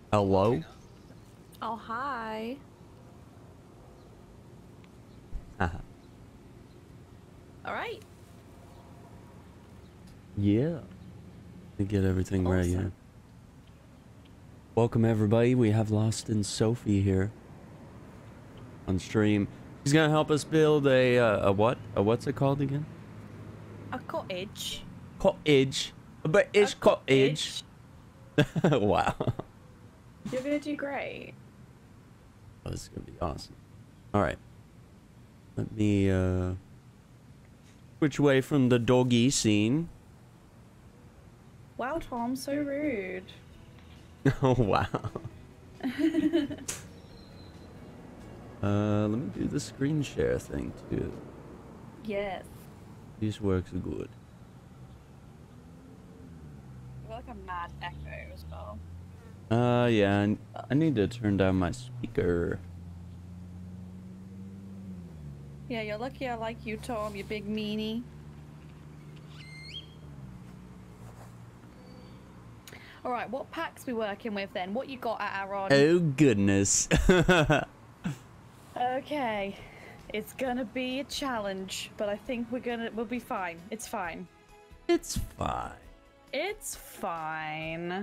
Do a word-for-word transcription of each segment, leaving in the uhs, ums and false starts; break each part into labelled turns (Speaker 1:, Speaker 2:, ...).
Speaker 1: Hello?
Speaker 2: Oh, hi.
Speaker 1: Haha.
Speaker 2: All right.
Speaker 1: Yeah. To get everything right
Speaker 2: Awesome.
Speaker 1: here. Welcome everybody. We have Lost in Sophie here on stream. She's gonna help us build a uh, a what? A what's it called again?
Speaker 2: A cottage.
Speaker 1: Cottage. A British
Speaker 2: A
Speaker 1: cottage.
Speaker 2: cottage.
Speaker 1: Wow.
Speaker 2: You're gonna do great.
Speaker 1: Oh, this is gonna be awesome. All right. Let me uh switch away from the doggy scene.
Speaker 2: Wow, Tom, so rude.
Speaker 1: Oh wow. Uh, let me do the screen share thing too.
Speaker 2: Yes.
Speaker 1: This works good.
Speaker 2: I feel like a mad echo as well.
Speaker 1: Uh, yeah, I, I need to turn down my speaker.
Speaker 2: Yeah, you're lucky I like you, Tom, you big meanie. All right, what packs we working with then? What you got at Aaron?
Speaker 1: Oh goodness.
Speaker 2: Okay, it's gonna be a challenge, but I think we're gonna we'll be fine. It's fine.
Speaker 1: It's fine.
Speaker 2: It's fine.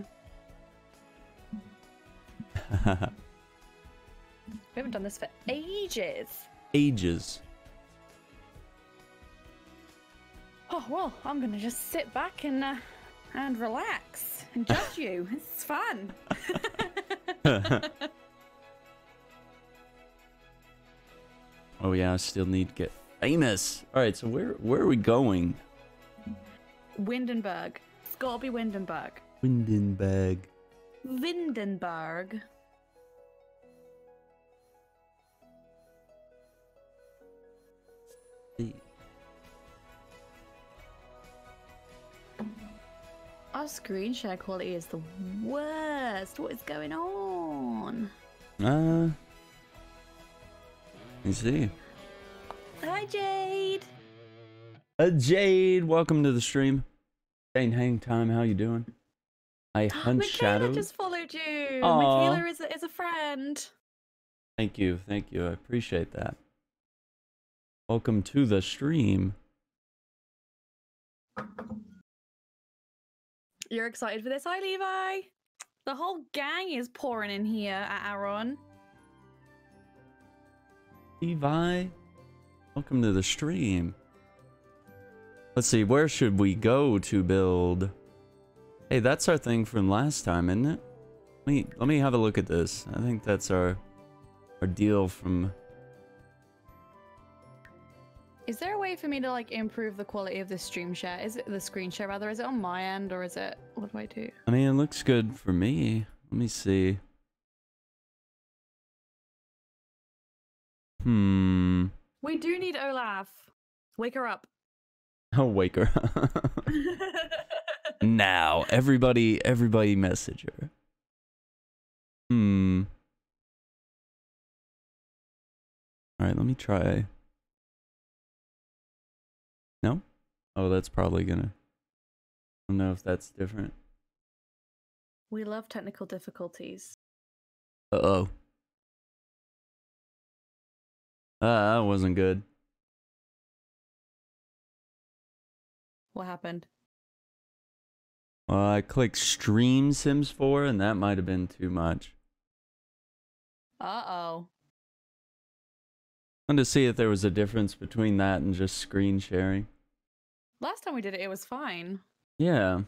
Speaker 2: We haven't done this for ages.
Speaker 1: Ages.
Speaker 2: Oh well, I'm gonna just sit back and uh, and relax and judge you. It's fun.
Speaker 1: Oh yeah, I still need to get famous. All right, so where where are we going?
Speaker 2: Windenburg. It's gotta be Windenburg.
Speaker 1: Windenburg.
Speaker 2: Windenburg. Our screen share quality is the worst. What is going on?
Speaker 1: Uh, let me see.
Speaker 2: Hi, Jade.
Speaker 1: Uh, Jade, welcome to the stream. Jane Hang Time, how you doing? I hunt
Speaker 2: Michaela
Speaker 1: shadows.
Speaker 2: just followed you.
Speaker 1: Aw.
Speaker 2: Michaela is a, is a friend.
Speaker 1: Thank you, thank you. I appreciate that. Welcome to the stream.
Speaker 2: You're excited for this? Hi, Levi. The whole gang is pouring in here at Aaron.
Speaker 1: Levi, welcome to the stream. Let's see, where should we go to build? Hey, that's our thing from last time, isn't it? Let me let me have a look at this. I think that's our our deal from.
Speaker 2: Is there a way for me to like improve the quality of the stream share? Is it the screen share rather? Is it on my end or is it? What do I do?
Speaker 1: I mean, it looks good for me. Let me see. Hmm.
Speaker 2: We do need Olaf. Wake her up.
Speaker 1: Oh, wake her up. Now, everybody, everybody message her. Hmm. All right, let me try. No? Oh, that's probably gonna. I don't know if that's different.
Speaker 2: We love technical difficulties.
Speaker 1: Uh-oh. Ah, that wasn't good.
Speaker 2: What happened?
Speaker 1: Well, I clicked Stream Sims four, and that might have been too much.
Speaker 2: Uh-oh.
Speaker 1: I wanted to see if there was a difference between that and just screen sharing.
Speaker 2: Last time we did it, it was fine.
Speaker 1: Yeah.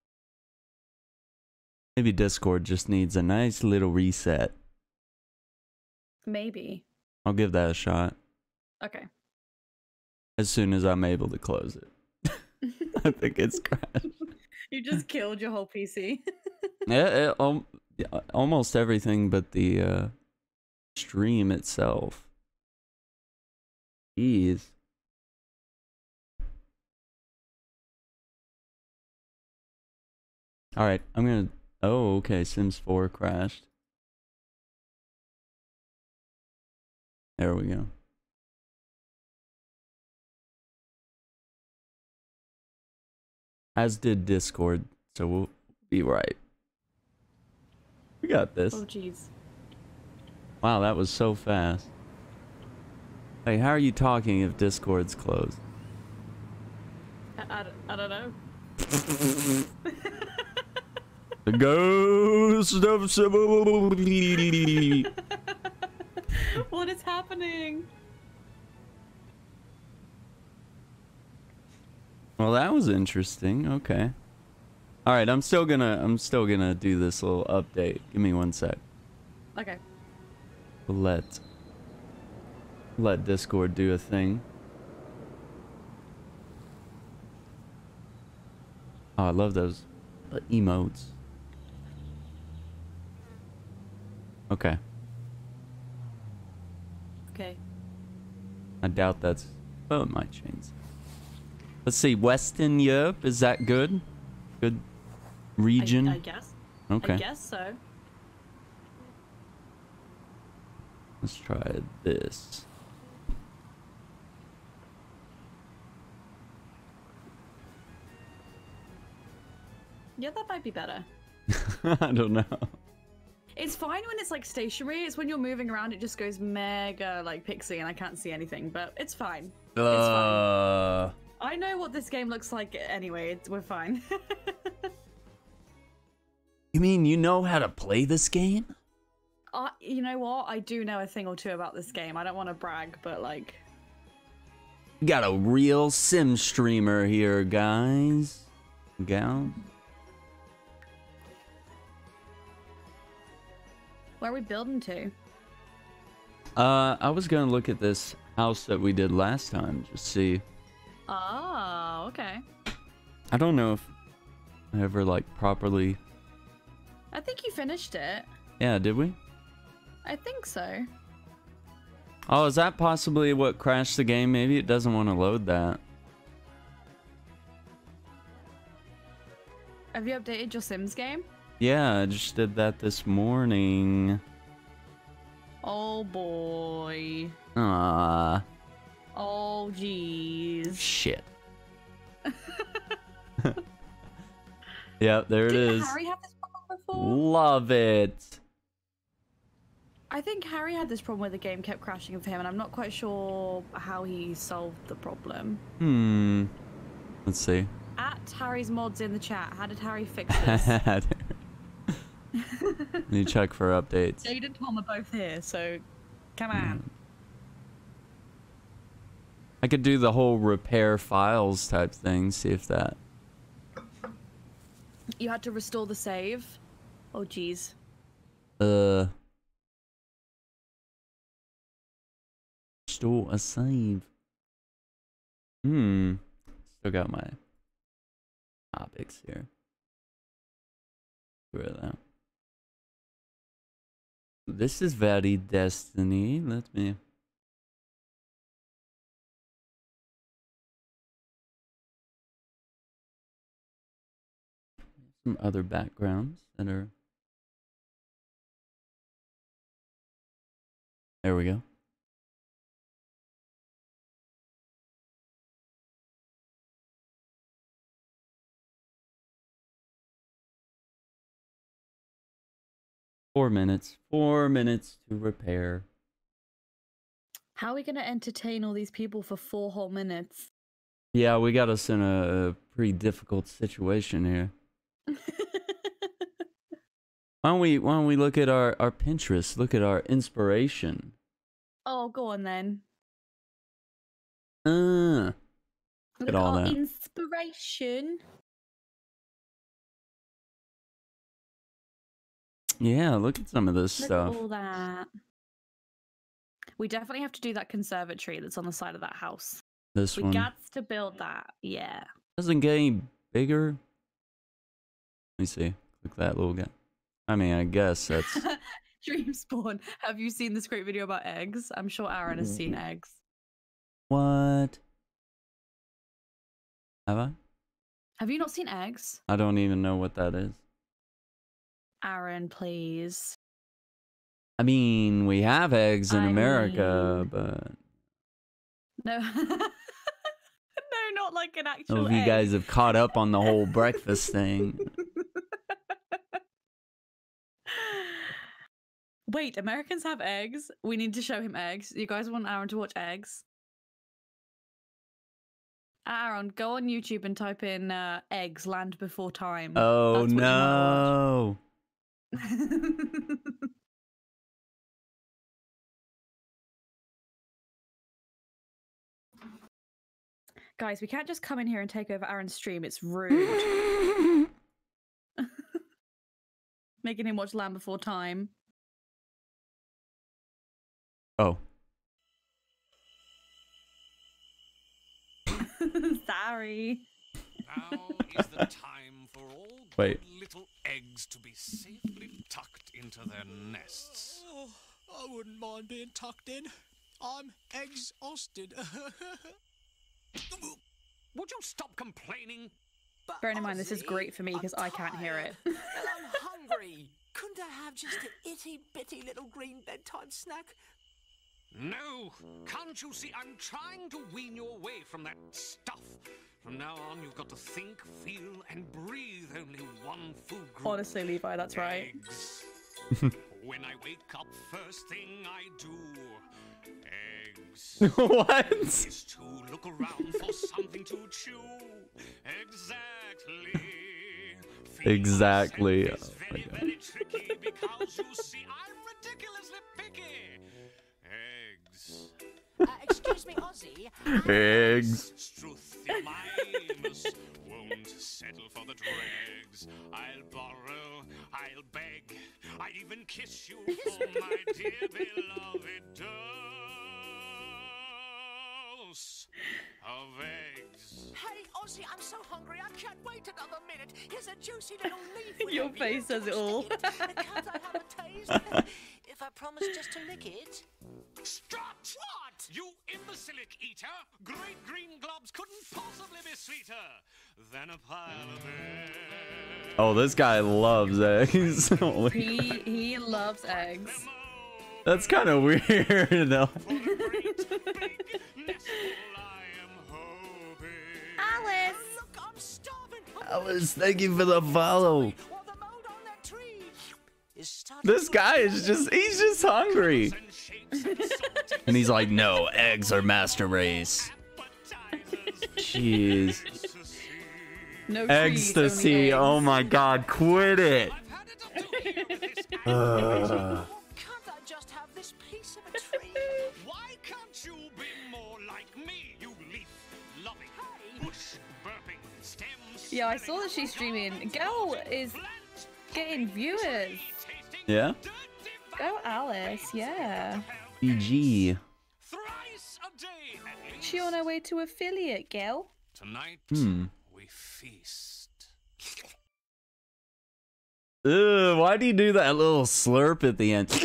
Speaker 1: Maybe Discord just needs a nice little reset.
Speaker 2: Maybe.
Speaker 1: I'll give that a shot.
Speaker 2: Okay.
Speaker 1: As soon as I'm able to close it. I think it's crashed.
Speaker 2: You just killed your whole P C.
Speaker 1: Yeah, it, um, yeah, almost everything but the uh, stream itself. Jeez. Alright, I'm gonna... Oh, okay, Sims four crashed. There we go. As did Discord, so we'll be right. We got this.
Speaker 2: Oh, jeez.
Speaker 1: Wow, that was so fast. Hey, how are you talking if Discord's closed?
Speaker 2: I, I, I don't know.
Speaker 1: The ghost of Cebu.
Speaker 2: What is happening?
Speaker 1: Well, that was interesting. Okay. All right, I'm still gonna I'm still gonna do this little update. Give me one sec.
Speaker 2: Okay.
Speaker 1: Let let Discord do a thing. Oh, I love those uh, emotes. Okay.
Speaker 2: Okay.
Speaker 1: I doubt that's... Oh, it might change. Let's see. Western Europe, is that good? Good region?
Speaker 2: I, I guess.
Speaker 1: Okay.
Speaker 2: I guess so.
Speaker 1: Let's try this.
Speaker 2: Yeah, that might be better.
Speaker 1: I don't know.
Speaker 2: It's fine when it's like stationary. It's when you're moving around, it just goes mega like pixie and I can't see anything, but it's fine.
Speaker 1: Uh,
Speaker 2: It's fine. I know what this game looks like anyway. It's, we're fine.
Speaker 1: You mean you know how to play this game?
Speaker 2: Uh, you know what? I do know a thing or two about this game. I don't want to brag, but like...
Speaker 1: We got a real sim streamer here, guys. Gal.
Speaker 2: Where are we building to?
Speaker 1: Uh, I was gonna look at this house that we did last time, just see.
Speaker 2: Oh, okay.
Speaker 1: I don't know if I ever, like, properly...
Speaker 2: I think you finished it.
Speaker 1: Yeah, did we?
Speaker 2: I think so.
Speaker 1: Oh, is that possibly what crashed the game? Maybe it doesn't want to load that.
Speaker 2: Have you updated your Sims game?
Speaker 1: Yeah, I just did that this morning.
Speaker 2: Oh boy.
Speaker 1: Ah,
Speaker 2: Oh jeez.
Speaker 1: shit. Yep, there it
Speaker 2: Didn't
Speaker 1: is.
Speaker 2: Harry have this problem before?
Speaker 1: Love it.
Speaker 2: I think Harry had this problem where the game kept crashing for him, and I'm not quite sure how he solved the problem.
Speaker 1: Hmm. Let's see.
Speaker 2: At Harry's mods in the chat, how did Harry fix this?
Speaker 1: Let me check for updates.
Speaker 2: Jade and Tom are both here, so come on.
Speaker 1: I could do the whole repair files type thing, see if that...
Speaker 2: You had to restore the save? Oh jeez.
Speaker 1: Uh... Restore a save. Hmm. Still got my topics here. Where are that? This is very Destiny. Let me... Some other backgrounds that are... There we go. Four minutes. Four minutes to repair.
Speaker 2: How are we gonna entertain all these people for four whole minutes?
Speaker 1: Yeah, we got us in a, a pretty difficult situation here. Why don't we why don't we look at our, our Pinterest, look at our inspiration.
Speaker 2: Oh, go on then.
Speaker 1: Uh
Speaker 2: Look
Speaker 1: at all
Speaker 2: our
Speaker 1: that.
Speaker 2: inspiration.
Speaker 1: Yeah, look at some of this
Speaker 2: Look
Speaker 1: stuff.
Speaker 2: at all that. We definitely have to do that conservatory that's on the side of that house.
Speaker 1: This
Speaker 2: We
Speaker 1: one
Speaker 2: got to build that. Yeah.
Speaker 1: doesn't get any bigger. Let me see. Look at that little guy. I mean, I guess that's...
Speaker 2: Dream Spawn. Have you seen this great video about eggs? I'm sure Aaron has seen eggs.
Speaker 1: What? Have I?
Speaker 2: Have you not seen eggs?
Speaker 1: I don't even know what that is.
Speaker 2: Aaron, please.
Speaker 1: I mean, we have eggs in
Speaker 2: I
Speaker 1: America,
Speaker 2: mean-
Speaker 1: but...
Speaker 2: No. No, not like an
Speaker 1: I
Speaker 2: actual
Speaker 1: don't know if you
Speaker 2: egg.
Speaker 1: guys have caught up on the whole breakfast thing.
Speaker 2: Wait, Americans have eggs? We need to show him eggs. You guys want Aaron to watch eggs? Aaron, go on YouTube and type in uh, eggs, Land Before Time.
Speaker 1: Oh
Speaker 2: That's what
Speaker 1: no.
Speaker 2: you might watch. Guys, we can't just come in here and take over Aaron's stream. It's rude. Making him watch Land Before Time.
Speaker 1: Oh.
Speaker 2: Sorry.
Speaker 3: Now is the time for all
Speaker 1: Wait.
Speaker 3: good little eggs to be safely tucked into their nests.
Speaker 4: Oh, I wouldn't mind being tucked in. I'm exhausted.
Speaker 3: Would you stop complaining?
Speaker 4: But
Speaker 2: Bearing in mind, this is
Speaker 4: Ozzy,
Speaker 2: great for me because
Speaker 4: I'm
Speaker 2: I can't hear it.
Speaker 4: tired and I'm hungry. Couldn't I have just an itty bitty little green bedtime snack?
Speaker 3: No! Can't you see I'm trying to wean you away from that stuff? From now on, you've got to think, feel, and breathe only one food group.
Speaker 2: Honestly, Levi, that's right.
Speaker 3: Eggs. When I wake up, first thing I do, eggs.
Speaker 1: What?
Speaker 3: Is to look around for something to chew. Exactly. Feeding
Speaker 1: Exactly.
Speaker 3: myself is
Speaker 1: Oh my
Speaker 3: very,
Speaker 1: God.
Speaker 3: very tricky because you see, I'm ridiculously picky. Eggs.
Speaker 4: Uh, excuse me, Ozzy.
Speaker 1: Eggs.
Speaker 3: Struthiomimus won't settle for the dregs. I'll borrow, I'll beg, I'd even kiss you for my dear beloved dose of eggs.
Speaker 4: Hey, Ozzy, I'm so hungry. I can't wait another minute. Here's a juicy little leaf. with
Speaker 2: Your
Speaker 4: a
Speaker 2: face
Speaker 4: little
Speaker 2: says it all.
Speaker 4: toast in it. Can't I have a taste? If I promise just to lick it.
Speaker 3: Strut! What? You imbecilic eater! Great green globs couldn't possibly be sweeter than a pile of eggs.
Speaker 1: Oh, this guy loves eggs. Holy-
Speaker 2: He he loves eggs.
Speaker 1: That's kind of weird though.
Speaker 3: For a great big nestful I am hoping.
Speaker 2: Alice!
Speaker 4: Look, I'm starving.
Speaker 1: Alice, thank you for the follow.
Speaker 4: While the mold on that tree is starting
Speaker 1: This
Speaker 4: to
Speaker 1: guy is just, he's just hungry.
Speaker 3: And shapes and salty
Speaker 1: And he's like, no, eggs are master race.
Speaker 3: appetizers.
Speaker 1: Jeez.
Speaker 2: No trees, only
Speaker 1: Ecstasy.
Speaker 2: eggs.
Speaker 1: Oh my god, quit it.
Speaker 3: I've had it up to here with this
Speaker 1: Uh,
Speaker 4: Can't I just have this piece of a tree?
Speaker 3: Why can't you be more like me, you leaf-loving, bush-burping, stem
Speaker 2: Yeah, I saw that she's streaming. Girl is getting viewers.
Speaker 1: yeah?
Speaker 2: Go Alice, yeah.
Speaker 1: E G.
Speaker 3: Thrice a day at least.
Speaker 2: She on her way to affiliate, girl.
Speaker 3: Tonight
Speaker 1: Hmm.
Speaker 3: we feast.
Speaker 1: Ugh, why do you do that little slurp at the end?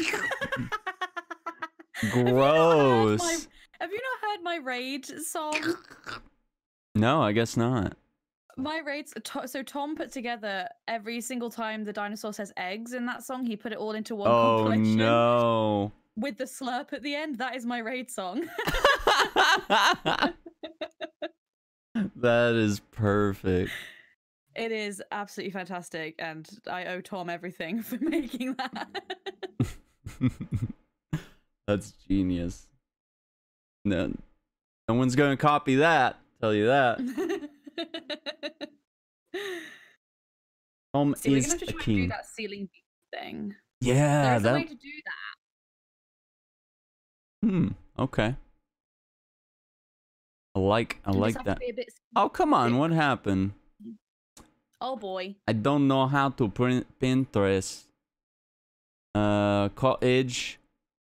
Speaker 1: Gross.
Speaker 2: My, have you not heard my raid song?
Speaker 1: No, I guess not.
Speaker 2: My raids. To, so Tom put together every single time the dinosaur says eggs in that song. He put it all into one
Speaker 1: Oh
Speaker 2: compilation
Speaker 1: no.
Speaker 2: with the slurp at the end. That is my raid song.
Speaker 1: That is perfect.
Speaker 2: It is absolutely fantastic, and I owe Tom everything for making that.
Speaker 1: That's genius. No, no one's gonna copy that. Tell you that. Tom
Speaker 2: See, we're
Speaker 1: is
Speaker 2: gonna have to
Speaker 1: a
Speaker 2: try and do
Speaker 1: king.
Speaker 2: that ceiling beat thing.
Speaker 1: Yeah,
Speaker 2: There's a way
Speaker 1: that.
Speaker 2: to do that.
Speaker 1: Hmm. Okay. I like. I
Speaker 2: You just
Speaker 1: like
Speaker 2: have
Speaker 1: that.
Speaker 2: to be a bit
Speaker 1: Oh come on! What happened?
Speaker 2: Oh boy.
Speaker 1: I don't know how to print Pinterest. Uh, cottage.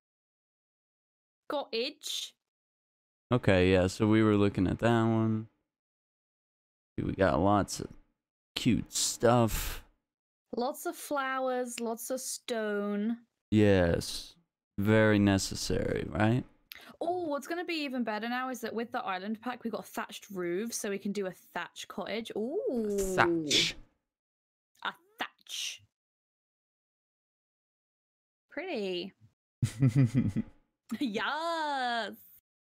Speaker 2: Got itch.
Speaker 1: Okay, yeah. So we were looking at that one. We got lots of cute stuff.
Speaker 2: Lots of flowers, lots of stone.
Speaker 1: Yes, very necessary, right?
Speaker 2: Oh, what's going to be even better now is that with the island pack, we've got thatched roofs, so we can do a thatch cottage. Ooh.
Speaker 1: Thatch.
Speaker 2: A thatch. Pretty. Yes.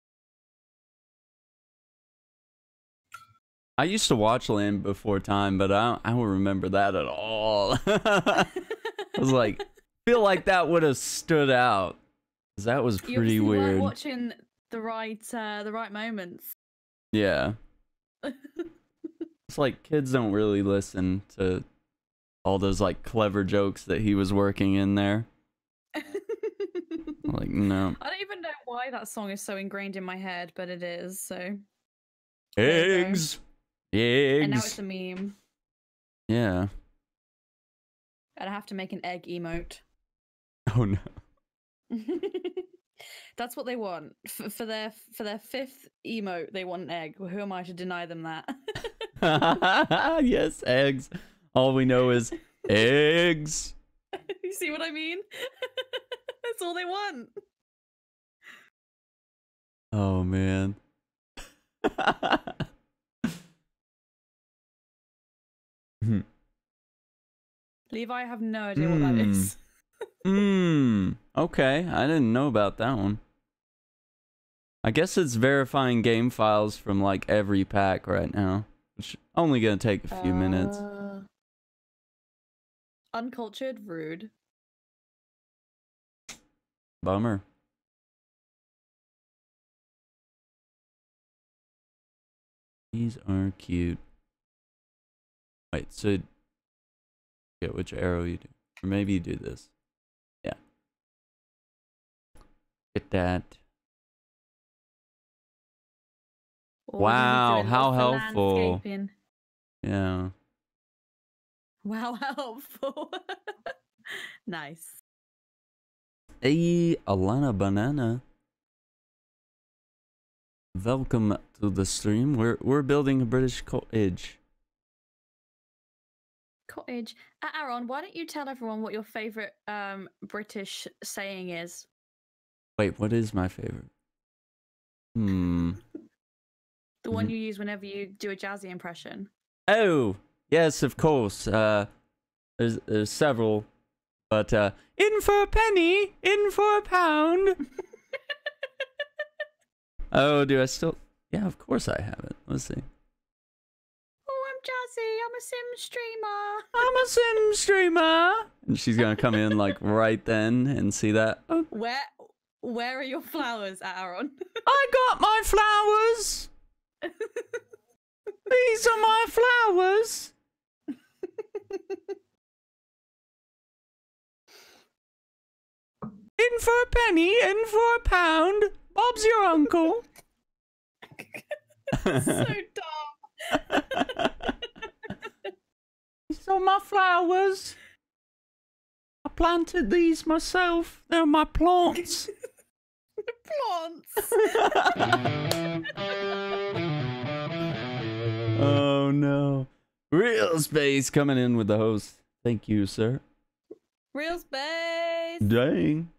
Speaker 1: I used to watch Land Before Time, but I don't, I don't remember that at all. I was like feel like that would have stood out. 'Cause that was
Speaker 2: You
Speaker 1: pretty
Speaker 2: obviously weren't
Speaker 1: weird.
Speaker 2: watching the right, uh, the right moments.
Speaker 1: Yeah. It's like kids don't really listen to all those like clever jokes that he was working in there. Like, no.
Speaker 2: I don't even know why that song is so ingrained in my head, but it is, so. There you go.
Speaker 1: Eggs. Eggs.
Speaker 2: And now it's a meme.
Speaker 1: Yeah.
Speaker 2: And I have to make an egg emote.
Speaker 1: Oh no.
Speaker 2: That's what they want. For, for their for their fifth emote, they want an egg. Well, who am I to deny them that?
Speaker 1: Yes, eggs. All we know is eggs.
Speaker 2: You see what I mean? That's all they want.
Speaker 1: Oh man. Hmm.
Speaker 2: Levi, I have no idea what that
Speaker 1: Hmm.
Speaker 2: is.
Speaker 1: Hmm. Okay, I didn't know about that one. I guess it's verifying game files from like every pack right now, which only gonna take a few minutes.
Speaker 2: Uh, Uncultured, rude.
Speaker 1: Bummer. These are cute. Wait, so get which arrow you do, or maybe you do this. Yeah. Get that.
Speaker 2: Or
Speaker 1: Wow,
Speaker 2: maybe doing
Speaker 1: how
Speaker 2: lots of
Speaker 1: helpful.
Speaker 2: landscaping.
Speaker 1: Yeah.
Speaker 2: Wow, how helpful. Nice.
Speaker 1: Hey, Alana Banana. Welcome to the stream. We're we're building a British cottage.
Speaker 2: Cottage. Uh, Aaron, why don't you tell everyone what your favorite um British saying is?
Speaker 1: Wait, what is my favorite? Hmm.
Speaker 2: The one
Speaker 1: Mhm.
Speaker 2: you use whenever you do a jazzy impression.
Speaker 1: Oh, yes, of course. Uh, there's there's several, but uh, in for a penny, in for a pound. Oh, do I still? Yeah, of course I have it. Let's see.
Speaker 2: Oh, I'm Jazzy. I'm a sim streamer.
Speaker 1: I'm a sim streamer, and she's gonna come in like right then and see that. Oh,
Speaker 2: Where where are your flowers, Aaron?
Speaker 1: I got my flowers. These are my flowers. In for a penny, in for a pound. Bob's your uncle.
Speaker 2: So dumb.
Speaker 1: These are my flowers. I planted these myself. They're my plants.
Speaker 2: Plants.
Speaker 1: Oh no. Real space coming in with the host. Thank you, sir.
Speaker 2: Real space.
Speaker 1: Dang.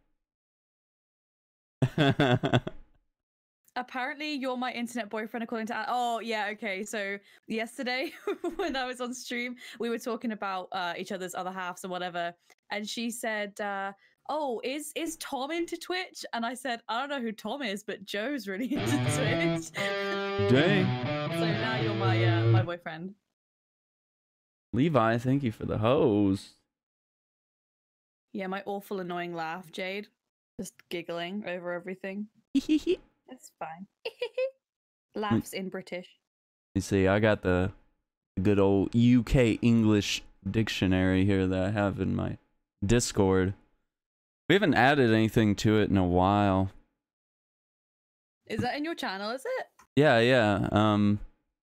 Speaker 2: Apparently, you're my internet boyfriend, according to. Oh, yeah, okay. So yesterday, when I was on stream, we were talking about uh, each other's other halves and whatever, and she said, uh, "Oh, is is Tom into Twitch?" And I said, "I don't know who Tom is, but Joe's really into Twitch."
Speaker 1: Dang.
Speaker 2: So now you're my uh, my boyfriend.
Speaker 1: Levi, thank you for the hose.
Speaker 2: Yeah, my awful annoying laugh, Jade, just giggling over everything. It's fine. Laughs in British.
Speaker 1: You see, I got the good old U K English dictionary here that I have in my Discord. We haven't added anything to it in a while.
Speaker 2: Is that in your channel, is it?
Speaker 1: Yeah, yeah. Um,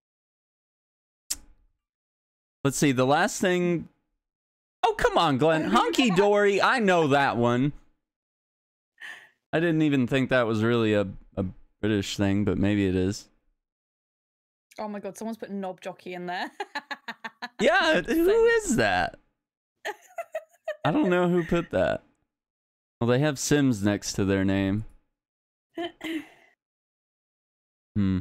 Speaker 1: let's see. The last thing. Oh, come on, Glenn. Hunky Dory. I know that one. I didn't even think that was really a, a British thing, but maybe it is.
Speaker 2: Oh my god, someone's put knob jockey in there.
Speaker 1: Yeah, who is that? I don't know who put that. Well, they have Sims next to their name. Hmm.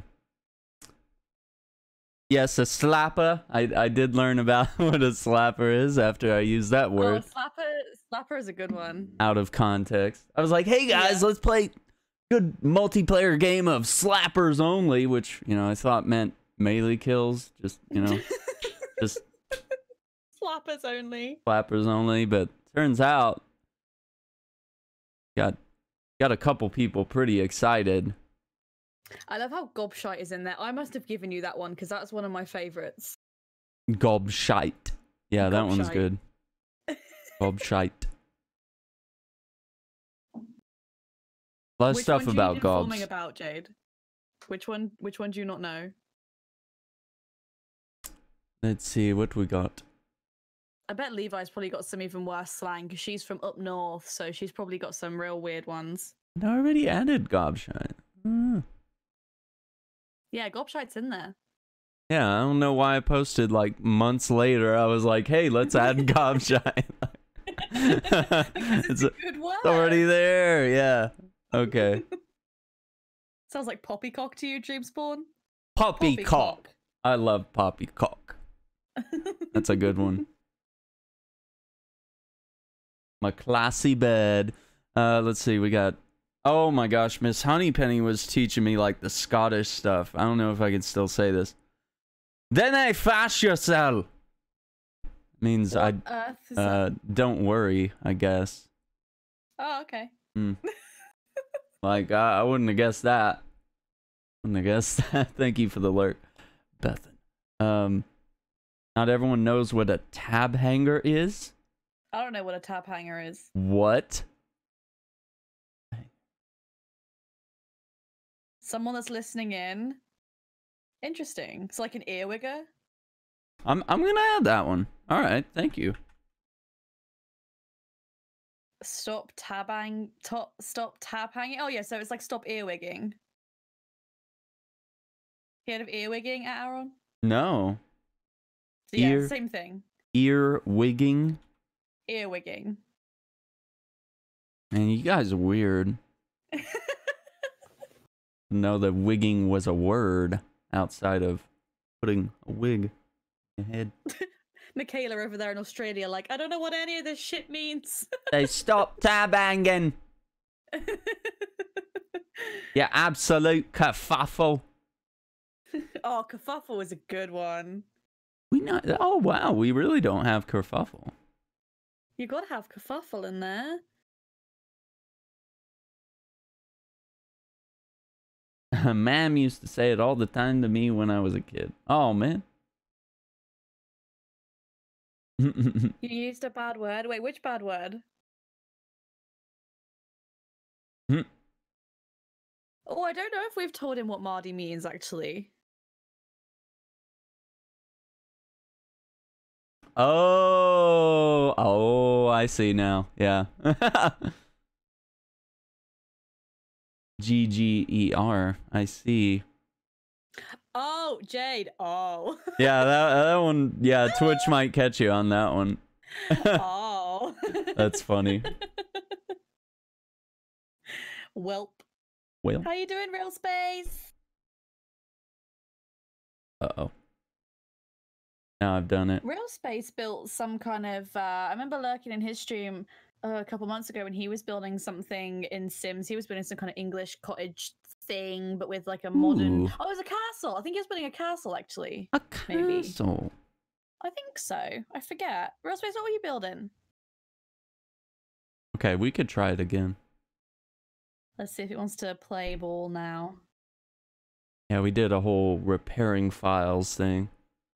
Speaker 1: Yes, a slapper. I I did learn about what a slapper is after I used that word.
Speaker 2: Oh, slapper, slapper is a good one.
Speaker 1: Out of context. I was like, hey guys,
Speaker 2: Yeah.
Speaker 1: let's play good multiplayer game of slappers only, which, you know, I thought meant melee kills. Just, you know, just
Speaker 2: Slappers only.
Speaker 1: slappers only. But turns out Got got a couple people pretty excited.
Speaker 2: I love how Gobshite is in there. I must have given you that one because that's one of my favorites.
Speaker 1: Gobshite. Yeah, that one's
Speaker 2: Gobshite.
Speaker 1: good. Gobshite. A lot of
Speaker 2: Which
Speaker 1: stuff
Speaker 2: one do
Speaker 1: about
Speaker 2: you know informing
Speaker 1: gobs.
Speaker 2: about, Jade? Which one? Which one do you not know?
Speaker 1: Let's see what we got.
Speaker 2: I bet Levi's probably got some even worse slang because she's from up north, so she's probably got some real weird ones.
Speaker 1: I already added gobshite. Hmm.
Speaker 2: Yeah, Gobshite's in there.
Speaker 1: Yeah, I don't know why I posted like months later. I was like, hey, let's add gobshite.
Speaker 2: it's
Speaker 1: it's,
Speaker 2: a good word.
Speaker 1: it's already there. Yeah. Okay.
Speaker 2: Sounds like poppycock to you, Dreamspawn.
Speaker 1: Poppycock. I love poppycock. That's a good one. My classy bed. Uh, let's see. We got. Oh my gosh, Miss Honeypenny was teaching me like the Scottish stuff. I don't know if I can still say this. Then I fash yourself. Means
Speaker 2: What
Speaker 1: I.
Speaker 2: on earth is
Speaker 1: Uh,
Speaker 2: that?
Speaker 1: don't worry. I guess.
Speaker 2: Oh, okay.
Speaker 1: Mm. Like I, I wouldn't have guessed that. Wouldn't have guessed that. Thank you for the alert, Bethan. Um, not everyone knows what a tab hanger is.
Speaker 2: I don't know what a tab hanger is.
Speaker 1: What?
Speaker 2: Someone that's listening in. Interesting. It's like an earwigger.
Speaker 1: I'm I'm gonna add that one. All right, thank you.
Speaker 2: Stop tabbing. Top. Stop tab hanging. Oh yeah, so it's like stop earwigging. You heard of earwigging, Aaron?
Speaker 1: No.
Speaker 2: So yeah,
Speaker 1: Ear-
Speaker 2: same thing.
Speaker 1: Ear wigging.
Speaker 2: Earwigging.
Speaker 1: Man, you guys are weird. Know that wigging was a word outside of putting a wig in your head.
Speaker 2: Michaela over there in Australia, like, I don't know what any of this shit means.
Speaker 1: They stop tab hanging. You absolute kerfuffle.
Speaker 2: Oh, kerfuffle is a good one.
Speaker 1: We not. Oh wow, we really don't have kerfuffle.
Speaker 2: You gotta have kerfuffle in there.
Speaker 1: Mam used to say it all the time to me when I was a kid. Oh man.
Speaker 2: You used a bad word. Wait, which bad word?
Speaker 1: Hmm.
Speaker 2: Oh, I don't know if we've told him what Mardy means, actually.
Speaker 1: Oh, oh, I see now. Yeah. G G E R. I see.
Speaker 2: Oh, Jade. Oh.
Speaker 1: Yeah, that that one. Yeah, Twitch might catch you on that one.
Speaker 2: Oh.
Speaker 1: That's funny.
Speaker 2: Welp.
Speaker 1: Well.
Speaker 2: How you doing, Real Space?
Speaker 1: Uh oh. Now I've done it.
Speaker 2: Real Space built some kind of. Uh, I remember lurking in his stream uh, a couple months ago when he was building something in Sims. He was building some kind of English cottage thing, but with like a modern.
Speaker 1: Ooh.
Speaker 2: Oh, it was a castle. I think he was building a castle actually.
Speaker 1: A
Speaker 2: Maybe.
Speaker 1: castle.
Speaker 2: I think so. I forget. Real Space, what were you building?
Speaker 1: Okay, we could try it again.
Speaker 2: Let's see if it wants to play ball now.
Speaker 1: Yeah, we did a whole repairing files thing.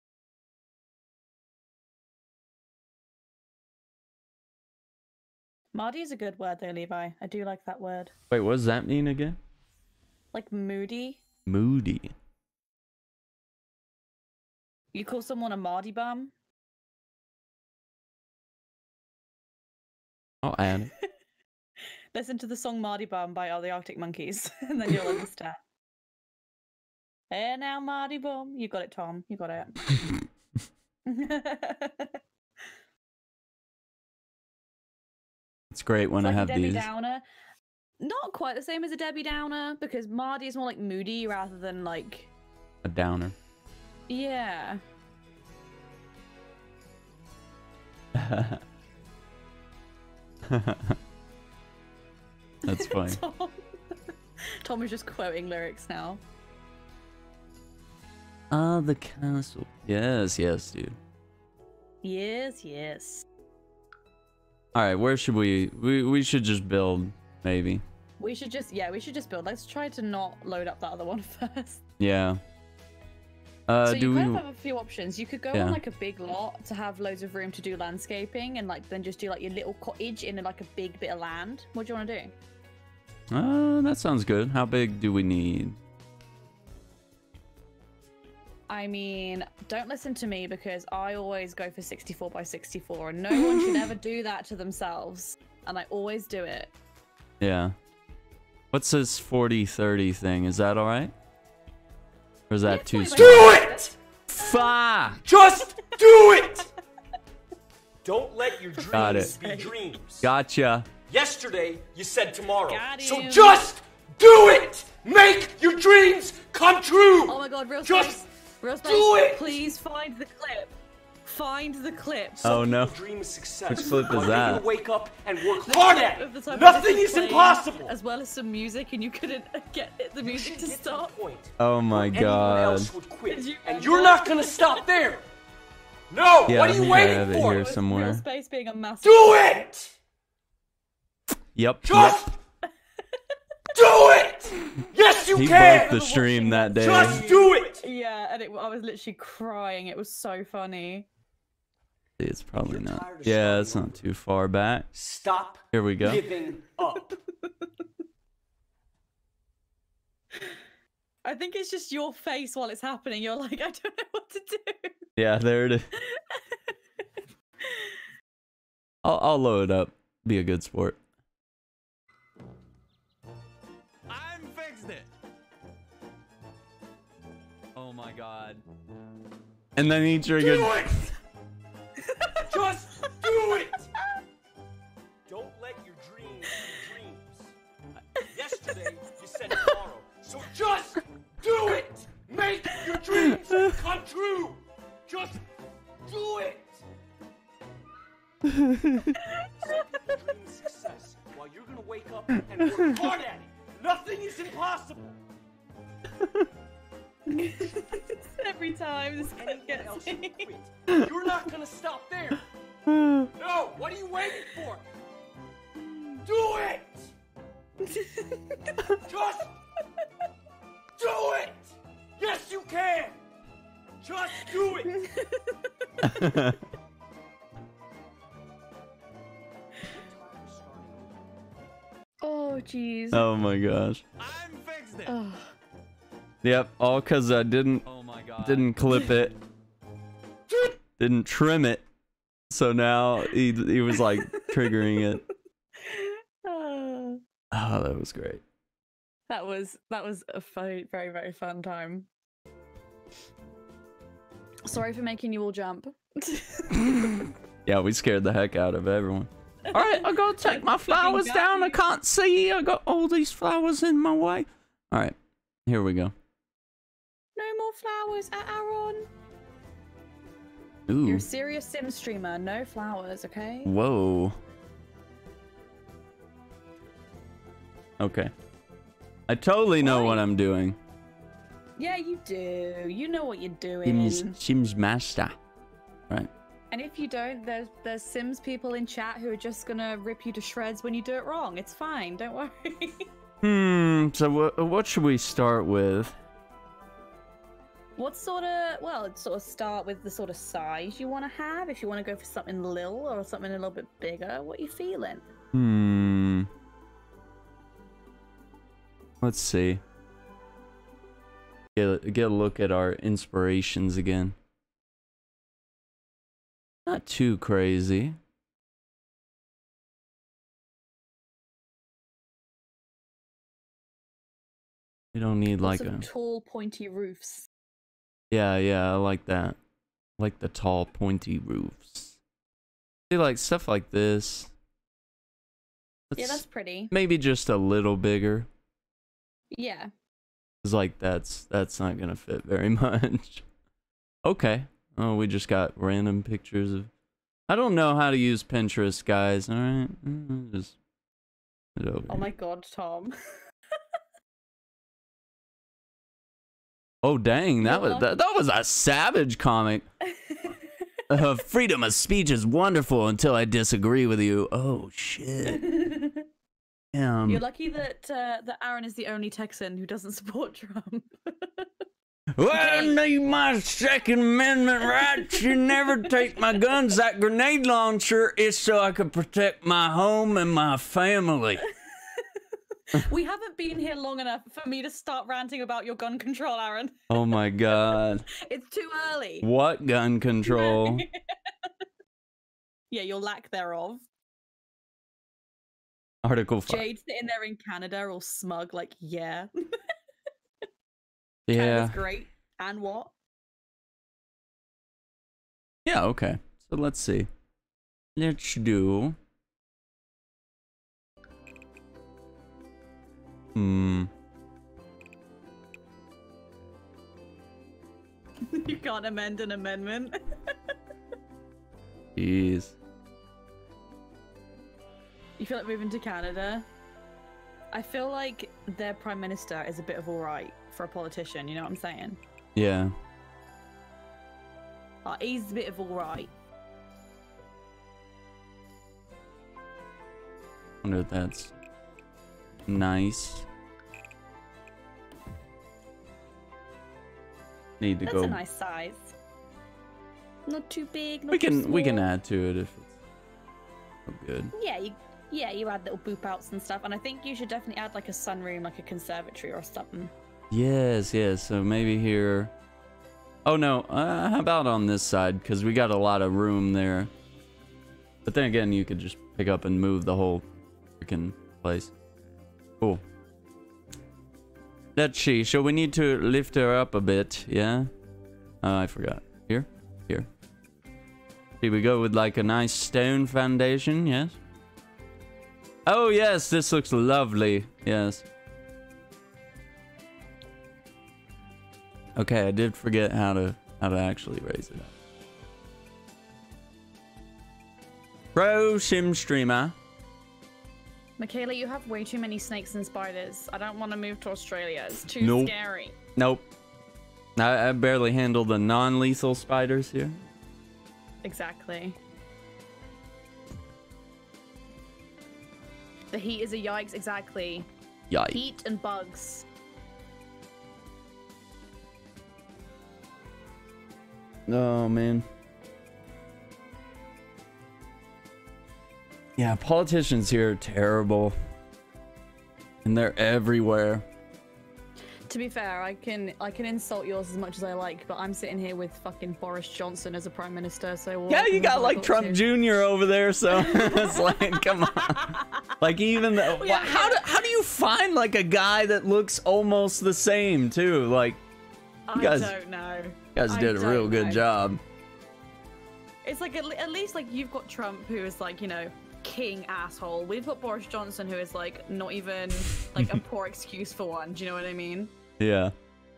Speaker 2: Mardy is a good word though, Levi. I do like that word.
Speaker 1: Wait, what does that mean again?
Speaker 2: Like moody.
Speaker 1: Moody.
Speaker 2: You call someone a Mardy bum?
Speaker 1: I'll add it.
Speaker 2: Listen to the song Mardy Bum by All the Arctic Monkeys, and then you'll understand. Hey now, Mardy Bum. You got it, Tom. You got it.
Speaker 1: It's great when
Speaker 2: It's
Speaker 1: I
Speaker 2: like a
Speaker 1: have
Speaker 2: Debbie
Speaker 1: these.
Speaker 2: Downer. Not quite the same as a Debbie Downer, because Mardy is more like moody rather than like...
Speaker 1: A downer.
Speaker 2: Yeah.
Speaker 1: That's funny.
Speaker 2: Tom. Tom is just quoting lyrics now.
Speaker 1: Ah, the castle. Yes, yes, dude.
Speaker 2: Yes, yes.
Speaker 1: All right, where should we? We we should just build. maybe.
Speaker 2: We should just, yeah, we should just build. Let's try to not load up that other one first.
Speaker 1: Yeah. Uh,
Speaker 2: so
Speaker 1: do
Speaker 2: you
Speaker 1: we?
Speaker 2: kind of have a few options. You could go
Speaker 1: Yeah.
Speaker 2: on like a big lot to have loads of room to do landscaping, and like then just do like your little cottage in like a big bit of land. What do you want to do?
Speaker 1: Uh, that sounds good. How big do we need?
Speaker 2: I mean, don't listen to me because I always go for sixty-four by sixty-four, and no one should ever do that to themselves. And I always do it.
Speaker 1: Yeah. What's this forty thirty thing? Is that all right? Or is that
Speaker 2: Yeah,
Speaker 1: too
Speaker 2: forty by
Speaker 1: small?
Speaker 5: Do it!
Speaker 1: Fuck!
Speaker 5: Just do it! Don't let your
Speaker 1: Got
Speaker 5: dreams
Speaker 1: it.
Speaker 5: be dreams.
Speaker 1: Gotcha.
Speaker 5: Yesterday, you said tomorrow.
Speaker 2: Got
Speaker 5: So
Speaker 2: him.
Speaker 5: just do it! Make your dreams come true!
Speaker 2: Oh my god, real
Speaker 5: Just
Speaker 2: space. Real space.
Speaker 5: do it!
Speaker 2: Please find the clip. Find the clip.
Speaker 1: Oh no.
Speaker 5: Dream of success.
Speaker 1: Which clip is
Speaker 5: You're
Speaker 1: that?
Speaker 5: gonna wake up and work
Speaker 2: The
Speaker 5: hard
Speaker 2: clip
Speaker 5: at
Speaker 2: of the
Speaker 5: it.
Speaker 2: time
Speaker 5: Nothing
Speaker 2: when this
Speaker 5: is
Speaker 2: was playing,
Speaker 5: impossible.
Speaker 2: As well as some music, and you couldn't get the music to
Speaker 5: Get to the
Speaker 2: stop.
Speaker 5: point
Speaker 1: Oh my
Speaker 5: where anyone
Speaker 1: god.
Speaker 5: else would quit,
Speaker 2: Did you
Speaker 5: and
Speaker 2: remember?
Speaker 5: you're not gonna stop there. No,
Speaker 1: Yeah,
Speaker 5: what
Speaker 1: I
Speaker 5: are you
Speaker 1: think I
Speaker 5: waiting
Speaker 1: have it
Speaker 5: for?
Speaker 1: here
Speaker 2: Real
Speaker 1: somewhere.
Speaker 2: space being a massive.
Speaker 5: Do it!
Speaker 1: Yep.
Speaker 5: Just
Speaker 1: Yep.
Speaker 5: do it! Yes, you
Speaker 1: He
Speaker 5: can!
Speaker 1: broke the stream that day.
Speaker 5: Just do it!
Speaker 2: Yeah, and it, I was literally crying. It was so funny.
Speaker 1: It's probably
Speaker 5: You're
Speaker 1: not.
Speaker 5: tired of
Speaker 1: Yeah, it's
Speaker 5: starting
Speaker 1: not too far back.
Speaker 5: Stop
Speaker 1: Here we go.
Speaker 5: giving up.
Speaker 2: I think it's just your face while it's happening. You're like, I don't know what to do.
Speaker 1: Yeah, there it is. I'll, I'll load it up. Be a good sport.
Speaker 3: I'm fixing it.
Speaker 1: Oh my god. And then he triggered.
Speaker 5: Do it! Just do it! Don't let your dreams be dreams. Yesterday, you said tomorrow. So just do it! Make your dreams come true! Just do it! Some people dream of success while you're gonna wake up and work hard at it. Nothing is impossible.
Speaker 2: Every time this guy
Speaker 5: Anyone
Speaker 2: gets
Speaker 5: else
Speaker 2: me.
Speaker 5: would quit. You're not gonna stop there. No, what are you waiting for? Do it! Just do it! Yes, you can! Just do it!
Speaker 2: Oh, jeez.
Speaker 1: Oh my gosh.
Speaker 3: I'm fixing it.
Speaker 2: Oh.
Speaker 1: Yep, all because I didn't
Speaker 3: Oh my god.
Speaker 1: didn't clip it, didn't trim it. So now he he was like triggering it.
Speaker 2: Oh.
Speaker 1: Oh, that was great.
Speaker 2: That was that was a very very very fun time. Sorry for making you all jump.
Speaker 1: Yeah, we scared the heck out of everyone. All right, I gotta take my flowers
Speaker 2: got
Speaker 1: down. I
Speaker 2: you.
Speaker 1: can't see. I got all these flowers in my way. All right, here we go.
Speaker 2: No more flowers at Aaron.
Speaker 1: Ooh,
Speaker 2: You're a serious sim streamer. No flowers, okay?
Speaker 1: whoa. Okay, I totally know what
Speaker 2: Why?
Speaker 1: I'm doing.
Speaker 2: Yeah, you do. You know what you're doing.
Speaker 1: Sims, Sims master. Right.
Speaker 2: And if you don't, there's there's Sims people in chat who are just gonna rip you to shreds when you do it wrong. It's fine. Don't worry.
Speaker 1: Hmm. So what what should we start with?
Speaker 2: What sort of, well, it'd sort of start with the sort of size you want to have. If you want to go for something little or something a little bit bigger, what are you feeling?
Speaker 1: Hmm. Let's see. Get a, get a look at our inspirations again. Not too crazy. You don't need like
Speaker 2: Lots
Speaker 1: a
Speaker 2: of tall, pointy roofs.
Speaker 1: yeah, yeah. I like that. I like the tall, pointy roofs. See, like stuff like this.
Speaker 2: Yeah,
Speaker 1: Let's
Speaker 2: that's pretty.
Speaker 1: maybe just a little bigger.
Speaker 2: Yeah.
Speaker 1: It's like that's that's not gonna fit very much. Okay. Oh, we just got random pictures of. I don't know how to use Pinterest, guys. All right, Mm, just put it over.
Speaker 2: Oh
Speaker 1: here.
Speaker 2: my god, Tom.
Speaker 1: Oh dang, that
Speaker 2: You're
Speaker 1: was that, that was a savage comic. Uh, freedom of speech is wonderful until I disagree with you. Oh shit. Um,
Speaker 2: You're lucky that uh, that Aaron is the only Texan who doesn't support Trump.
Speaker 1: well, I need my Second Amendment rights. You never take my guns. That grenade launcher is so I can protect my home and my family.
Speaker 2: We haven't been here long enough for me to start ranting about your gun control, Aaron.
Speaker 1: Oh my god.
Speaker 2: It's too early.
Speaker 1: What gun control?
Speaker 2: Yeah, your lack thereof.
Speaker 1: Article five.
Speaker 2: Jade sitting there in Canada all smug, like, yeah.
Speaker 1: Yeah.
Speaker 2: Canada's great. And what?
Speaker 1: Yeah, okay. So let's see. Let's do... Hmm.
Speaker 2: You can't amend an amendment.
Speaker 1: Jeez.
Speaker 2: You feel like moving to Canada? I feel like their prime minister is a bit of alright for a politician, you know what I'm saying?
Speaker 1: Yeah.
Speaker 2: Like, he's a bit of alright.
Speaker 1: Wonder if that's nice. Need to
Speaker 2: That's
Speaker 1: go.
Speaker 2: a nice size. Not too big, not
Speaker 1: We
Speaker 2: too
Speaker 1: can we can
Speaker 2: small.
Speaker 1: add to it if it's oh, good.
Speaker 2: Yeah, you yeah, you add little boop outs and stuff, and I think you should definitely add like a sunroom, like a conservatory or something.
Speaker 1: Yes, yes. So maybe here. Oh no. Uh, how about on this side? Because we got a lot of room there. But then again, you could just pick up and move the whole freaking place. Cool. Let's see. So we need to lift her up a bit. Yeah. Uh, I forgot. Here. Here. Here we go with like a nice stone foundation. Yes. Oh yes, this looks lovely. Yes. Okay, I did forget how to how to actually raise it up. Pro Sim Streamer.
Speaker 2: Michaela, you have way too many snakes and spiders. I don't want to move to Australia. It's too
Speaker 1: Nope.
Speaker 2: scary.
Speaker 1: Nope. I, I barely handle the non-lethal spiders here.
Speaker 2: Exactly. The heat is a yikes, exactly.
Speaker 1: Yikes.
Speaker 2: Heat and bugs.
Speaker 1: Oh man. Yeah, politicians here are terrible. And they're everywhere.
Speaker 2: To be fair, I can I can insult yours as much as I like, but I'm sitting here with fucking Boris Johnson as a prime minister, so what
Speaker 1: Yeah, you
Speaker 2: can
Speaker 1: got
Speaker 2: I
Speaker 1: like
Speaker 2: talk
Speaker 1: Trump
Speaker 2: to?
Speaker 1: Junior over there, so it's like, come on. Like even the,
Speaker 2: Yeah,
Speaker 1: how do how do you find like a guy that looks almost the same too? Like
Speaker 2: I
Speaker 1: guys-
Speaker 2: don't know.
Speaker 1: you guys
Speaker 2: I
Speaker 1: did a real
Speaker 2: don't
Speaker 1: good
Speaker 2: know.
Speaker 1: job.
Speaker 2: It's like at, le- at least like you've got Trump, who is like, you know, king asshole. We've got Boris Johnson, who is like not even like a poor excuse for one. Do you know what I mean?
Speaker 1: Yeah.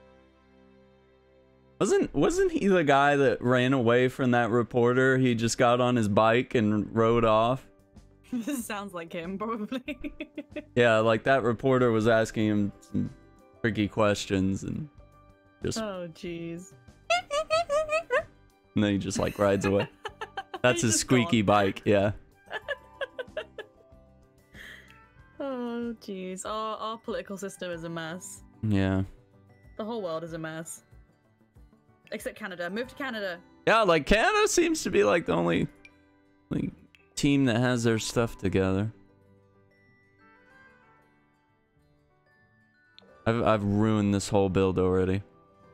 Speaker 1: Wasn't wasn't he the guy that ran away from that reporter? He just got on his bike and rode off.
Speaker 2: This sounds like him, probably.
Speaker 1: Yeah, like that reporter was asking him some tricky questions and just
Speaker 2: Oh, jeez.
Speaker 1: and then he just like rides away. That's
Speaker 2: He's
Speaker 1: his
Speaker 2: just
Speaker 1: squeaky
Speaker 2: gone.
Speaker 1: bike, yeah.
Speaker 2: Oh, jeez. Our, our political system is a mess.
Speaker 1: Yeah.
Speaker 2: The whole world is a mess. Except Canada. Move to Canada.
Speaker 1: Yeah, like Canada seems to be like the only like team that has their stuff together. I've I've ruined this whole build already.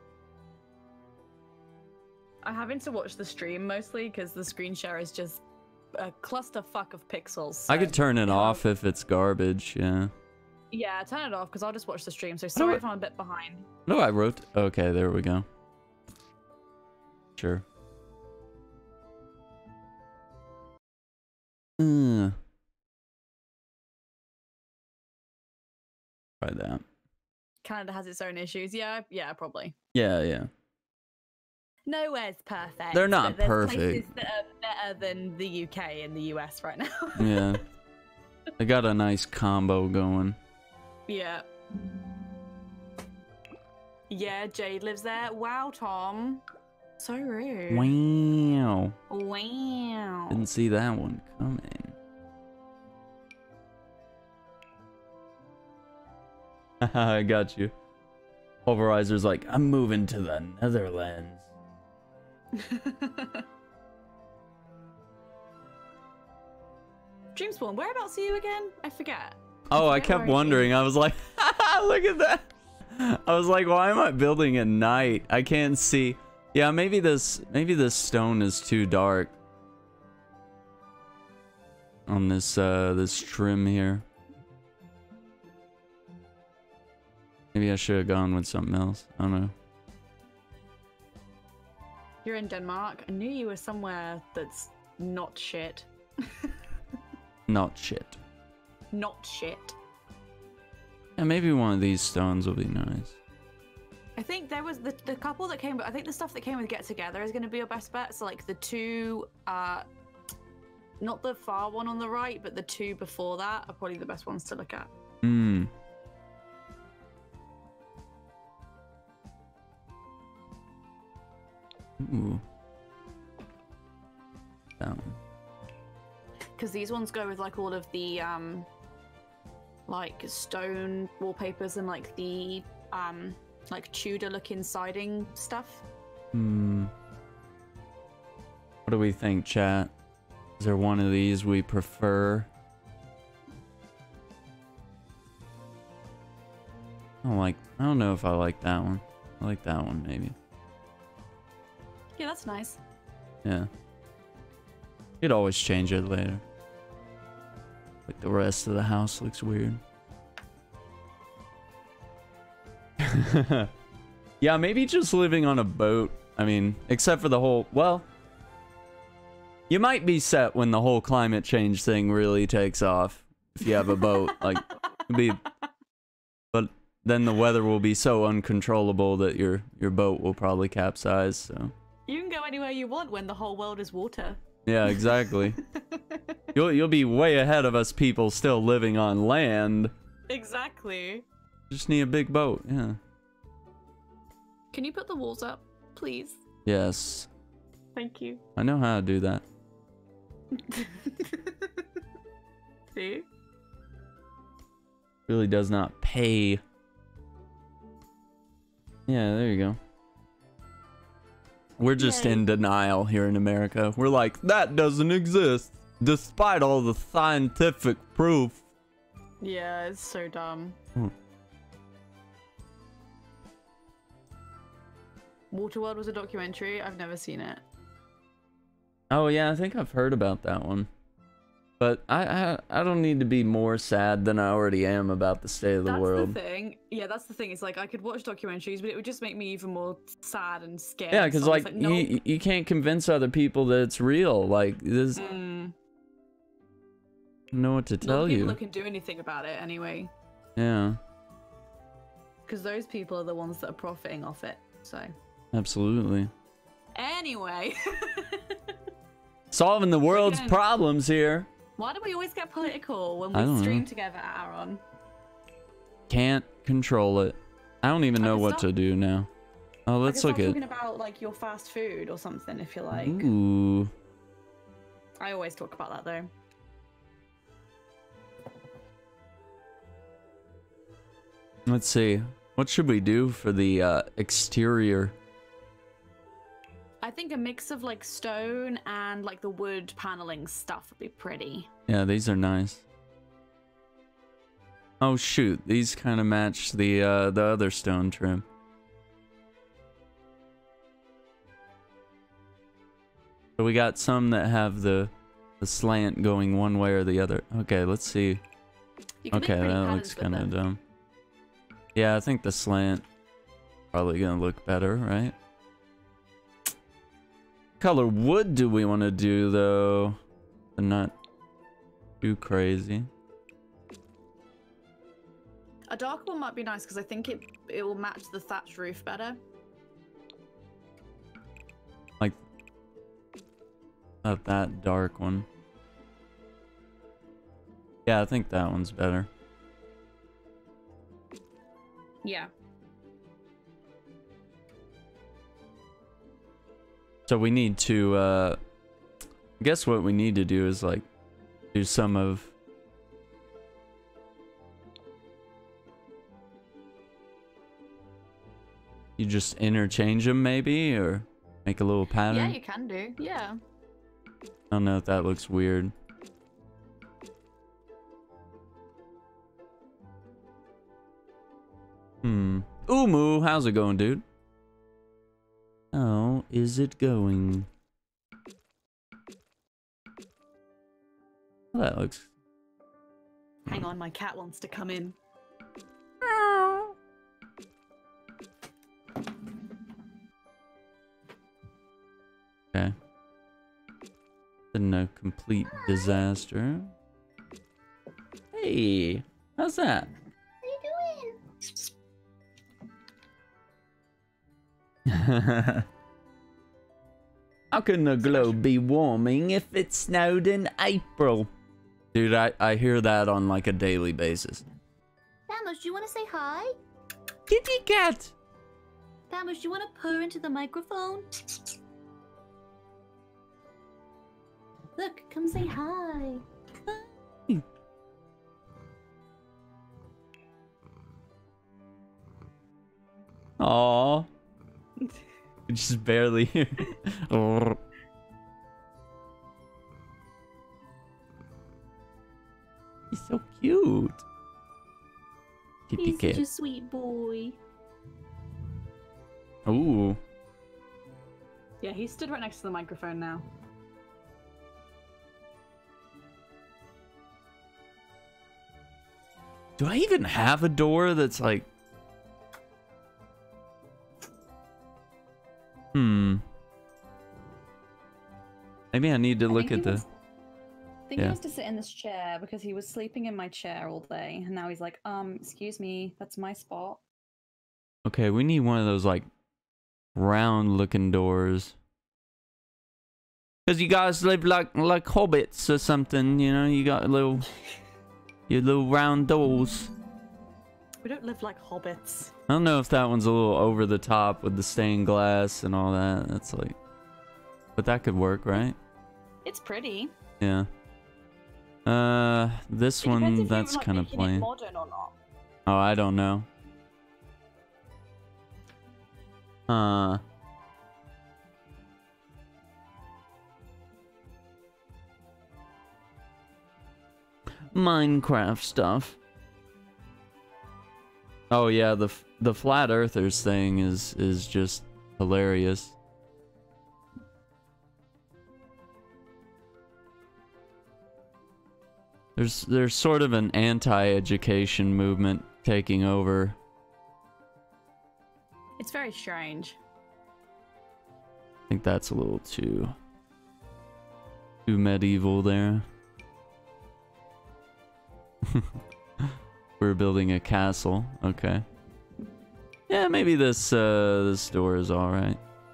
Speaker 2: I'm having to watch the stream mostly because the screen share is just a clusterfuck of pixels.
Speaker 1: I
Speaker 2: so,
Speaker 1: could turn it
Speaker 2: you know,
Speaker 1: off if it's garbage, yeah.
Speaker 2: Yeah, turn it off because I'll just watch the stream. So sorry
Speaker 1: I-
Speaker 2: if I'm a bit behind.
Speaker 1: No, I wrote. Okay, there we go. Sure. Uh. Try that.
Speaker 2: Canada has its own issues. Yeah, yeah, probably.
Speaker 1: Yeah, yeah.
Speaker 2: Nowhere's perfect.
Speaker 1: They're not
Speaker 2: but there's
Speaker 1: perfect.
Speaker 2: places that are better than the U K and the U S right now.
Speaker 1: Yeah. They got a nice combo going.
Speaker 2: Yeah. Yeah, Jade lives there. Wow, Tom. So rude.
Speaker 1: Wow.
Speaker 2: Wow.
Speaker 1: Didn't see that one coming. I got you. Pulverizer's like, I'm moving to the Netherlands.
Speaker 2: Dreamspawn, whereabouts are you again? I forget.
Speaker 1: Oh, I
Speaker 2: forget
Speaker 1: kept
Speaker 2: where are you?
Speaker 1: wondering. I was like, look at that. I was like, why am I building at night? I can't see. Yeah, maybe this maybe this stone is too dark on this uh this trim here. Maybe I should have gone with something else. I don't know.
Speaker 2: You're in Denmark. I knew you were somewhere that's not shit.
Speaker 1: Not shit.
Speaker 2: Not shit.
Speaker 1: Yeah, maybe one of these stones will be nice.
Speaker 2: I think there was the, the couple that came, I think the stuff that came with Get Together is going to be your best bet. So like the two, uh, not the far one on the right, but the two before that are probably the best ones to look at.
Speaker 1: Hmm. Ooh. That one.
Speaker 2: Because these ones go with like all of the um like stone wallpapers and like the um like Tudor looking siding stuff.
Speaker 1: Hmm. What do we think, chat? Is there one of these we prefer? I don't like I don't know if I like that one. I like that one maybe.
Speaker 2: Yeah, that's nice.
Speaker 1: Yeah. You'd always change it later. Like the rest of the house looks weird. Yeah, maybe just living on a boat. I mean, except for the whole, well, you might be set when the whole climate change thing really takes off. If you have a boat, like, be, but then the weather will be so uncontrollable that your your boat will probably capsize. So
Speaker 2: You can go anywhere you want when the whole world is water.
Speaker 1: yeah, exactly. You'll you'll be way ahead of us people still living on land.
Speaker 2: Exactly.
Speaker 1: Just need a big boat, yeah.
Speaker 2: Can you put the walls up, please?
Speaker 1: Yes.
Speaker 2: Thank you.
Speaker 1: I know how to do that.
Speaker 2: See?
Speaker 1: Really does not pay. Yeah, there you go. We're just
Speaker 2: Yay.
Speaker 1: in denial here in America. We're like, that doesn't exist, despite all the scientific proof.
Speaker 2: Yeah, it's so dumb.
Speaker 1: Hmm.
Speaker 2: Waterworld was a documentary. I've never seen it.
Speaker 1: Oh yeah, I think I've heard about that one. But I I, I don't need to be more sad than I already am about the state of the
Speaker 2: That's
Speaker 1: world.
Speaker 2: the thing. Yeah, that's the thing. It's like I could watch documentaries, but it would just make me even more sad and scared.
Speaker 1: Yeah, because
Speaker 2: So I was
Speaker 1: like,
Speaker 2: nope.
Speaker 1: you you can't convince other people that it's real. Like this,
Speaker 2: Mm.
Speaker 1: I don't know what to
Speaker 2: Not the
Speaker 1: tell
Speaker 2: people
Speaker 1: you.
Speaker 2: that can do anything about it anyway,
Speaker 1: Yeah,
Speaker 2: because those people are the ones that are profiting off it. So
Speaker 1: absolutely.
Speaker 2: anyway,
Speaker 1: Solving the world's
Speaker 2: Again.
Speaker 1: problems here.
Speaker 2: why do we always get political when
Speaker 1: I
Speaker 2: we
Speaker 1: don't
Speaker 2: stream
Speaker 1: know.
Speaker 2: together, Aaron?
Speaker 1: Can't control it. I don't even
Speaker 2: I
Speaker 1: know
Speaker 2: can
Speaker 1: what
Speaker 2: start-
Speaker 1: to do now. Oh,
Speaker 2: I
Speaker 1: let's
Speaker 2: can
Speaker 1: look
Speaker 2: start
Speaker 1: at.
Speaker 2: talking about like your fast food or something if you like.
Speaker 1: Ooh.
Speaker 2: I always talk about that though.
Speaker 1: Let's see. What should we do for the uh, exterior?
Speaker 2: I think a mix of like stone and like the wood paneling stuff would be pretty.
Speaker 1: Yeah, these are nice. Oh shoot, these kind of match the uh, the other stone trim. So we got some that have the the slant going one way or the other. Okay, let's see.
Speaker 2: You can make
Speaker 1: Okay,
Speaker 2: pretty
Speaker 1: that
Speaker 2: patterns
Speaker 1: looks
Speaker 2: with
Speaker 1: kind of
Speaker 2: them.
Speaker 1: dumb. Yeah, I think the slant probably gonna look better, right? Color wood do we want to do though? But not too crazy.
Speaker 2: A dark one might be nice because I think it it will match the thatch roof better.
Speaker 1: Like of that dark one. Yeah, I think that one's better.
Speaker 2: Yeah.
Speaker 1: So we need to, uh, I guess what we need to do is like do some of You just interchange them maybe, or make a little pattern?
Speaker 2: Yeah, you can do. Yeah.
Speaker 1: I don't know if that looks weird. Hmm. Umu, how's it going, dude? How is it going? Well, that looks...
Speaker 2: Hang on, my cat wants to come in.
Speaker 1: Okay. Been a complete disaster. Hey, how's that?
Speaker 6: What are you
Speaker 1: doing? How can the globe be warming if it snowed in April? Dude, I, I hear that on like a daily basis.
Speaker 6: Thanos, do you want to say hi?
Speaker 1: Kitty cat!
Speaker 6: Thanos, do you want to purr into the microphone? Look, come say hi.
Speaker 1: Hi. Aww. You just barely hear. He's so cute. Kitty
Speaker 6: He's
Speaker 1: cat.
Speaker 6: such a sweet boy.
Speaker 1: Ooh.
Speaker 2: Yeah, he stood right next to the microphone now.
Speaker 1: Do I even have a door that's like... Hmm. Maybe I need to
Speaker 2: I
Speaker 1: look
Speaker 2: think
Speaker 1: at
Speaker 2: he
Speaker 1: the...
Speaker 2: was- I think
Speaker 1: Yeah.
Speaker 2: he wants to sit in this chair because he was sleeping in my chair all day, and now he's like, um, excuse me, that's my spot.
Speaker 1: Okay, we need one of those like round looking doors. Cause you guys live like like hobbits or something, you know, you got little your little round doors.
Speaker 2: We don't live like hobbits.
Speaker 1: I don't know if that one's a little over the top with the stained glass and all that. That's like, but that could work, right?
Speaker 2: It's pretty.
Speaker 1: Yeah. Uh, this
Speaker 2: It depends
Speaker 1: one,
Speaker 2: if you were,
Speaker 1: that's
Speaker 2: like,
Speaker 1: kind of
Speaker 2: making it
Speaker 1: plain.
Speaker 2: modern or not.
Speaker 1: Oh, I don't know. Uh. Minecraft stuff. Oh yeah, the f the flat earthers thing is is just hilarious. There's there's sort of an anti-education movement taking over.
Speaker 2: It's very strange.
Speaker 1: I think that's a little too too medieval there. We're building a castle. Okay. Yeah, maybe this uh this door is all right.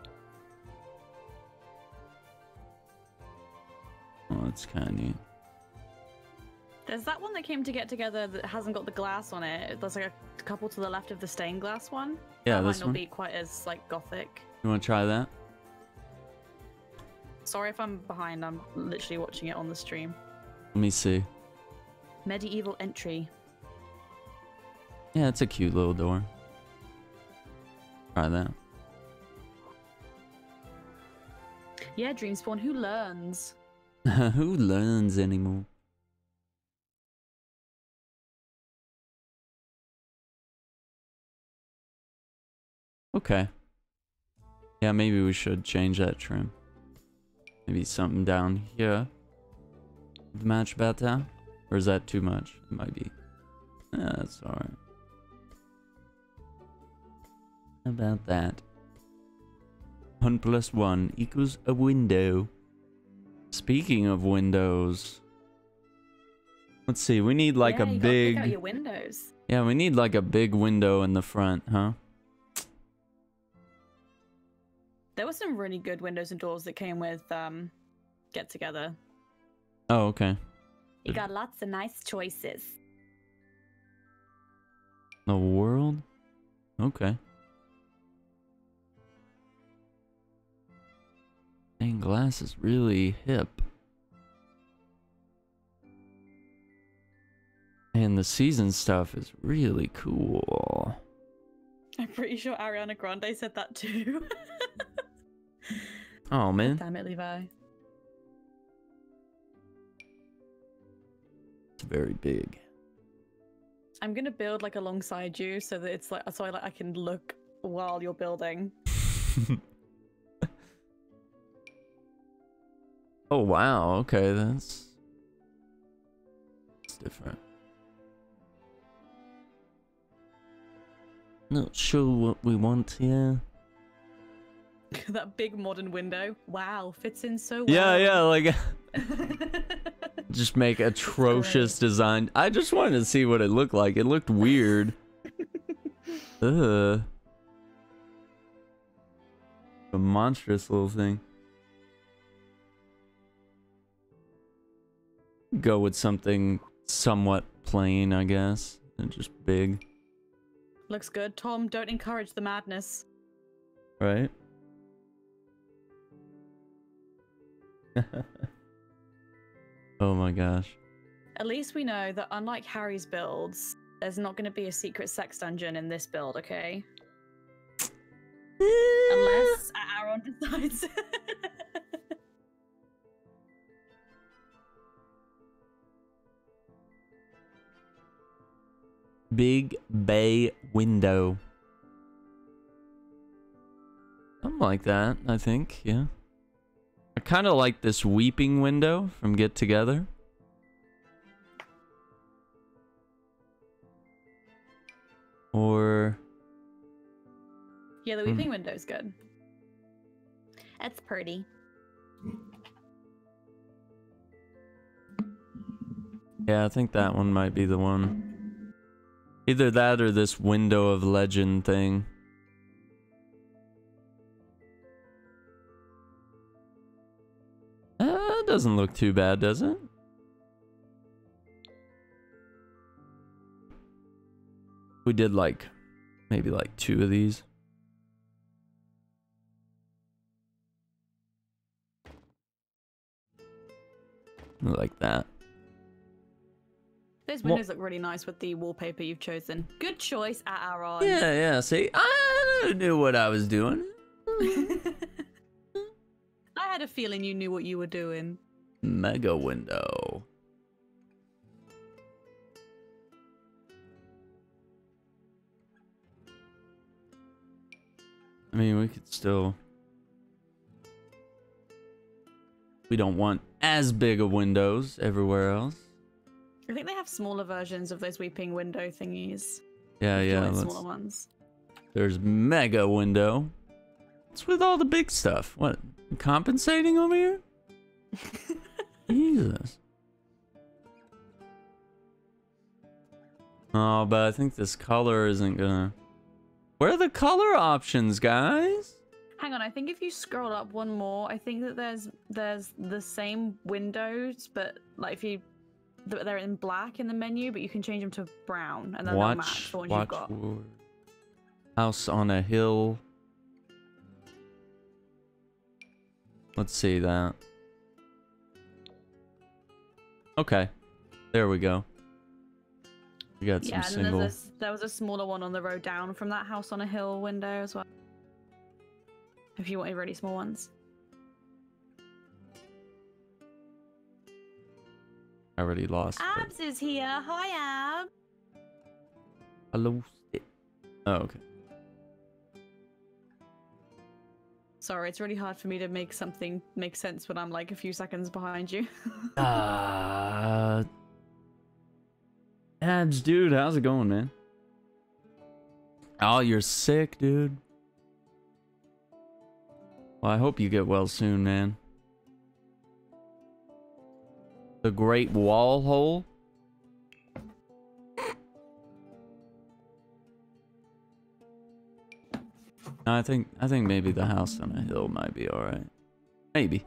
Speaker 1: Oh, that's kind of neat.
Speaker 2: There's that one that came to get together that hasn't got the glass on it. There's like a couple to the left of the stained glass one.
Speaker 1: Yeah,
Speaker 2: that
Speaker 1: this
Speaker 2: might not
Speaker 1: one.
Speaker 2: be quite as like gothic.
Speaker 1: You want to try that?
Speaker 2: Sorry if I'm behind. I'm literally watching it on the stream.
Speaker 1: Let me see.
Speaker 2: Medieval entry.
Speaker 1: Yeah, it's a cute little door. Try that.
Speaker 2: Yeah, Dreamspawn. Who learns?
Speaker 1: Who learns anymore? Okay. Yeah, maybe we should change that trim. Maybe something down here. The match better? Or is that too much? It might be. Yeah, that's alright. How about that? One plus one equals a window. Speaking of windows. Let's see, we need like
Speaker 2: yeah,
Speaker 1: a
Speaker 2: you gotta pick out
Speaker 1: big...
Speaker 2: your windows.
Speaker 1: Yeah, we need like a big window in the front, huh?
Speaker 2: There were some really good windows and doors that came with um, Get Together.
Speaker 1: Oh, okay.
Speaker 2: You got lots of nice choices.
Speaker 1: The world? Okay. Stained glass is really hip. And the season stuff is really cool.
Speaker 2: I'm pretty sure Ariana Grande said that too.
Speaker 1: Oh man,
Speaker 2: Damn it, Levi.
Speaker 1: it's very big.
Speaker 2: I'm gonna build like alongside you so that it's like so I like I can look while you're building.
Speaker 1: Oh wow, okay, that's that's different. Not sure what we want here.
Speaker 2: That big modern window. Wow, fits in so well.
Speaker 1: Yeah, yeah, like just make atrocious design. I just wanted to see what it looked like. It looked weird. Ugh. A monstrous little thing. Go with something somewhat plain, I guess, and just big.
Speaker 2: Looks good. Tom, don't encourage the madness.
Speaker 1: Right? Oh my gosh.
Speaker 2: At least we know that unlike Harry's builds, there's not going to be a secret sex dungeon in this build, okay? Unless Aaron decides.
Speaker 1: Big bay window. Something like that, I think, yeah. I kind of like this weeping window from Get Together. Or...
Speaker 2: Yeah, the weeping window's good.
Speaker 6: That's pretty.
Speaker 1: Yeah, I think that one might be the one. Either that or this Window of Legend thing. Uh, it doesn't look too bad, does it? We did like, maybe like two of these. Like that.
Speaker 2: Those windows look really nice with the wallpaper you've chosen. Good choice, Aaron.
Speaker 1: Yeah, yeah, see, I knew what I was doing.
Speaker 2: I had a feeling you knew what you were doing.
Speaker 1: Mega window. I mean, we could still... We don't want as big of windows everywhere else.
Speaker 2: I think they have smaller versions of those weeping window thingies.
Speaker 1: Yeah,
Speaker 2: If you
Speaker 1: yeah.
Speaker 2: want
Speaker 1: Let's...
Speaker 2: smaller ones.
Speaker 1: There's mega window. What's with all the big stuff? What? Compensating over here? Jesus. Oh, but I think this color isn't gonna... Where are the color options, guys?
Speaker 2: Hang on, I think if you scroll up one more, I think that there's there's the same windows, but like if you they're in black in the menu, but you can change them to brown, and then they'll match
Speaker 1: Watch,
Speaker 2: the ones
Speaker 1: watch
Speaker 2: you've got.
Speaker 1: word. House on a hill. Let's see that. Okay, there we go. We got
Speaker 2: Yeah,
Speaker 1: some
Speaker 2: and
Speaker 1: single.
Speaker 2: there's a, there was a smaller one on the road down from that house on a hill window as well. If you wanted really small ones.
Speaker 1: I already lost. it.
Speaker 2: Abs is here. Hi, Ab.
Speaker 1: Hello. Oh, okay.
Speaker 2: Sorry, it's really hard for me to make something make sense when I'm like a few seconds behind you.
Speaker 1: Uh, Abs, dude, how's it going, man? Oh, you're sick, dude. Well, I hope you get well soon, man. The Great Wall Hole? I think I think maybe the house on a hill might be alright. Maybe.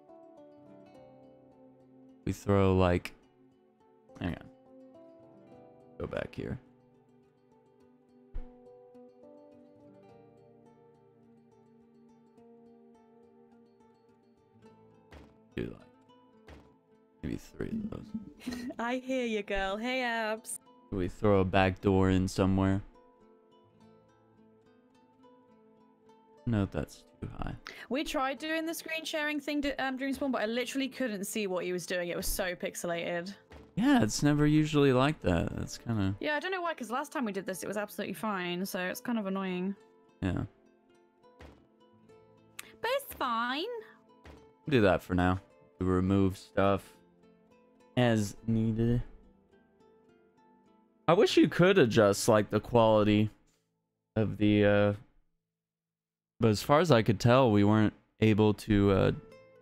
Speaker 1: We throw like... Hang on. Go back here. Do like maybe three of those.
Speaker 2: I hear you, girl. Hey, Abs.
Speaker 1: We throw a back door in somewhere. No, that's too high.
Speaker 2: We tried doing the screen sharing thing to, um, during spawn, but I literally couldn't see what he was doing. It was so pixelated.
Speaker 1: Yeah, it's never usually like that. That's kind of...
Speaker 2: Yeah, I don't know why, because last time we did this, it was absolutely fine, so it's kind of annoying.
Speaker 1: Yeah.
Speaker 2: But it's fine.
Speaker 1: Do that for now. To remove stuff as needed. I wish you could adjust, like, the quality of the, uh... But as far as I could tell, we weren't able to, uh...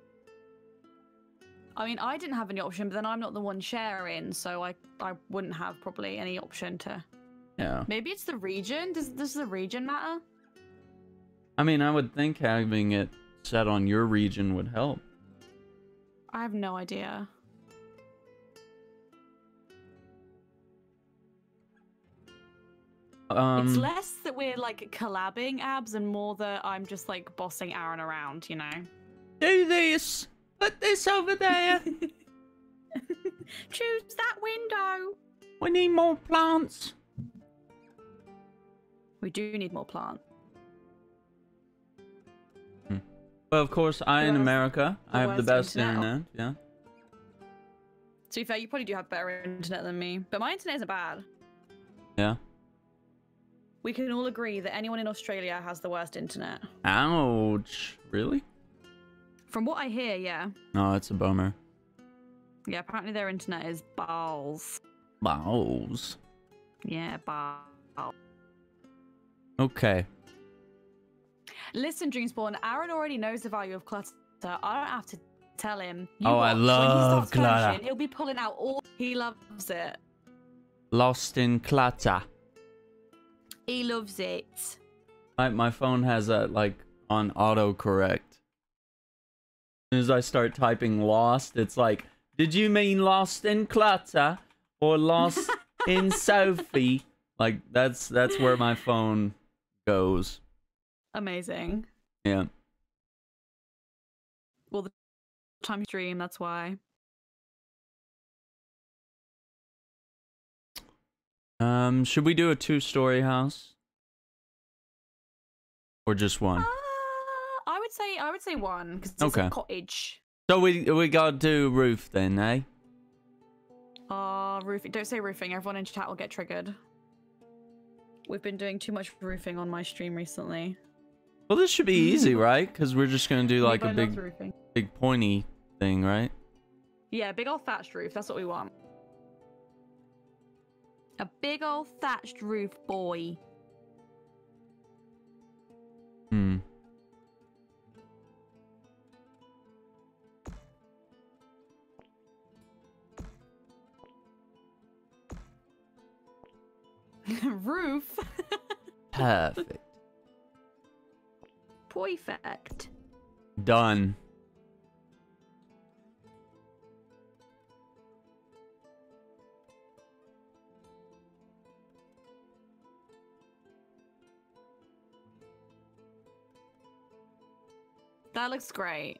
Speaker 2: I mean, I didn't have any option, but then I'm not the one sharing, so I, I wouldn't have probably any option to...
Speaker 1: Yeah.
Speaker 2: Maybe it's the region? Does, does the region matter?
Speaker 1: I mean, I would think having it set on your region would help.
Speaker 2: I have no idea.
Speaker 1: Um,
Speaker 2: It's less that we're like collabing abs and more that I'm just like bossing Aaron around, you know?
Speaker 1: do this! Put this over there!
Speaker 2: Choose that window!
Speaker 1: We need more plants!
Speaker 2: We do need more plant.
Speaker 1: Well, of course, I in
Speaker 2: Who has
Speaker 1: America,
Speaker 2: the
Speaker 1: I have the
Speaker 2: worst
Speaker 1: best
Speaker 2: internet?
Speaker 1: internet, yeah.
Speaker 2: To be fair, you probably do have better internet than me, but my internet isn't bad.
Speaker 1: Yeah.
Speaker 2: We can all agree that anyone in Australia has the worst internet.
Speaker 1: Ouch. Really?
Speaker 2: From what I hear, yeah.
Speaker 1: No, it's a bummer.
Speaker 2: Yeah, apparently their internet is balls.
Speaker 1: Balls.
Speaker 2: Yeah, balls.
Speaker 1: Okay.
Speaker 2: Listen, Dreamspawn, Aaron already knows the value of clutter. I don't have to tell him. You
Speaker 1: Oh, I
Speaker 2: watch,
Speaker 1: love
Speaker 2: when he starts
Speaker 1: clutter.
Speaker 2: furnishing, he'll be pulling out all... He loves it.
Speaker 1: Lost in clutter.
Speaker 2: He loves it.
Speaker 1: My, my phone has that, like, on autocorrect. As soon as I start typing lost, it's like, did you mean lost in clutter? Or lost in Sophie? Like, that's that's where my phone goes.
Speaker 2: Amazing.
Speaker 1: Yeah.
Speaker 2: Well, the time you stream, that's why.
Speaker 1: Um, should we do a two-story house? Or just one?
Speaker 2: Uh, I would say I would say one because it's
Speaker 1: Okay.
Speaker 2: a cottage.
Speaker 1: So we we gotta do roof then, eh?
Speaker 2: Uh, roofing. Don't say roofing. Everyone in chat will get triggered. We've been doing too much roofing on my stream recently.
Speaker 1: Well, this should be easy, right? Because we're just gonna do like a
Speaker 2: Everybody loves
Speaker 1: big,
Speaker 2: roofing.
Speaker 1: big pointy thing, right?
Speaker 2: Yeah, big old thatched roof. That's what we want. A big old thatched roof, boy.
Speaker 1: Hmm.
Speaker 2: Roof.
Speaker 1: Perfect.
Speaker 2: Perfect.
Speaker 1: Done.
Speaker 2: That looks great.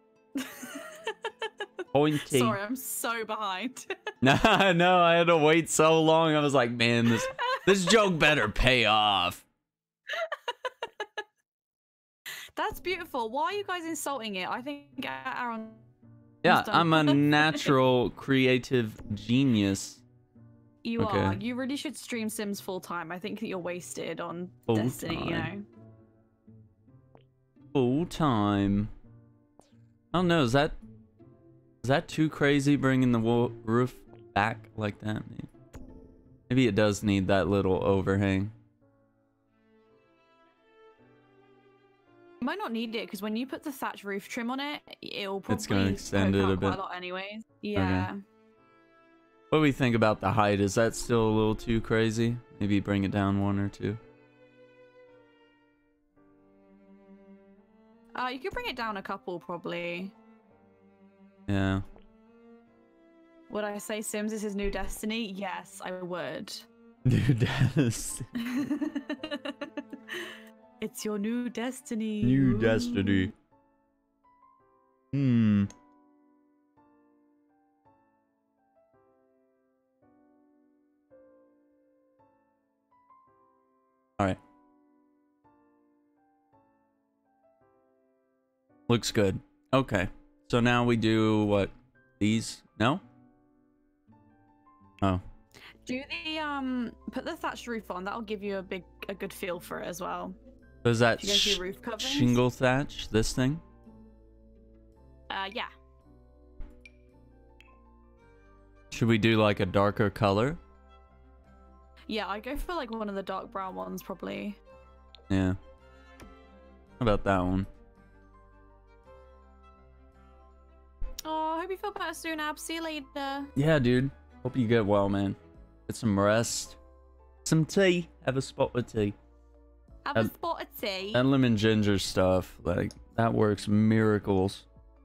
Speaker 1: Pointy.
Speaker 2: Sorry, I'm so behind.
Speaker 1: No, no, I had to wait so long. I was like, man, this this joke better pay off.
Speaker 2: That's beautiful. Why are you guys insulting it? I think Aaron.
Speaker 1: Yeah,
Speaker 2: done
Speaker 1: I'm a
Speaker 2: perfect.
Speaker 1: natural creative genius.
Speaker 2: You
Speaker 1: Okay.
Speaker 2: are. You really should stream Sims full time. I think that you're wasted on
Speaker 1: Full
Speaker 2: Destiny, you know.
Speaker 1: time. Full time. I don't know. Is that is that too crazy? Bringing the wo roof back like that? Maybe it does need that little overhang.
Speaker 2: You might not need it because when you put the thatch roof trim on it, it'll probably
Speaker 1: It's gonna extend
Speaker 2: poke
Speaker 1: it a
Speaker 2: out quite
Speaker 1: bit.
Speaker 2: a lot anyways. Yeah.
Speaker 1: What do we think about the height? Is that still a little too crazy? Maybe bring it down one or two.
Speaker 2: Uh, you could bring it down a couple probably.
Speaker 1: Yeah.
Speaker 2: Would I say Sims is his new Destiny? Yes, I would.
Speaker 1: New Destiny.
Speaker 2: It's your new Destiny.
Speaker 1: New
Speaker 2: Ooh.
Speaker 1: Destiny. Hmm. All right. Looks good. Okay. So now we do what? These? No? Oh.
Speaker 2: Do the um put the thatched roof on. That'll give you a big a good feel for it as well.
Speaker 1: So is that
Speaker 2: If you go to
Speaker 1: sh
Speaker 2: your roof coverings.
Speaker 1: shingle thatch? This thing?
Speaker 2: Uh, yeah.
Speaker 1: Should we do like a darker color?
Speaker 2: Yeah, I go for like one of the dark brown ones probably.
Speaker 1: Yeah. How about that one?
Speaker 2: Oh, I hope you feel better soon, Ab. See you later.
Speaker 1: Yeah, dude. Hope you get well, man. Get some rest. Some tea. Have a spot of tea.
Speaker 2: Have
Speaker 1: Um,
Speaker 2: a spot of tea.
Speaker 1: That lemon ginger stuff, like, that works miracles.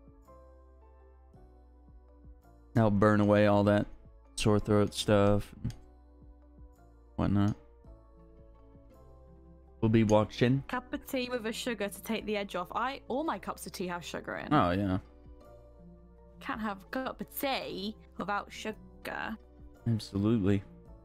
Speaker 1: That'll burn away all that sore throat stuff and whatnot. We'll be watching.
Speaker 2: Cup of tea with a sugar to take the edge off. I all my cups of tea have sugar in.
Speaker 1: Oh, yeah.
Speaker 2: Can't have a cup of tea without sugar.
Speaker 1: Absolutely.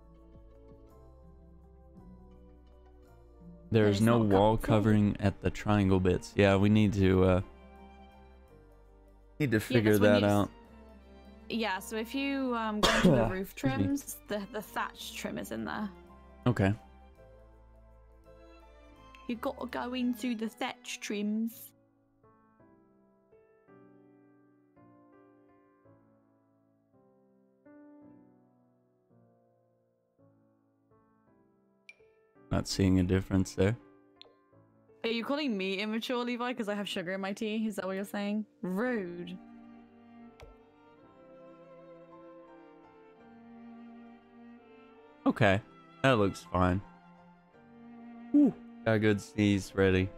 Speaker 1: There's
Speaker 2: There's
Speaker 1: no
Speaker 2: no cup
Speaker 1: wall
Speaker 2: of tea.
Speaker 1: covering at the triangle bits. Yeah, we need to, uh... Need to figure
Speaker 2: 'cause when
Speaker 1: that
Speaker 2: you s-
Speaker 1: out.
Speaker 2: Yeah, so if you um go into the roof
Speaker 1: Excuse me.
Speaker 2: trims, the the thatch trim is in there.
Speaker 1: Okay.
Speaker 2: You gotta go into the thatch trims.
Speaker 1: Not seeing a difference there.
Speaker 2: Are you calling me immature, Levi, because I have sugar in my tea? Is that what you're saying? Rude.
Speaker 1: Okay. That looks fine. Whew. Got a good sneeze ready.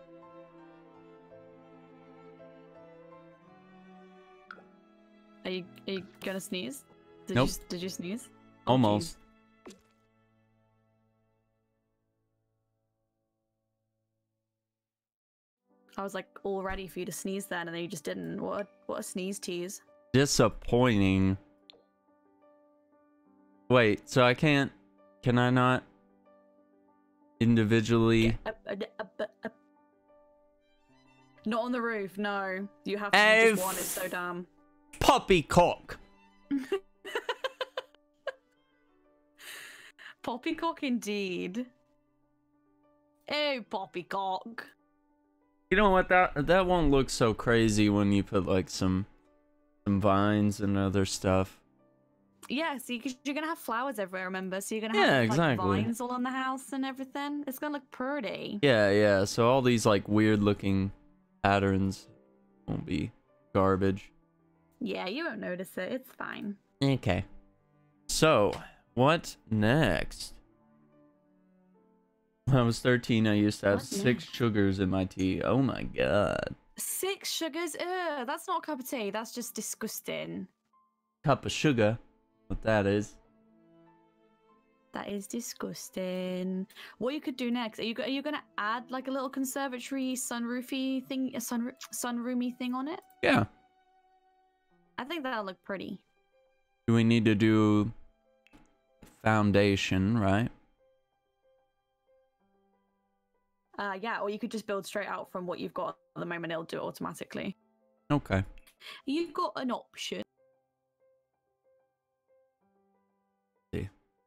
Speaker 2: Are you are you gonna sneeze? Did
Speaker 1: Nope.
Speaker 2: you did you sneeze? Oh,
Speaker 1: Almost.
Speaker 2: jeez. I was like all ready for you to sneeze then, and then you just didn't. What a, what a sneeze tease.
Speaker 1: Disappointing. Wait, so I can't... Can I not... individually...
Speaker 2: Up, up, up, up. Not on the roof, no. You have to
Speaker 1: Oh,
Speaker 2: just one. It's so damn.
Speaker 1: Poppycock!
Speaker 2: Poppycock indeed. Oh, poppycock.
Speaker 1: You know what, that that won't look so crazy when you put like some some vines and other stuff.
Speaker 2: Yeah, see, because you're gonna have flowers everywhere, remember? So you're gonna
Speaker 1: Yeah,
Speaker 2: have like,
Speaker 1: exactly.
Speaker 2: vines all on the house and everything. It's gonna look pretty.
Speaker 1: Yeah, yeah, so all these like weird looking patterns won't be garbage.
Speaker 2: Yeah, you won't notice it. It's fine.
Speaker 1: Okay. So, what next? When I was thirteen, I used to have
Speaker 2: What
Speaker 1: six
Speaker 2: next?
Speaker 1: sugars in my tea. Oh my god.
Speaker 2: Six sugars? Ugh, that's not a cup of tea. That's just disgusting.
Speaker 1: Cup of sugar. What that is.
Speaker 2: That is disgusting. What you could do next? Are you go- are you gonna add like a little conservatory sunroofy thing, a sun sunroomy thing on it?
Speaker 1: Yeah.
Speaker 2: I think that'll look pretty.
Speaker 1: Do we need to do foundation, right?
Speaker 2: Uh, yeah, or you could just build straight out from what you've got at the moment. It'll do it automatically.
Speaker 1: Okay.
Speaker 2: You've got an option.
Speaker 1: See.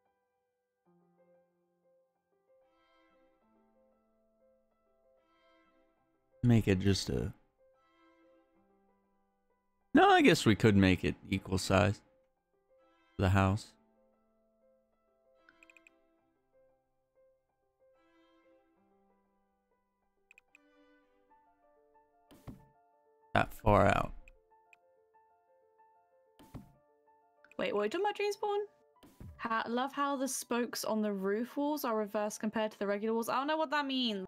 Speaker 1: Make it just a... No, I guess we could make it equal size. The house. That far out.
Speaker 2: Wait, what are you talking about, Dreamspawn? Ha- love how the spokes on the roof walls are reversed compared to the regular walls. I don't know what that means.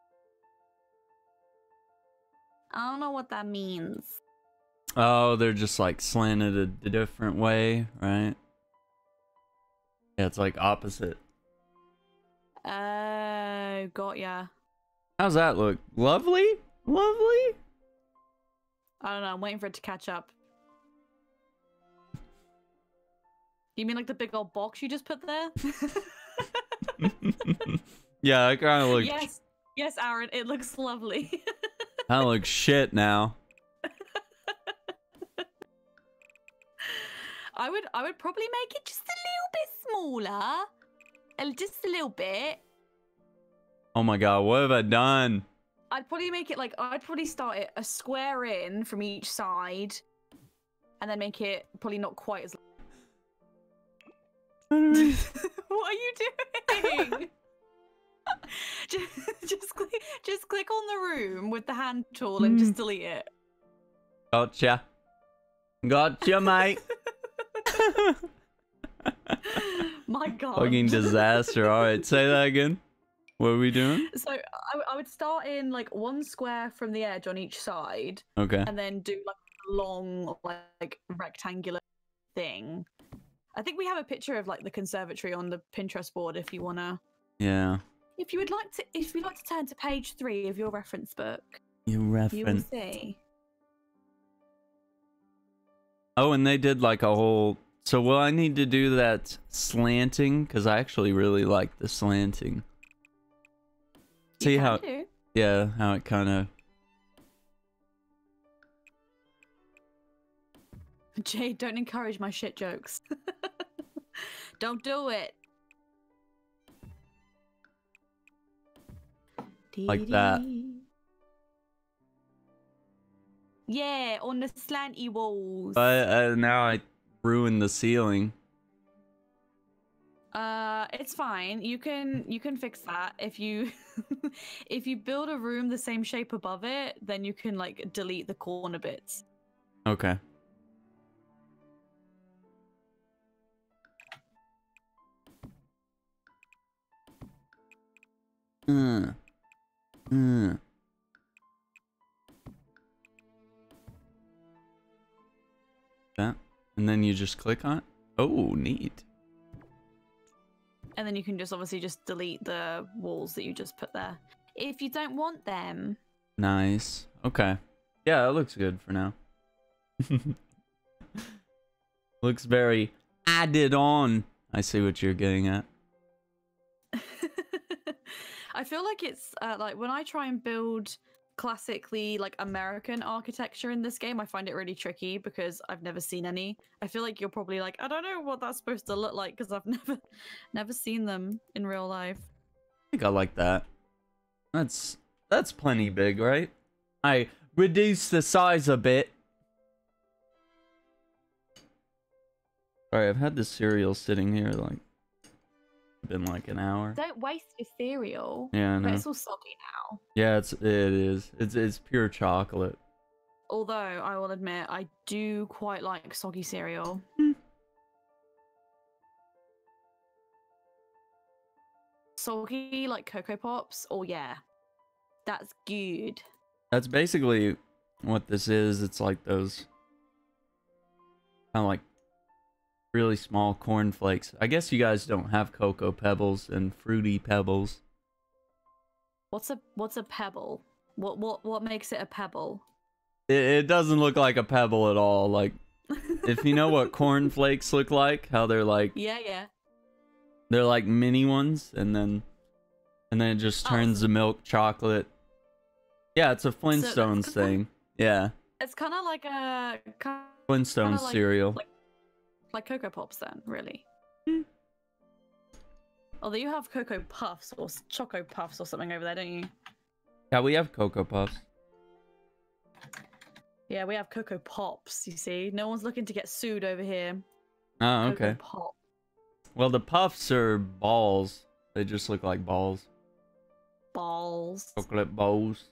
Speaker 2: I don't know what that means.
Speaker 1: Oh, they're just like slanted a, a different way, right? Yeah, it's like opposite.
Speaker 2: Oh, got ya.
Speaker 1: How's that look? Lovely? Lovely?
Speaker 2: I don't know. I'm waiting for it to catch up. You mean like the big old box you just put there?
Speaker 1: Yeah, it kind of looks
Speaker 2: Yes, yes, Aaron. It looks lovely.
Speaker 1: kind of looks shit now.
Speaker 2: I would I would probably make it just a little bit smaller. A- Just a little bit.
Speaker 1: Oh my god, what have I done?
Speaker 2: I'd probably make it like I'd probably start it a square in from each side, and then make it probably not quite as. What are you doing? just, just click, just click on the room with the hand tool and just delete it.
Speaker 1: Gotcha. Gotcha, mate.
Speaker 2: My God.
Speaker 1: Fucking disaster. All right, say that again. What are we doing?
Speaker 2: So I, I would start in like one square from the edge on each side,
Speaker 1: Okay.
Speaker 2: and then do like a long, like rectangular thing. I think we have a picture of like the conservatory on the Pinterest board if you wanna.
Speaker 1: Yeah.
Speaker 2: If you would like to, if you'd like to turn to page three of your reference book,
Speaker 1: You
Speaker 2: you will
Speaker 1: reference.
Speaker 2: see.
Speaker 1: Oh, and they did like a whole. So will I need to do that slanting? Because I actually really like the slanting.
Speaker 2: You
Speaker 1: See
Speaker 2: can
Speaker 1: how?
Speaker 2: do.
Speaker 1: Yeah, how it kind of.
Speaker 2: Jade, don't encourage my shit jokes. Don't do it.
Speaker 1: Like that.
Speaker 2: Yeah, on the slanty walls.
Speaker 1: But uh, now I ruined the ceiling.
Speaker 2: Uh, it's fine. You can you can fix that if you if you build a room the same shape above it, then you can like delete the corner bits.
Speaker 1: Okay. Uh. Uh. That, and then you just click on it. Oh, neat.
Speaker 2: And then you can just obviously just delete the walls that you just put there. If you don't want them.
Speaker 1: Nice. Okay. Yeah, that looks good for now. Looks very added on. I see what you're getting at.
Speaker 2: I feel like it's uh, like when I try and build classically like American architecture in this game, I find it really tricky because I've never seen any. I feel like you're probably like, I don't know what that's supposed to look like because I've never never seen them in real life.
Speaker 1: I think I like that. That's that's plenty big, right? I reduced the size a bit. Sorry, I've had this cereal sitting here like been like an hour.
Speaker 2: Don't waste your cereal.
Speaker 1: Yeah, I know.
Speaker 2: But it's all soggy now.
Speaker 1: Yeah, it's it is. It's it's pure chocolate.
Speaker 2: Although I will admit, I do quite like soggy cereal. Soggy like Cocoa Pops. Oh yeah, that's good.
Speaker 1: That's basically what this is. It's like those kind of like really small cornflakes. I guess you guys don't have Cocoa Pebbles and Fruity Pebbles.
Speaker 2: What's a what's a pebble? What what what makes it a pebble?
Speaker 1: It, it doesn't look like a pebble at all. Like, if you know what cornflakes look like, how they're like
Speaker 2: Yeah, yeah.
Speaker 1: they're like mini ones, and then and then it just
Speaker 2: Oh,
Speaker 1: turns
Speaker 2: so-
Speaker 1: the milk chocolate. Yeah, it's a
Speaker 2: that's
Speaker 1: Flintstones
Speaker 2: kinda-
Speaker 1: thing. Yeah,
Speaker 2: It's kind of like a kind
Speaker 1: Flintstones
Speaker 2: like-
Speaker 1: cereal.
Speaker 2: like- like Cocoa Pops then, really.
Speaker 1: Hmm.
Speaker 2: Although you have Cocoa Puffs or s- Choco Puffs or something over there, don't you?
Speaker 1: Yeah, we have Cocoa Puffs.
Speaker 2: Yeah, we have Cocoa Pops, you see. No one's looking to get sued over here.
Speaker 1: Oh,
Speaker 2: Cocoa
Speaker 1: okay.
Speaker 2: Pop.
Speaker 1: Well, the puffs are balls. They just look like balls.
Speaker 2: Balls.
Speaker 1: Chocolate balls.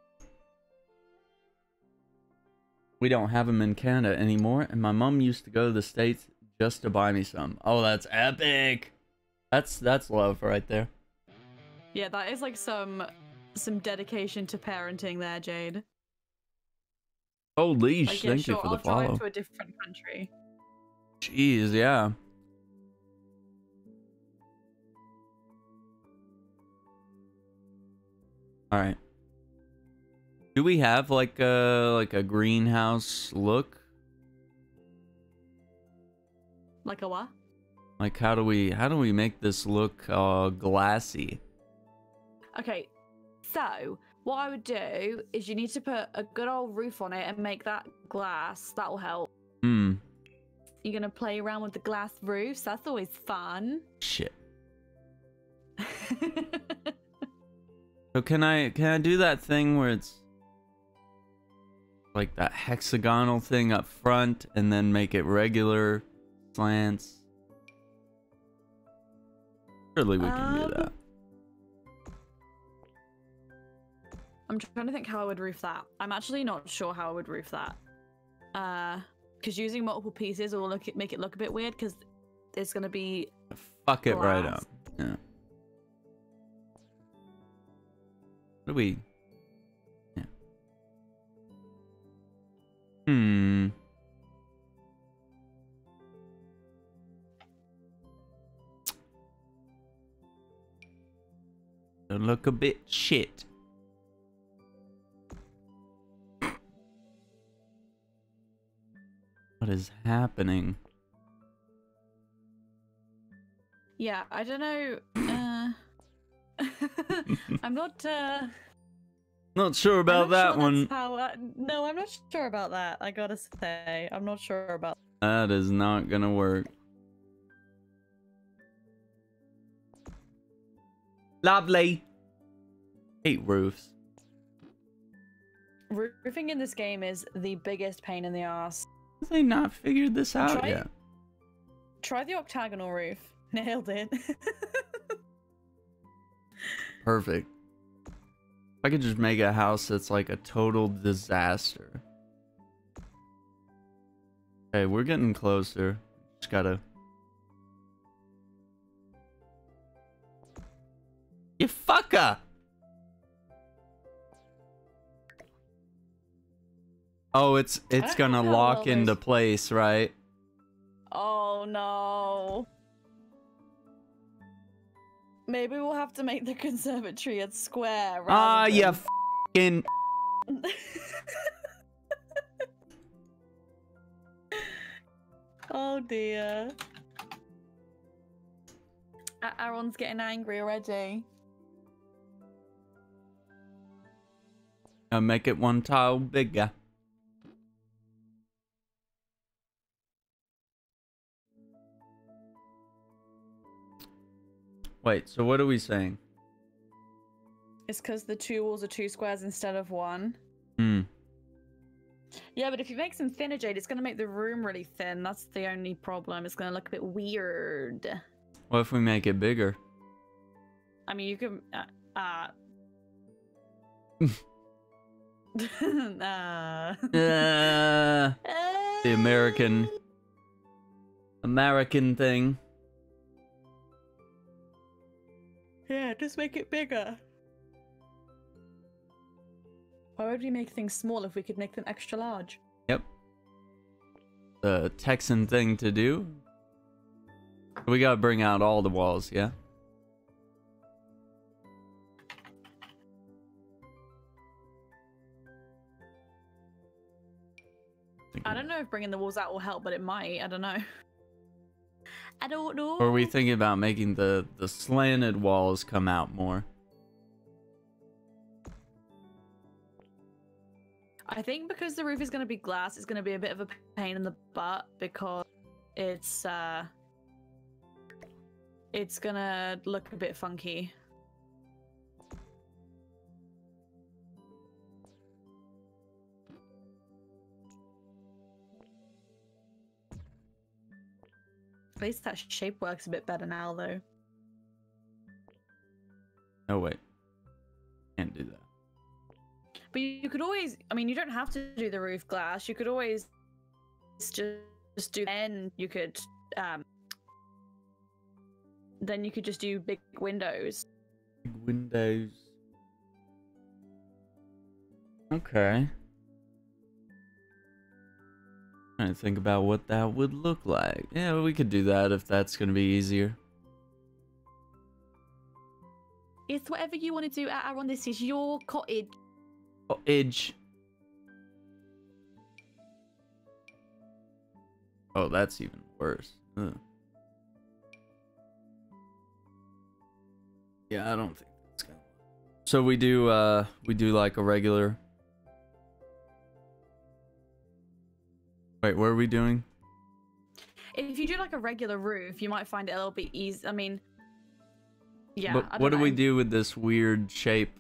Speaker 1: We don't have them in Canada anymore, and my mom used to go to the States just to buy me some. Oh, that's epic! That's that's love right there.
Speaker 2: Yeah, that is like some some dedication to parenting there, Jade.
Speaker 1: Oh, leash,
Speaker 2: Like, yeah,
Speaker 1: thank
Speaker 2: sure,
Speaker 1: you for
Speaker 2: I'll
Speaker 1: the follow.
Speaker 2: drive to a different country.
Speaker 1: Jeez, yeah. All right. Do we have like a like a greenhouse look?
Speaker 2: Like a what?
Speaker 1: Like how do we how do we make this look uh glassy?
Speaker 2: Okay, so what I would do is you need to put a good old roof on it and make that glass. That will help.
Speaker 1: Hmm.
Speaker 2: You're gonna play around with the glass roofs. That's always fun.
Speaker 1: Shit. So can I can I do that thing where it's like that hexagonal thing up front and then make it regular slants? Surely we can do
Speaker 2: Um,
Speaker 1: that.
Speaker 2: I'm trying to think how I would roof that. I'm actually not sure how I would roof that. Uh, because using multiple pieces will look make it look a bit weird because there's gonna be
Speaker 1: Fuck it right
Speaker 2: glass.
Speaker 1: up. Yeah. What do we? Yeah. Hmm. Don't look a bit shit. What is happening?
Speaker 2: Yeah, I don't know. Uh, I'm not. Uh,
Speaker 1: Not sure
Speaker 2: I'm
Speaker 1: about
Speaker 2: not
Speaker 1: that
Speaker 2: sure
Speaker 1: one.
Speaker 2: that's How, uh, no, I'm not sure about that. I gotta say, I'm not sure about.
Speaker 1: That is not gonna work. Lovely. Hate roofs.
Speaker 2: Roofing in this game is the biggest pain in the ass.
Speaker 1: Have they not figured this out
Speaker 2: Try-
Speaker 1: yet?
Speaker 2: Try the octagonal roof. Nailed it.
Speaker 1: Perfect. If I could just make a house that's like a total disaster. Okay, we're getting closer. Just gotta... You fucker! Oh, it's it's
Speaker 2: don't
Speaker 1: gonna
Speaker 2: know how
Speaker 1: lock
Speaker 2: well
Speaker 1: into
Speaker 2: there's-
Speaker 1: place, right?
Speaker 2: Oh no. Maybe we'll have to make the conservatory a square.
Speaker 1: Ah,
Speaker 2: rather
Speaker 1: you
Speaker 2: than-
Speaker 1: fucking...
Speaker 2: Oh dear. A- Aaron's getting angry already.
Speaker 1: I'll make it one tile bigger. Wait, so what are we saying?
Speaker 2: It's because the two walls are two squares instead of one.
Speaker 1: Hmm.
Speaker 2: Yeah, but if you make some thinner jade, it's going to make the room really thin. That's the only problem. It's going to look a bit weird.
Speaker 1: What if we make it bigger?
Speaker 2: I mean, you can... Uh... uh... uh...
Speaker 1: Uh, the American... American thing.
Speaker 2: Yeah, just make it bigger. Why would we make things small if we could make them extra large?
Speaker 1: Yep. The Texan thing to do. We gotta bring out all the walls, yeah?
Speaker 2: I don't know if bringing the walls out will help, but it might. I don't know. I don't know.
Speaker 1: Or are we thinking about making the, the slanted walls come out more?
Speaker 2: I think because the roof is going to be glass, it's going to be a bit of a pain in the butt because it's uh, it's going to look a bit funky. At least that shape works a bit better now, though.
Speaker 1: Oh, wait. Can't do that.
Speaker 2: But you could always, I mean, you don't have to do the roof glass. You could always just, just do, and you could, um, then you could just do big windows.
Speaker 1: Big windows. Okay. Trying to think about what that would look like. Yeah, we could do that if that's gonna be easier.
Speaker 2: It's whatever you want to do, Aaron. This is your cottage.
Speaker 1: Cottage. Oh, that's even worse. Ugh. Yeah, I don't think that's gonna. So we do, uh, we do like a regular. Wait, what are we doing?
Speaker 2: if you do like a regular roof, you might find it a little bit easy. I mean, yeah.
Speaker 1: But
Speaker 2: I don't
Speaker 1: what do we
Speaker 2: know.
Speaker 1: do with this weird shape?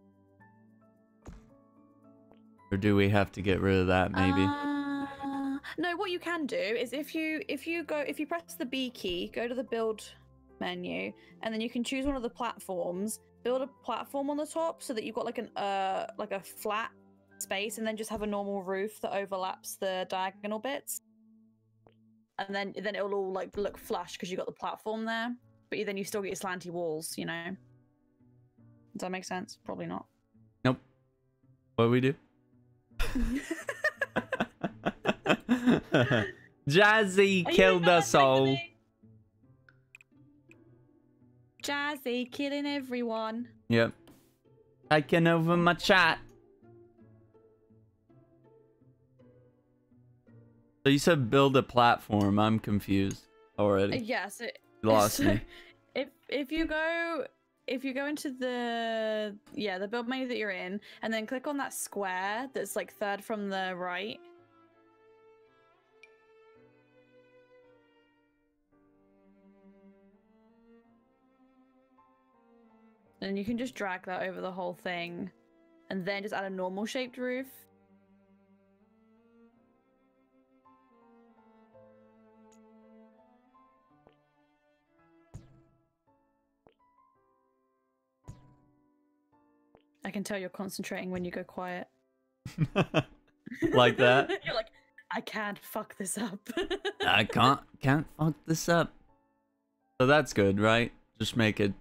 Speaker 1: Or do we have to get rid of that, maybe?
Speaker 2: Uh, no, what you can do is if you if you go if you press the B key, go to the build menu, and then you can choose one of the platforms. Build a platform on the top so that you've got like an uh like a flat space, and then just have a normal roof that overlaps the diagonal bits. And then then it'll all like look flush because you got the platform there, but you, then you still get your slanty walls. You know. Does that make sense? Probably not.
Speaker 1: Nope. What do we do? Jazzy
Speaker 2: Are you
Speaker 1: killed
Speaker 2: not
Speaker 1: us all.
Speaker 2: listening? Jazzy killing everyone.
Speaker 1: Yep. Taking over my chat. So you said build a platform. I'm confused already.
Speaker 2: Yes, it
Speaker 1: You lost
Speaker 2: so
Speaker 1: me.
Speaker 2: If if you go if you go into the yeah the build menu that you're in, and then click on that square that's like third from the right. And you can just drag that over the whole thing, and then just add a normal shaped roof. I can tell you're concentrating when you go quiet.
Speaker 1: Like that?
Speaker 2: You're like, I can't fuck this up.
Speaker 1: I can't can't fuck this up. So that's good, right? Just make it.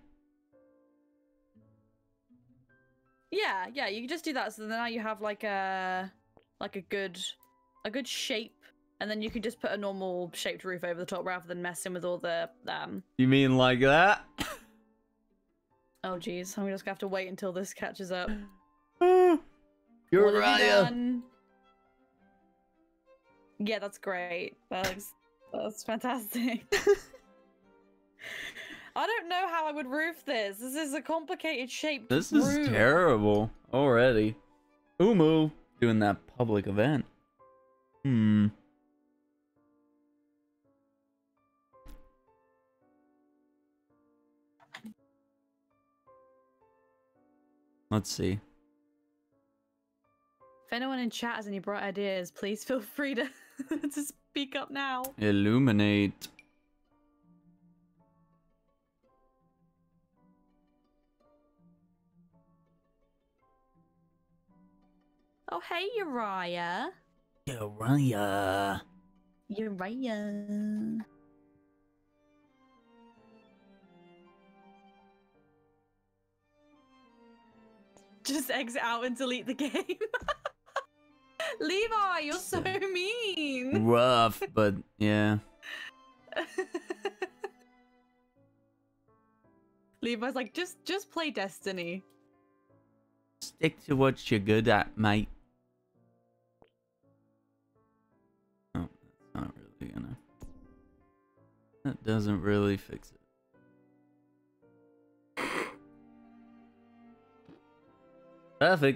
Speaker 2: Yeah, yeah, you can just do that. So now you have like a like a good a good shape, and then you can just put a normal shaped roof over the top rather than messing with all the um.
Speaker 1: You mean like that?
Speaker 2: Oh geez, I'm just gonna have to wait until this catches up.
Speaker 1: You're
Speaker 2: What have you
Speaker 1: right.
Speaker 2: done? Yeah, that's great. That looks, that's fantastic. I don't know how I would roof this. This is a complicated shaped
Speaker 1: This is
Speaker 2: roof.
Speaker 1: terrible already. Umu doing that public event. Hmm. Let's see.
Speaker 2: If anyone in chat has any bright ideas, please feel free to, to speak up now.
Speaker 1: Illuminate.
Speaker 2: Oh, hey, Uriah.
Speaker 1: Uriah.
Speaker 2: Uriah. Just exit out and delete the game. Levi, you're so mean.
Speaker 1: Rough, but yeah.
Speaker 2: Levi's like, just just play Destiny.
Speaker 1: Stick to what you're good at, mate. Oh, that's not really gonna. That doesn't really fix it. Perfect.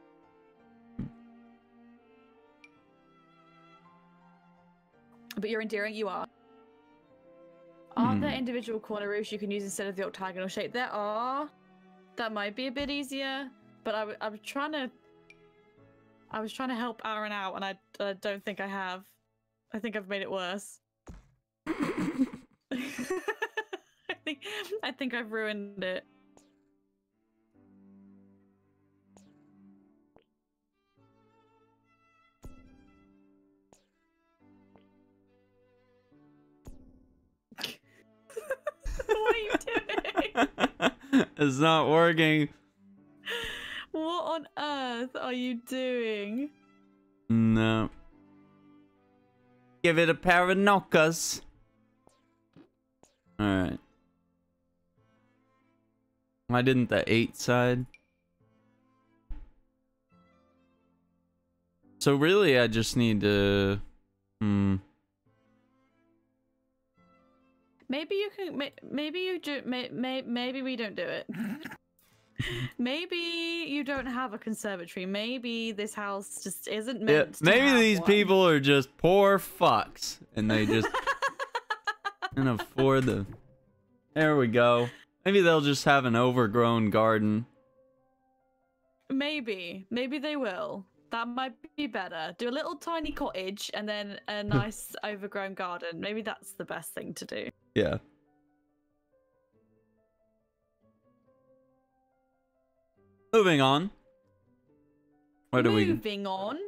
Speaker 2: But you're endearing, you are. Aren't there
Speaker 1: Hmm.
Speaker 2: individual corner roofs you can use instead of the octagonal shape? There are. That might be a bit easier, but I, w- I was trying to. I was trying to help Aaron out, and I, I don't think I have. I think I've made it worse. I think I think I've ruined it. What are you doing?
Speaker 1: It's not working.
Speaker 2: What on earth are you doing?
Speaker 1: No. Give it a pair of knockers. Alright. Why didn't the eight side? So really I just need to... Hmm.
Speaker 2: Maybe you can. may- Maybe you do. May, may, maybe we don't do it. Maybe you don't have a conservatory. Maybe this house just isn't
Speaker 1: Yeah,
Speaker 2: meant. to
Speaker 1: maybe
Speaker 2: have
Speaker 1: these
Speaker 2: one.
Speaker 1: people are just poor fucks. And they just And afford the... There we go. Maybe they'll just have an overgrown garden.
Speaker 2: Maybe. Maybe they will. That might be better. Do a little tiny cottage and then a nice overgrown garden. Maybe that's the best thing to do.
Speaker 1: Yeah. Moving on. Where do we...
Speaker 2: Moving on.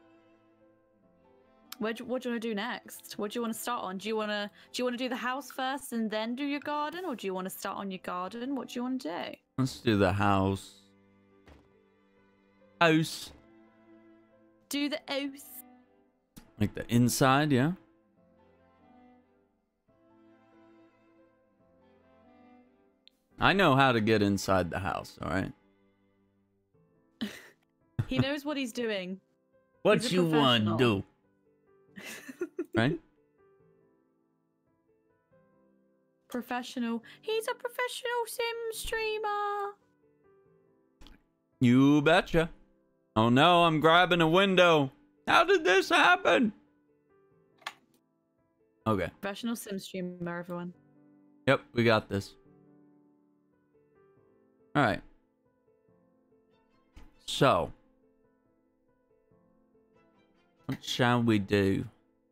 Speaker 2: Where do, what do you want to do next? What do you want to start on? Do you want to do you want to do the house first and then do your garden, or do you want to start on your garden? What do you want to do?
Speaker 1: Let's do the house. House.
Speaker 2: Do the house.
Speaker 1: Like the inside, yeah? I know how to get inside the house, alright?
Speaker 2: He knows what he's doing.
Speaker 1: What
Speaker 2: He's a
Speaker 1: you want to
Speaker 2: professional.
Speaker 1: do? Right?
Speaker 2: Professional. He's a professional sim streamer.
Speaker 1: You betcha. Oh no, I'm grabbing a window. How did this happen? Okay.
Speaker 2: Professional sim streamer, everyone.
Speaker 1: Yep, we got this. Alright. So. What shall we do?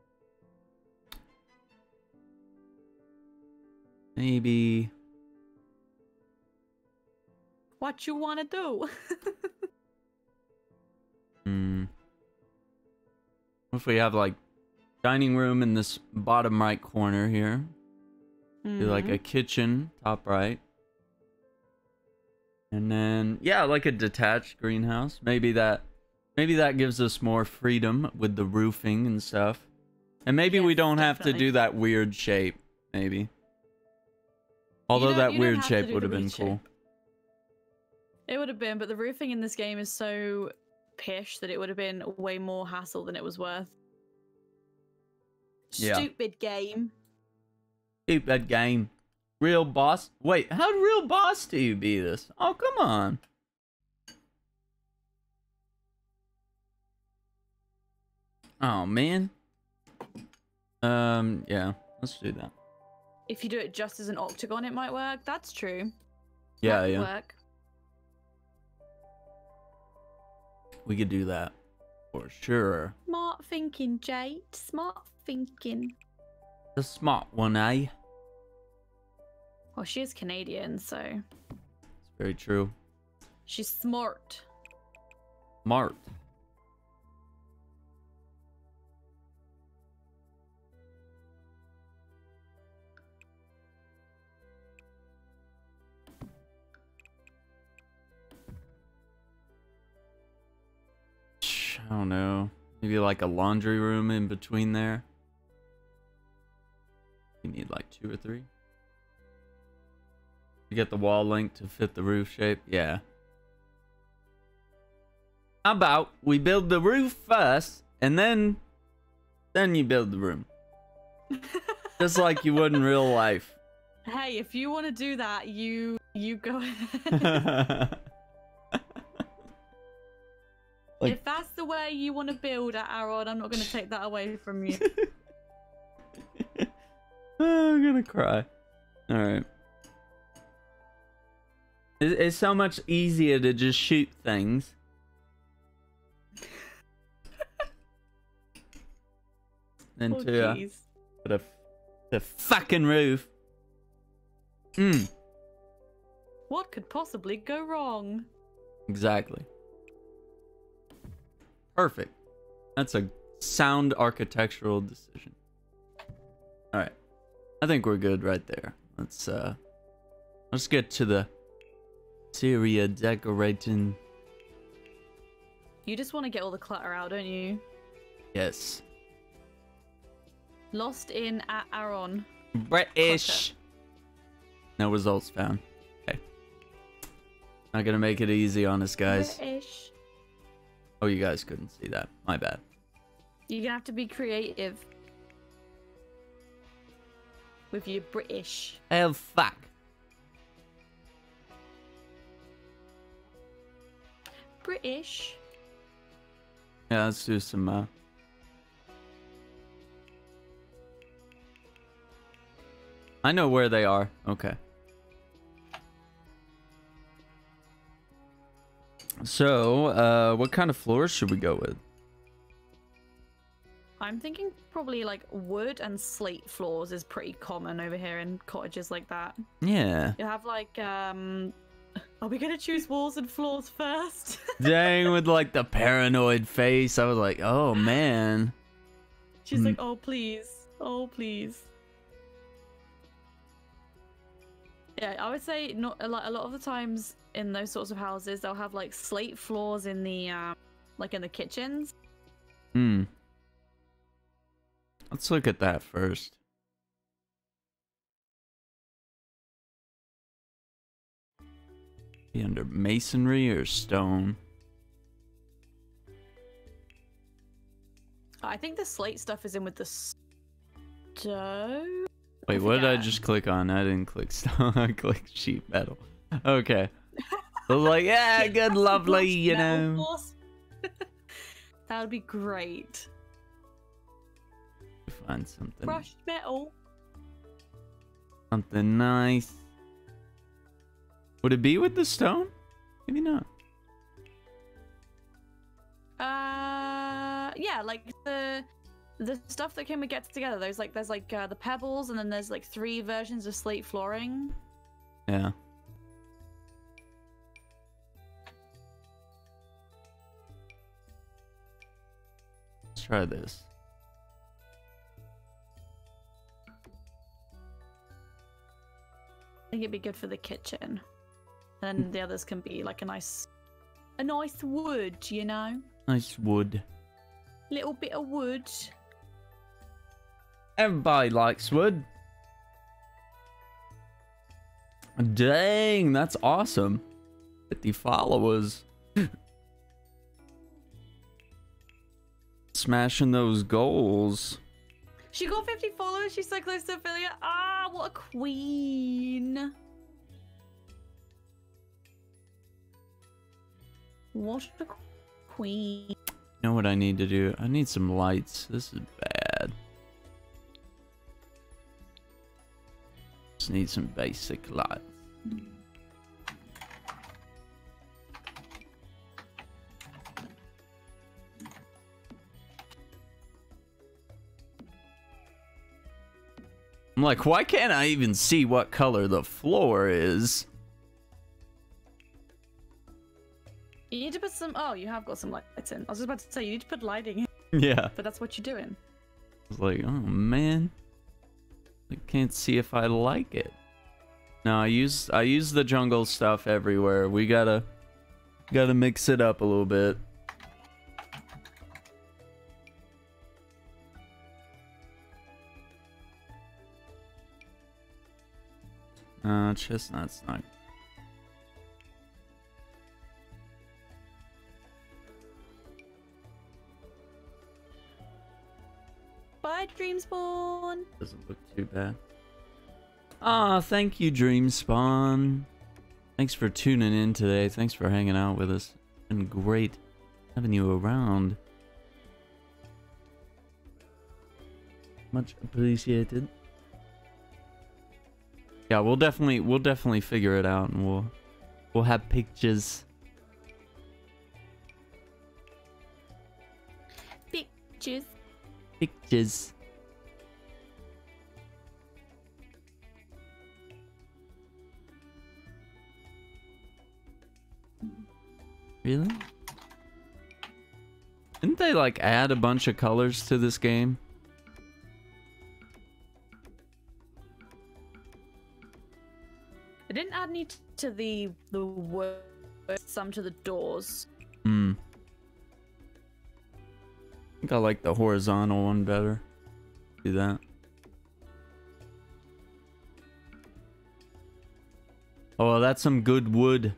Speaker 1: Maybe...
Speaker 2: What you want to do?
Speaker 1: Hmm. What if we have like dining room in this bottom right corner here? Do like a kitchen top right. And then yeah, like a detached greenhouse. Maybe that maybe that gives us more freedom with the roofing and stuff. And maybe we
Speaker 2: Yes,
Speaker 1: don't have to
Speaker 2: definitely.
Speaker 1: do that weird shape, maybe. Although
Speaker 2: don't-
Speaker 1: that
Speaker 2: you don't
Speaker 1: weird
Speaker 2: have to
Speaker 1: shape
Speaker 2: do
Speaker 1: would
Speaker 2: the
Speaker 1: have been
Speaker 2: weird
Speaker 1: cool.
Speaker 2: shape. It would have been, but the roofing in this game is so pish that it would have been way more hassle than it was worth.
Speaker 1: Yeah.
Speaker 2: Stupid game.
Speaker 1: Stupid game. Real boss. Wait, how real boss do you be this? Oh, come on. Oh, man. Um, yeah, let's do that.
Speaker 2: If you do it just as an octagon, it might work. That's true.
Speaker 1: Yeah,
Speaker 2: That could
Speaker 1: yeah.
Speaker 2: Work.
Speaker 1: We could do that. For sure.
Speaker 2: Smart thinking, Jade. Smart thinking.
Speaker 1: The smart one, eh?
Speaker 2: Well, she is Canadian, so
Speaker 1: It's very true.
Speaker 2: she's smart.
Speaker 1: Smart. I don't know. Maybe like a laundry room in between there. You need like two or three. You get the wall length to fit the roof shape. Yeah. How about we build the roof first, and then, then you build the room, just like you would in real life.
Speaker 2: Hey, if you want to do that, you you go ahead.
Speaker 1: Like-
Speaker 2: If that's the way you want to build at Aaron, I'm not going to take that away from you.
Speaker 1: Oh, I'm gonna cry. All right. It's, it's so much easier to just shoot things. Than
Speaker 2: Oh,
Speaker 1: to uh,
Speaker 2: jeez.
Speaker 1: put a the fucking roof. Mm,
Speaker 2: What could possibly go wrong?
Speaker 1: exactly. Perfect. That's a sound architectural decision. All right. I think we're good right there. Let's uh let's get to the Syria decorating.
Speaker 2: You just want to get all the clutter out, don't you?
Speaker 1: Yes.
Speaker 2: Lost in at Aaron.
Speaker 1: British. No results found. Okay. Not gonna make it easy on us, guys.
Speaker 2: British.
Speaker 1: Oh, you guys couldn't see that. My bad.
Speaker 2: You're gonna have to be creative with your British.
Speaker 1: Oh, fuck.
Speaker 2: British.
Speaker 1: Yeah, let's do some, uh... I know where they are. Okay. So, uh, what kind of floors should we go with?
Speaker 2: I'm thinking probably like wood and slate floors is pretty common over here in cottages like that.
Speaker 1: Yeah.
Speaker 2: You have like, um, are we gonna choose walls and floors first?
Speaker 1: Dang, with like the paranoid face. I was like, oh man.
Speaker 2: She's
Speaker 1: Mm.
Speaker 2: like, oh please, oh please. Yeah, I would say not a lot. A lot of the times in those sorts of houses, they'll have like slate floors in the, um, like in the kitchens.
Speaker 1: Hmm. Let's look at that first. Be under masonry or stone?
Speaker 2: I think the slate stuff is in with the stone.
Speaker 1: Wait, what did I
Speaker 2: forget.
Speaker 1: just click on? I didn't click stone. I clicked sheet metal. Okay. I was like, yeah, good, lovely, you
Speaker 2: Metal
Speaker 1: know.
Speaker 2: floors. That would be great.
Speaker 1: Find something.
Speaker 2: Brushed metal.
Speaker 1: Something nice. Would it be with the stone? Maybe not.
Speaker 2: Uh, yeah, like the the stuff that came with Get Together. There's like there's like uh, the pebbles, and then there's like three versions of slate flooring.
Speaker 1: Yeah. Let's try this.
Speaker 2: I think it'd be good for the kitchen. And the others can be like a nice, a nice wood, you know,
Speaker 1: Nice wood.
Speaker 2: little bit of wood.
Speaker 1: Everybody likes wood. Dang, that's awesome. fifty followers. Smashing those goals.
Speaker 2: She got fifty followers. She's so close to affiliate. Ah, what a queen! What a queen!
Speaker 1: You know what I need to do? I need some lights. This is bad. Just need some basic lights. I'm like, why can't I even see what color the floor is?
Speaker 2: You need to put some. Oh, you have got some lights in. I was just about to say you need to put lighting in,
Speaker 1: Yeah.
Speaker 2: but that's what you're doing.
Speaker 1: I was like, oh man, I can't see if I like it. No, I use I use the jungle stuff everywhere. We gotta gotta mix it up a little bit. Uh, chestnut's not.
Speaker 2: Bye, Dreamspawn.
Speaker 1: Doesn't look too bad. Ah, thank you, Dreamspawn. Thanks for tuning in today. Thanks for hanging out with us. It's been great having you around. Much appreciated. Yeah, we'll definitely we'll definitely figure it out, and we'll we'll have pictures.
Speaker 2: Pictures.
Speaker 1: Pictures. Really? Didn't they like add a bunch of colors to this game?
Speaker 2: I didn't add any t- to the the words, some to the doors.
Speaker 1: Hmm. I think I like the horizontal one better. Do that. Oh, well, that's some good wood.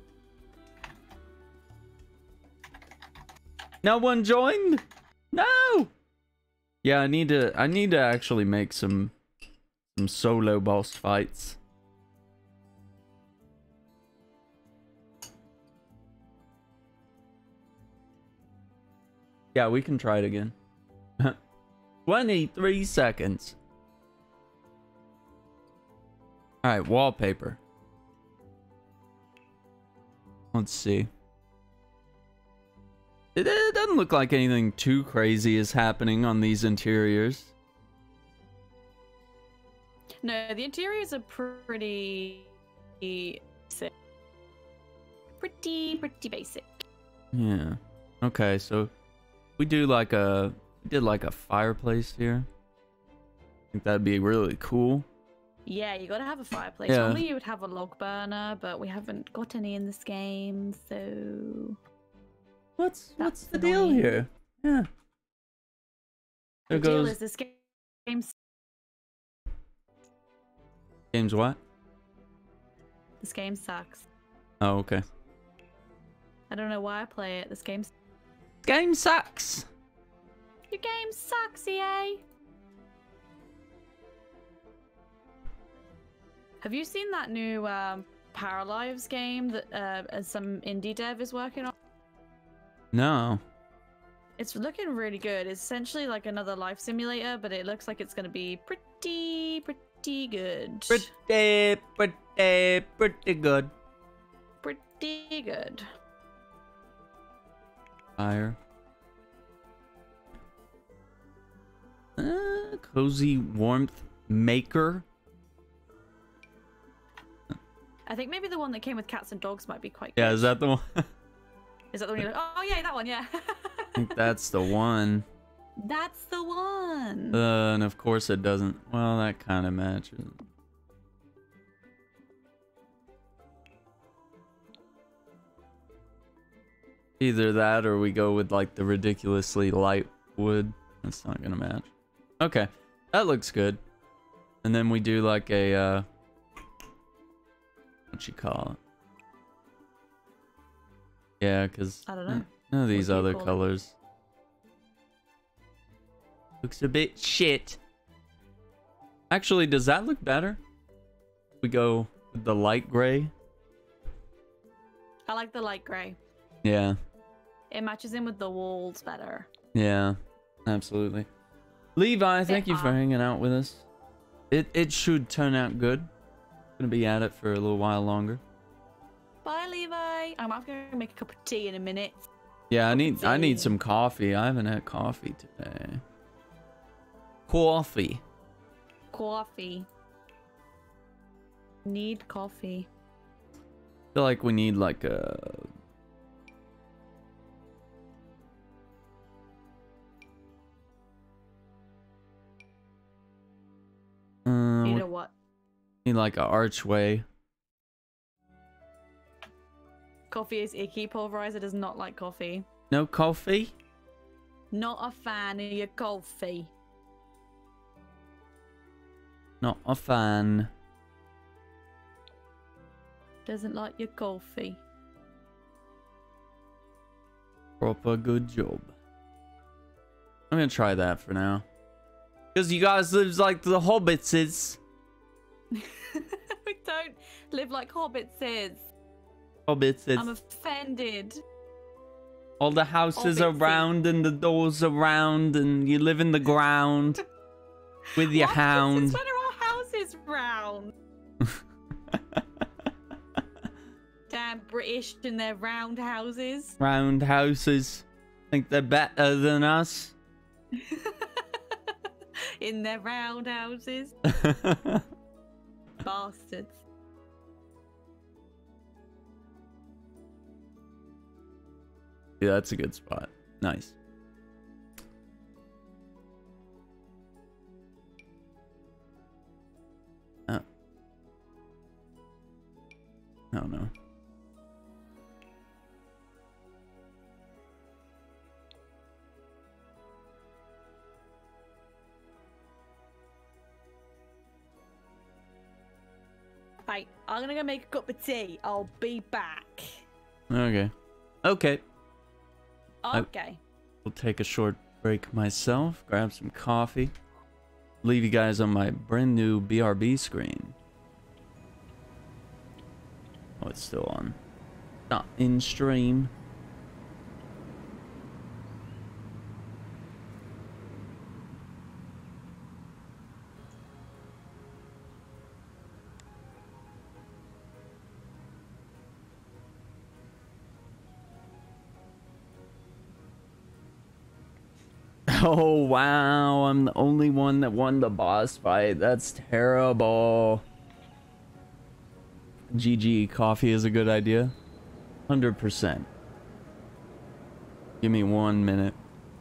Speaker 1: No one joined? No! Yeah, I need to I need to actually make some some solo boss fights. Yeah, we can try it again. twenty-three seconds. All right, wallpaper. Let's see. It, it doesn't look like anything too crazy is happening on these interiors.
Speaker 2: No, the interiors are pretty basic. Pretty, pretty basic.
Speaker 1: Yeah. Okay, so we do like a we did like a fireplace here. I think that'd be really cool.
Speaker 2: Yeah, you gotta have a fireplace.
Speaker 1: Yeah.
Speaker 2: Normally you would have a log burner, but we haven't got any in this game, so
Speaker 1: What's what's
Speaker 2: That's
Speaker 1: the deal
Speaker 2: annoying.
Speaker 1: here? Yeah. There
Speaker 2: the deal
Speaker 1: goes
Speaker 2: is this game game's
Speaker 1: James what?
Speaker 2: this game sucks.
Speaker 1: Oh, okay.
Speaker 2: I don't know why I play it. This game's
Speaker 1: Game sucks.
Speaker 2: your game sucks, E A. Have you seen that new um, Paralives game that uh, some indie dev is working on?
Speaker 1: No.
Speaker 2: It's looking really good. It's essentially like another life simulator, but it looks like it's going to be pretty, pretty good.
Speaker 1: Pretty, pretty, pretty good.
Speaker 2: Pretty good.
Speaker 1: Fire. Uh, cozy warmth maker.
Speaker 2: I think maybe the one that came with cats and dogs might be quite
Speaker 1: Yeah,
Speaker 2: good.
Speaker 1: is that the one? I
Speaker 2: Is that the one you're like, oh yeah, that one, yeah.
Speaker 1: think that's the one.
Speaker 2: That's the one.
Speaker 1: Uh, and of course it doesn't. Well, that kind of matches. Either that or we go with like the ridiculously light wood. That's not gonna match. Okay, that looks good. And then we do like a, uh, what you call it? Yeah, because
Speaker 2: I don't know.
Speaker 1: none of these
Speaker 2: do you
Speaker 1: other
Speaker 2: call it?
Speaker 1: colors. Looks a bit shit. Actually, does that look better? We go with the light gray.
Speaker 2: I like the light grey.
Speaker 1: Yeah,
Speaker 2: It matches in with the walls better.
Speaker 1: yeah, absolutely. Levi, thank you for
Speaker 2: are.
Speaker 1: hanging out with us. It it should turn out good. Gonna be at it for a little while longer.
Speaker 2: Bye, Levi. I'm going to make a cup of tea in a minute.
Speaker 1: Yeah, I need I need
Speaker 2: tea.
Speaker 1: some coffee. I haven't had coffee today. Coffee.
Speaker 2: Coffee. Need coffee.
Speaker 1: I feel like we need like a. Uh,
Speaker 2: You
Speaker 1: we
Speaker 2: know what?
Speaker 1: need like a archway.
Speaker 2: Coffee is icky. Pulverizer does not like coffee.
Speaker 1: No coffee?
Speaker 2: Not a fan of your coffee.
Speaker 1: Not a fan.
Speaker 2: Doesn't like your coffee.
Speaker 1: Proper good job. I'm gonna try that for now. Because you guys live like the hobbits is.
Speaker 2: We don't live like hobbits is.
Speaker 1: Hobbits is.
Speaker 2: I'm offended.
Speaker 1: All the houses are
Speaker 2: Hobbits is.
Speaker 1: round and the doors are round and you live in the ground with your
Speaker 2: What?
Speaker 1: hound.
Speaker 2: Since when are our houses round? Damn British and their round houses.
Speaker 1: Round houses. Think they're better than us.
Speaker 2: In their round houses. Bastards.
Speaker 1: Yeah, that's a good spot. Nice. Oh. I don't know.
Speaker 2: Right, I'm gonna go make a cup of tea. I'll be back.
Speaker 1: Okay. Okay. I-
Speaker 2: Okay.
Speaker 1: We'll take a short break myself, grab some coffee, leave you guys on my brand new B R B screen. Oh, it's still on. Not in stream. Oh, wow. I'm the only one that won the boss fight. That's terrible. G G, coffee is a good idea. one hundred percent. Give me one minute.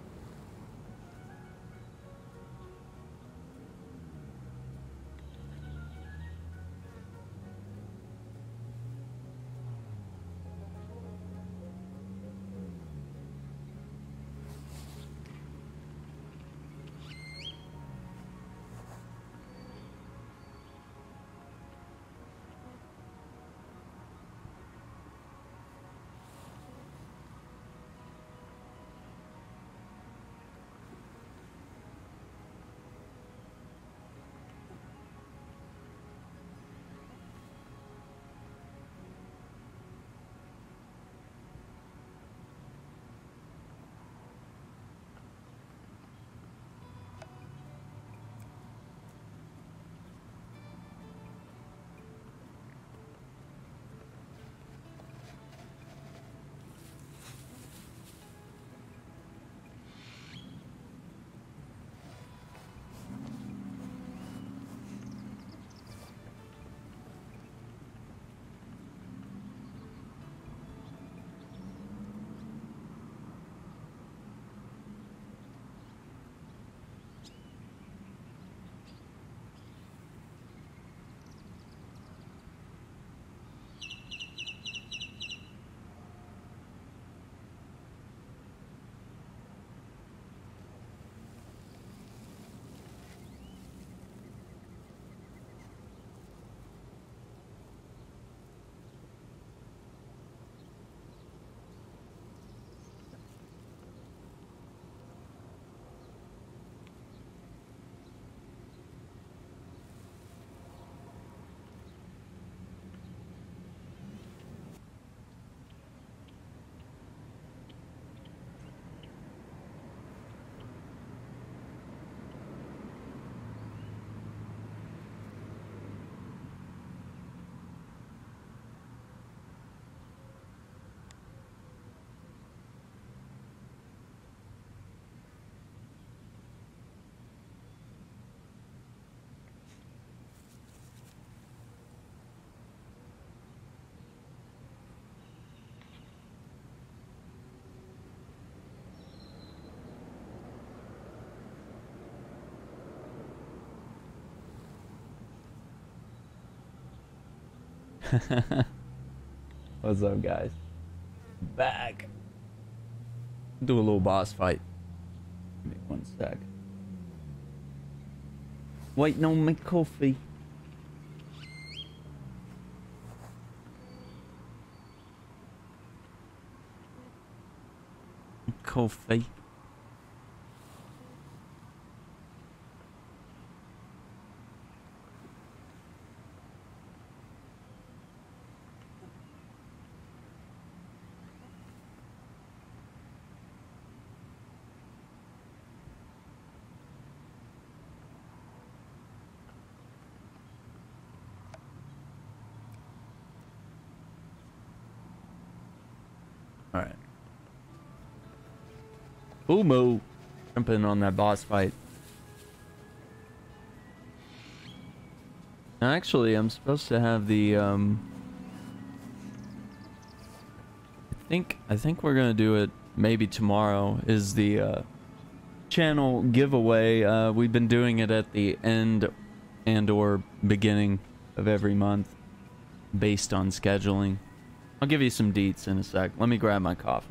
Speaker 1: What's up, guys? Back. Do a little boss fight. Give me one sec. Waiting on my coffee. Coffee. Alright. Umo jumping on that boss fight. Actually, I'm supposed to have the um I think I think we're gonna do it maybe tomorrow is the uh channel giveaway. Uh we've been doing it at the end and or beginning of every month based on scheduling. I'll give you some deets in a sec. Let me grab my coffee.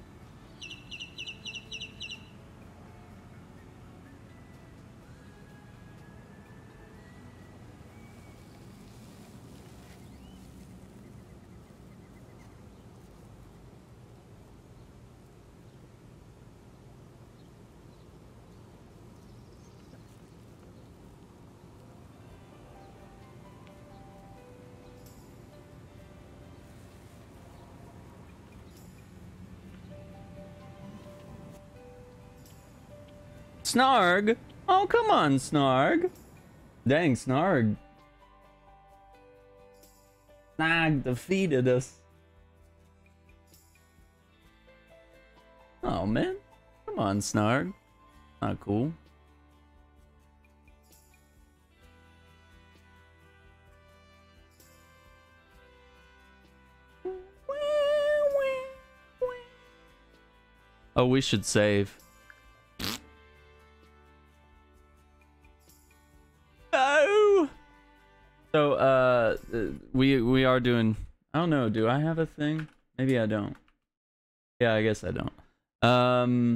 Speaker 1: Snarg? Oh, come on, Snarg. Dang, Snarg. Snarg defeated us. Oh, man. Come on, Snarg. Not cool. Oh, we should save. No. So, uh, we we are doing. I don't know. Do I have a thing? Maybe I don't. Yeah, I guess I don't. Um,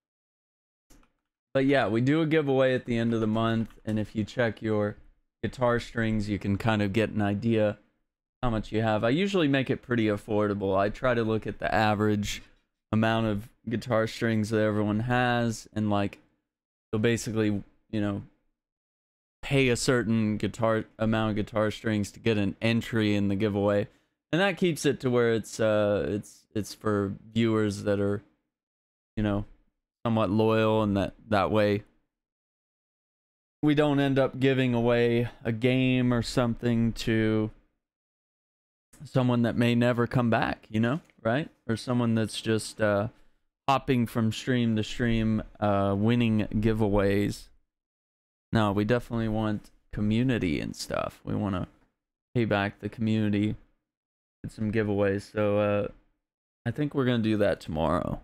Speaker 1: but yeah, we do a giveaway at the end of the month, and if you check your guitar strings, you can kind of get an idea how much you have. I usually make it pretty affordable. I try to look at the average amount of guitar strings that everyone has, and like, so basically, you know, pay a certain guitar amount of guitar strings to get an entry in the giveaway, and that keeps it to where it's uh it's it's for viewers that are, you know, somewhat loyal, and that that way we don't end up giving away a game or something to someone that may never come back, you know, right? Or someone that's just uh hopping from stream to stream, uh winning giveaways. No, we definitely want community and stuff. We want to pay back the community with some giveaways. So uh, I think we're going to do that tomorrow.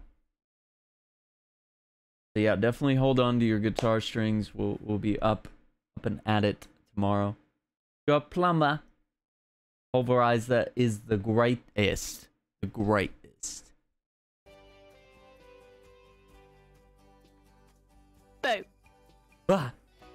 Speaker 1: So yeah, definitely hold on to your guitar strings. We'll, we'll be up, up and at it tomorrow. Your plumber. Pulverizer is the greatest. The greatest.
Speaker 2: Boo.
Speaker 1: Ah.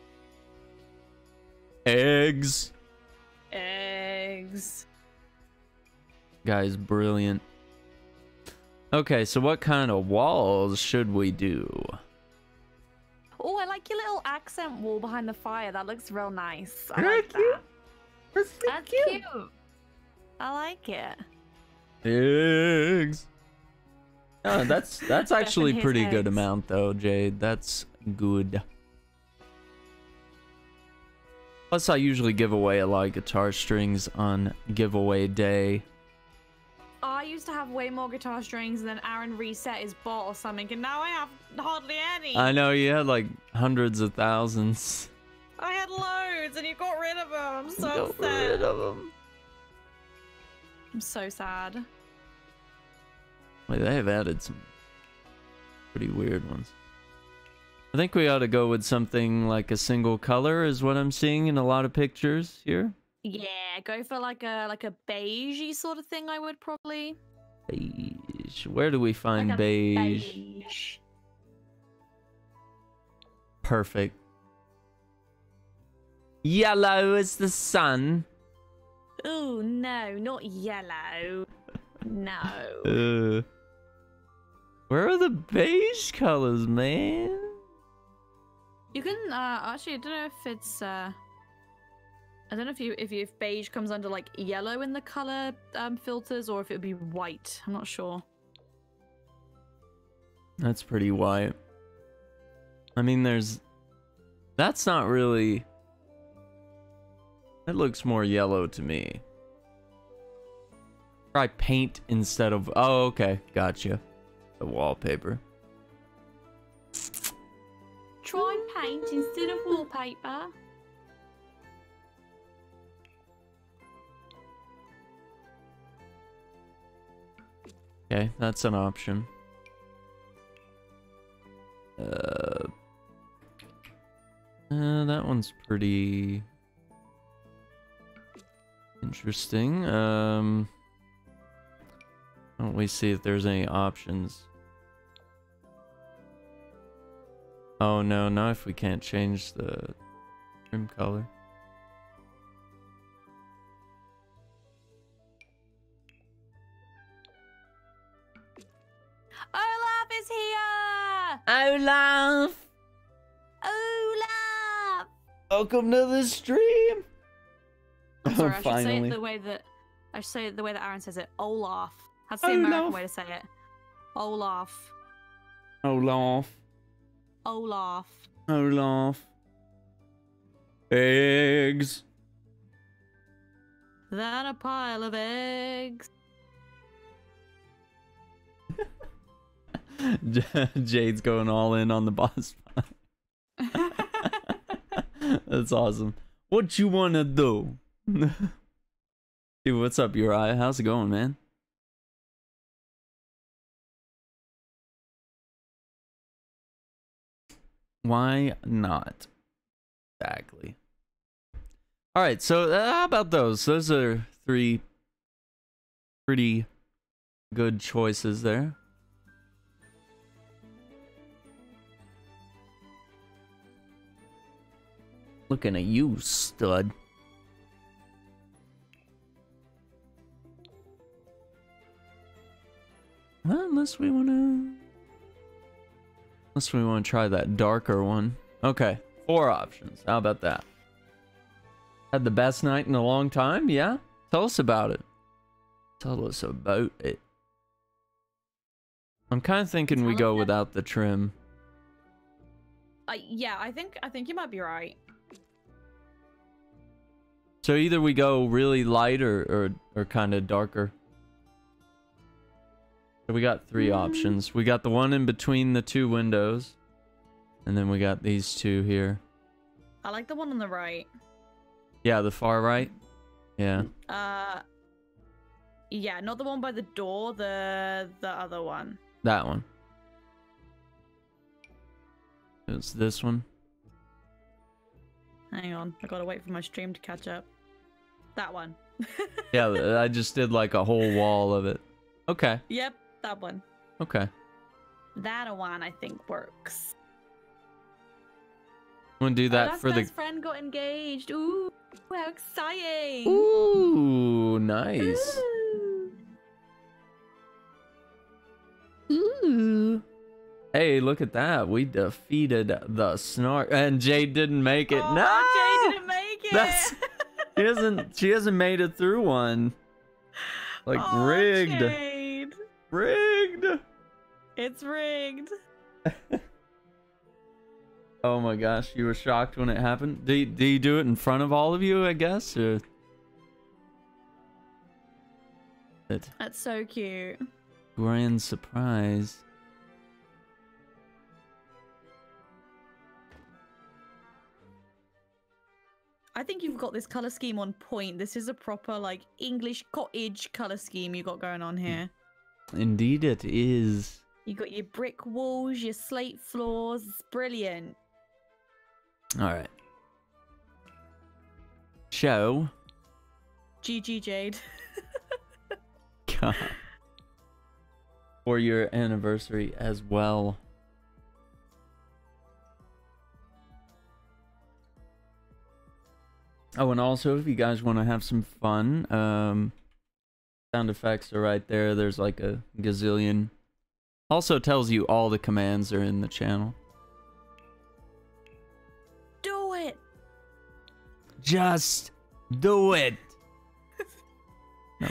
Speaker 1: Eggs.
Speaker 2: Eggs.
Speaker 1: Guys, brilliant. Okay, so what kind of walls should we do?
Speaker 6: Oh, I like your little accent wall behind the fire. That looks real nice. I
Speaker 1: Very
Speaker 6: like
Speaker 1: cute.
Speaker 6: that.
Speaker 1: That's, so
Speaker 6: That's cute. I like it.
Speaker 1: Eggs. Oh, that's that's actually
Speaker 6: his
Speaker 1: pretty good
Speaker 6: eggs.
Speaker 1: amount though, Jade. That's good. Plus, I usually give away a lot of guitar strings on giveaway day.
Speaker 6: I used to have way more guitar strings, and then Aaron reset his bot or something, and now I have hardly any.
Speaker 1: I know you had like hundreds of thousands.
Speaker 6: I had loads, and you got rid of them. I'm so
Speaker 1: Got
Speaker 6: upset.
Speaker 1: rid of them.
Speaker 6: I'm so sad.
Speaker 1: Wait, they have added some pretty weird ones. I think we ought to go with something like a single color is what I'm seeing in a lot of pictures here.
Speaker 6: Yeah, go for like a like a beigey sort of thing. I would probably.
Speaker 1: Beige. Where do we find
Speaker 6: Like a
Speaker 1: beige?
Speaker 6: beige.
Speaker 1: Perfect. Yellow is the sun.
Speaker 6: Ooh, no, not yellow. No.
Speaker 1: Uh, where are the beige colors, man?
Speaker 6: You can uh actually I don't know if it's uh I don't know if you if you if beige comes under like yellow in the color um filters, or if it would be white. I'm not sure.
Speaker 1: That's pretty white. I mean, there's... That's not really... That looks more yellow to me. Try paint instead of... Oh, okay. Gotcha. The wallpaper.
Speaker 6: Try paint instead of wallpaper.
Speaker 1: Okay, that's an option. Uh, uh, that one's pretty interesting. Um, why don't we see if there's any options? Oh no, not if we can't change the trim color.
Speaker 6: Olaf is here!
Speaker 1: Olaf!
Speaker 6: Olaf!
Speaker 1: Welcome to the stream!
Speaker 6: I'm sorry, I should say
Speaker 1: Finally.
Speaker 6: it the way that I should say it the way that Aaron says it. Olaf. That's the
Speaker 1: Olaf.
Speaker 6: American way to say it. Olaf.
Speaker 1: Olaf.
Speaker 6: Olaf.
Speaker 1: Olaf. Eggs.
Speaker 6: Then a pile of eggs.
Speaker 1: Jade's going all in on the boss fight. That's awesome. What you wanna do? Dude, what's up, Uriah? How's it going, man? Why not? Exactly. All right, so uh, how about those? Those are three pretty good choices there. Looking at you, stud. Well, unless we want to... Unless we want to try that darker one. Okay, four options. How about that? Had the best night in a long time? Yeah? Tell us about it. Tell us about it. I'm kind of thinking we go without the trim.
Speaker 2: Uh, yeah, I think I think you might be right.
Speaker 1: So either we go really light or, or, or kind of darker. So we got three mm. options. We got the one in between the two windows. And then we got these two here.
Speaker 2: I like the one on the right.
Speaker 1: Yeah, the far right. Yeah.
Speaker 2: Uh, yeah, not the one by the door, the the other one.
Speaker 1: That one. It's this one.
Speaker 2: Hang on, I gotta wait for my stream to catch up. That one.
Speaker 1: Yeah, I just did like a whole wall of it. Okay.
Speaker 2: Yep, that one.
Speaker 1: Okay.
Speaker 2: That one I think works.
Speaker 1: Want to do that
Speaker 2: oh,
Speaker 1: for the
Speaker 2: best friend got engaged. Ooh, how exciting!
Speaker 1: Ooh, nice. Ooh. Ooh. Hey, look at that. We defeated the Snark. And Jade didn't make it.
Speaker 2: Oh,
Speaker 1: no!
Speaker 2: Jade didn't make it!
Speaker 1: That's, she, hasn't, she hasn't made it through one. Like,
Speaker 2: oh,
Speaker 1: rigged.
Speaker 2: Jade.
Speaker 1: Rigged.
Speaker 2: It's rigged.
Speaker 1: Oh my gosh, you were shocked when it happened? Did you, did you do it in front of all of you, I guess? Or... It.
Speaker 2: That's so cute.
Speaker 1: Grand surprise.
Speaker 2: I think you've got this color scheme on point. This is a proper, like, English cottage color scheme you got going on here.
Speaker 1: Indeed it is.
Speaker 2: You got your brick walls, your slate floors. It's brilliant.
Speaker 1: All right. Show.
Speaker 2: G G Jade.
Speaker 1: God. For your anniversary as well. Oh, and also, if you guys want to have some fun, um, sound effects are right there. There's like a gazillion. Also tells you all the commands are in the channel.
Speaker 2: Do it!
Speaker 1: Just do it! No,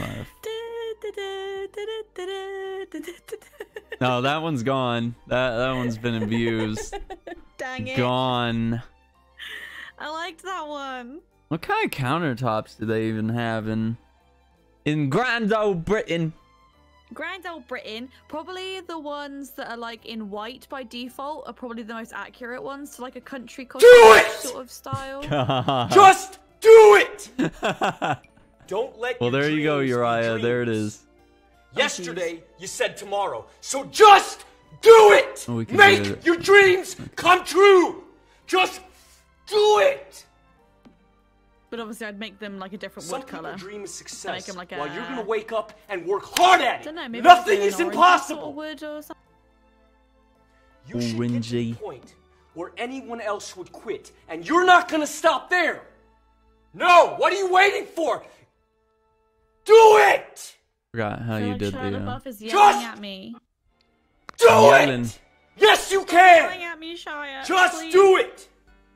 Speaker 1: no, that one's gone. That that one's been abused.
Speaker 2: Dang it.
Speaker 1: Gone.
Speaker 2: I liked that one.
Speaker 1: What kind of countertops do they even have in in Grand Old Britain?
Speaker 2: Grand Old Britain, probably the ones that are like in white by default are probably the most accurate ones to like a country cottage sort of style.
Speaker 1: God.
Speaker 5: Just do it! Don't let
Speaker 1: Well,
Speaker 5: your
Speaker 1: there you go,
Speaker 5: dreams be
Speaker 1: Uriah. There it
Speaker 5: dreams.
Speaker 1: is.
Speaker 5: Yesterday, you said tomorrow. So just do it!
Speaker 1: Oh, we can
Speaker 5: Make
Speaker 1: do it.
Speaker 5: your dreams come true! Just do it!
Speaker 2: But obviously I'd make them like a different
Speaker 5: Some
Speaker 2: wood
Speaker 5: people
Speaker 2: color.
Speaker 5: dream of success,
Speaker 2: them like
Speaker 5: while
Speaker 2: a-
Speaker 5: you're gonna wake up and work hard at
Speaker 2: I
Speaker 5: it.
Speaker 2: don't know, maybe
Speaker 5: Nothing
Speaker 2: like
Speaker 5: is
Speaker 2: an orange
Speaker 5: impossible.
Speaker 2: sort of wood or something.
Speaker 5: You should get to
Speaker 1: Orangey.
Speaker 5: the point where anyone else would quit, and you're not gonna stop there. No, what are you waiting for? Do it!
Speaker 1: Forgot how
Speaker 2: I feel
Speaker 1: you
Speaker 2: like
Speaker 1: did
Speaker 2: Shia
Speaker 1: the. Uh,
Speaker 2: LaBeouf is yelling
Speaker 5: Just-
Speaker 2: at me.
Speaker 5: Do
Speaker 1: Yelling.
Speaker 5: it! Yes, you
Speaker 2: Yelling
Speaker 5: can!
Speaker 2: at me, Shia.
Speaker 5: Just
Speaker 2: please.
Speaker 5: do it!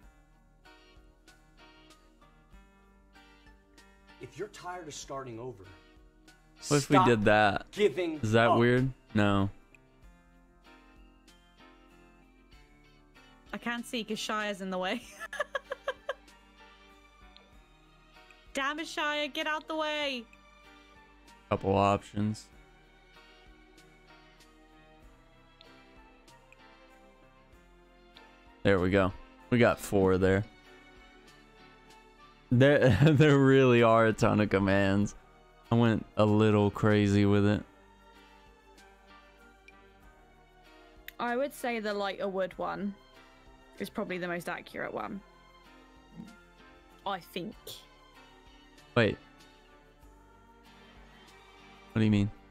Speaker 5: If you're tired of starting over,
Speaker 1: what if we
Speaker 5: stop
Speaker 1: did that?
Speaker 5: giving
Speaker 1: Is that
Speaker 5: up.
Speaker 1: weird? No.
Speaker 2: I can't see because Shia's in the way. Damn it, Shia, get out the way.
Speaker 1: Couple options. There we go. We got four there. There, there really are a ton of commands. I went a little crazy with it.
Speaker 6: I would say the lighter wood one is probably the most accurate one. I think.
Speaker 1: Wait. What do you mean?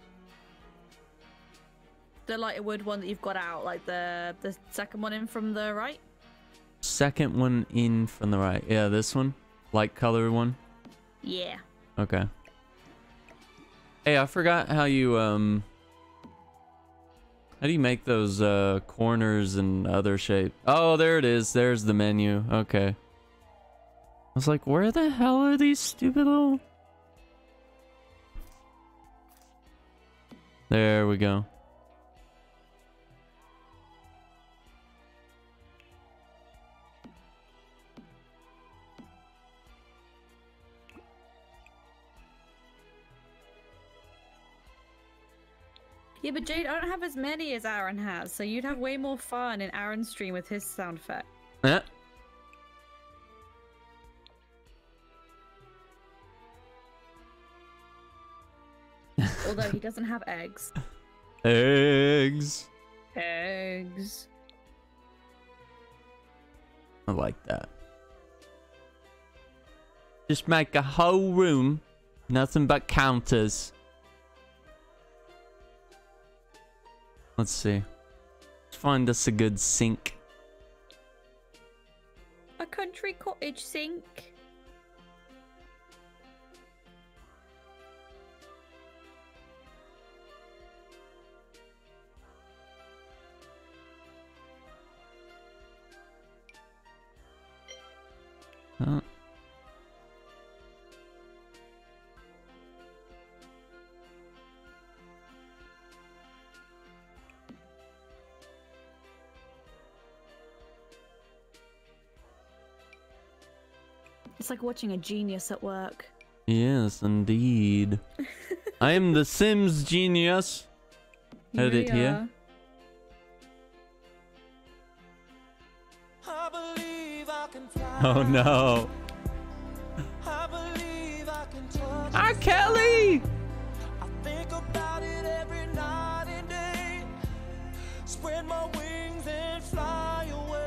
Speaker 6: The lighter wood one that you've got out, like the the second one in from the right.
Speaker 1: Second one in from the right. Yeah, this one. Light color one.
Speaker 6: Yeah.
Speaker 1: Okay. Hey, I forgot how you um how do you make those uh corners and other shape? Oh, there it is. There's the menu. Okay. I was like, where the hell are these stupid little... There we go.
Speaker 6: Yeah, but Jade, I don't have as many as Aaron has, so you'd have way more fun in Aaron's stream with his sound effect.
Speaker 1: Eh?
Speaker 6: Although he doesn't have eggs.
Speaker 1: Eggs.
Speaker 6: Eggs.
Speaker 1: I like that. Just make a whole room, nothing but counters. Let's see. Let's find us a good sink.
Speaker 6: A country cottage sink.
Speaker 1: Huh.
Speaker 6: It's like watching a genius at work.
Speaker 1: Yes, indeed. I am the Sims genius.
Speaker 6: You
Speaker 1: Edit
Speaker 6: really
Speaker 1: here.
Speaker 6: are.
Speaker 4: I believe I can fly.
Speaker 1: Oh no.
Speaker 4: I believe I can touch
Speaker 1: Ah,
Speaker 4: the
Speaker 1: Kelly!
Speaker 4: I think about it every night and day. Spread my wings and fly away.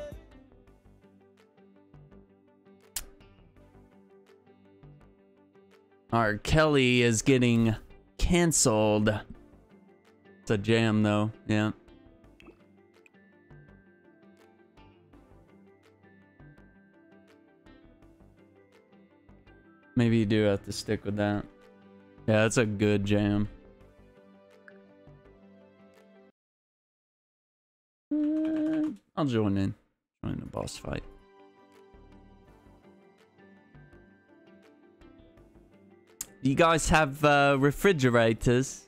Speaker 1: R. Kelly is getting cancelled. It's a jam though, yeah. Maybe you do have to stick with that. Yeah, that's a good jam. Uh, I'll join in. Join the boss fight. You guys have uh, refrigerators?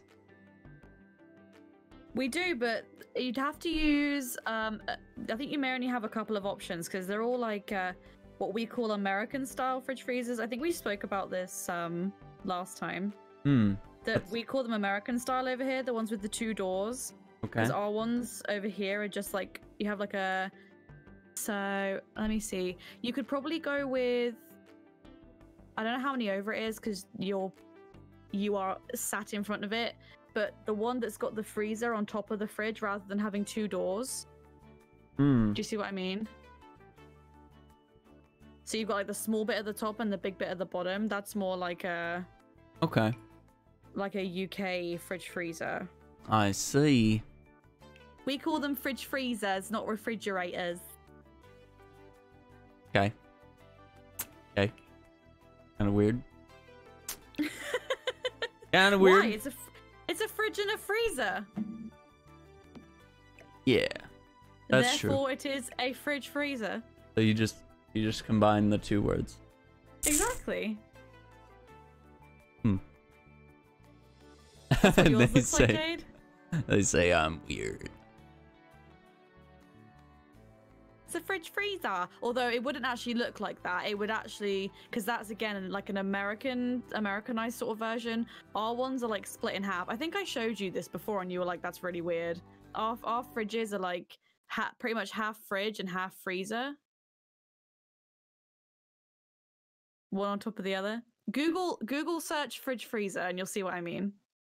Speaker 6: We do, but you'd have to use. Um, uh, I think you may only have a couple of options because they're all like uh, what we call American style fridge freezers. I think we spoke about this um, last time.
Speaker 1: Hmm.
Speaker 6: That we call them American style over here, the ones with the two doors.
Speaker 1: Okay.
Speaker 6: Because our ones over here are just like you have like a. So let me see. You could probably go with. I don't know how many over it is because you're you are sat in front of it, but the one that's got the freezer on top of the fridge rather than having two doors.
Speaker 1: Hmm.
Speaker 6: Do you see what I mean? So you've got like the small bit at the top and the big bit at the bottom. That's more like a
Speaker 1: Okay.
Speaker 6: like a U K fridge freezer.
Speaker 1: I see.
Speaker 6: We call them fridge freezers, not refrigerators.
Speaker 1: Okay. Okay. Kind of weird. Kind of weird.
Speaker 6: Why? It's a f- it's a fridge and a freezer.
Speaker 1: Yeah. That's
Speaker 6: Therefore,
Speaker 1: true.
Speaker 6: it is a fridge freezer.
Speaker 1: So you just you just combine the two words.
Speaker 6: Exactly.
Speaker 1: Hmm.
Speaker 6: That's what yours
Speaker 1: they
Speaker 6: looks like,
Speaker 1: say
Speaker 6: Jade.
Speaker 1: they say I'm weird.
Speaker 6: It's a fridge freezer. Although it wouldn't actually look like that. It would actually, because that's again like an American, Americanized sort of version. Our ones are like split in half. I think I showed you this before, and you were like, "That's really weird." Our our fridges are like ha- pretty much half fridge and half freezer. one on top of the other. Google Google search fridge freezer and you'll see what I mean.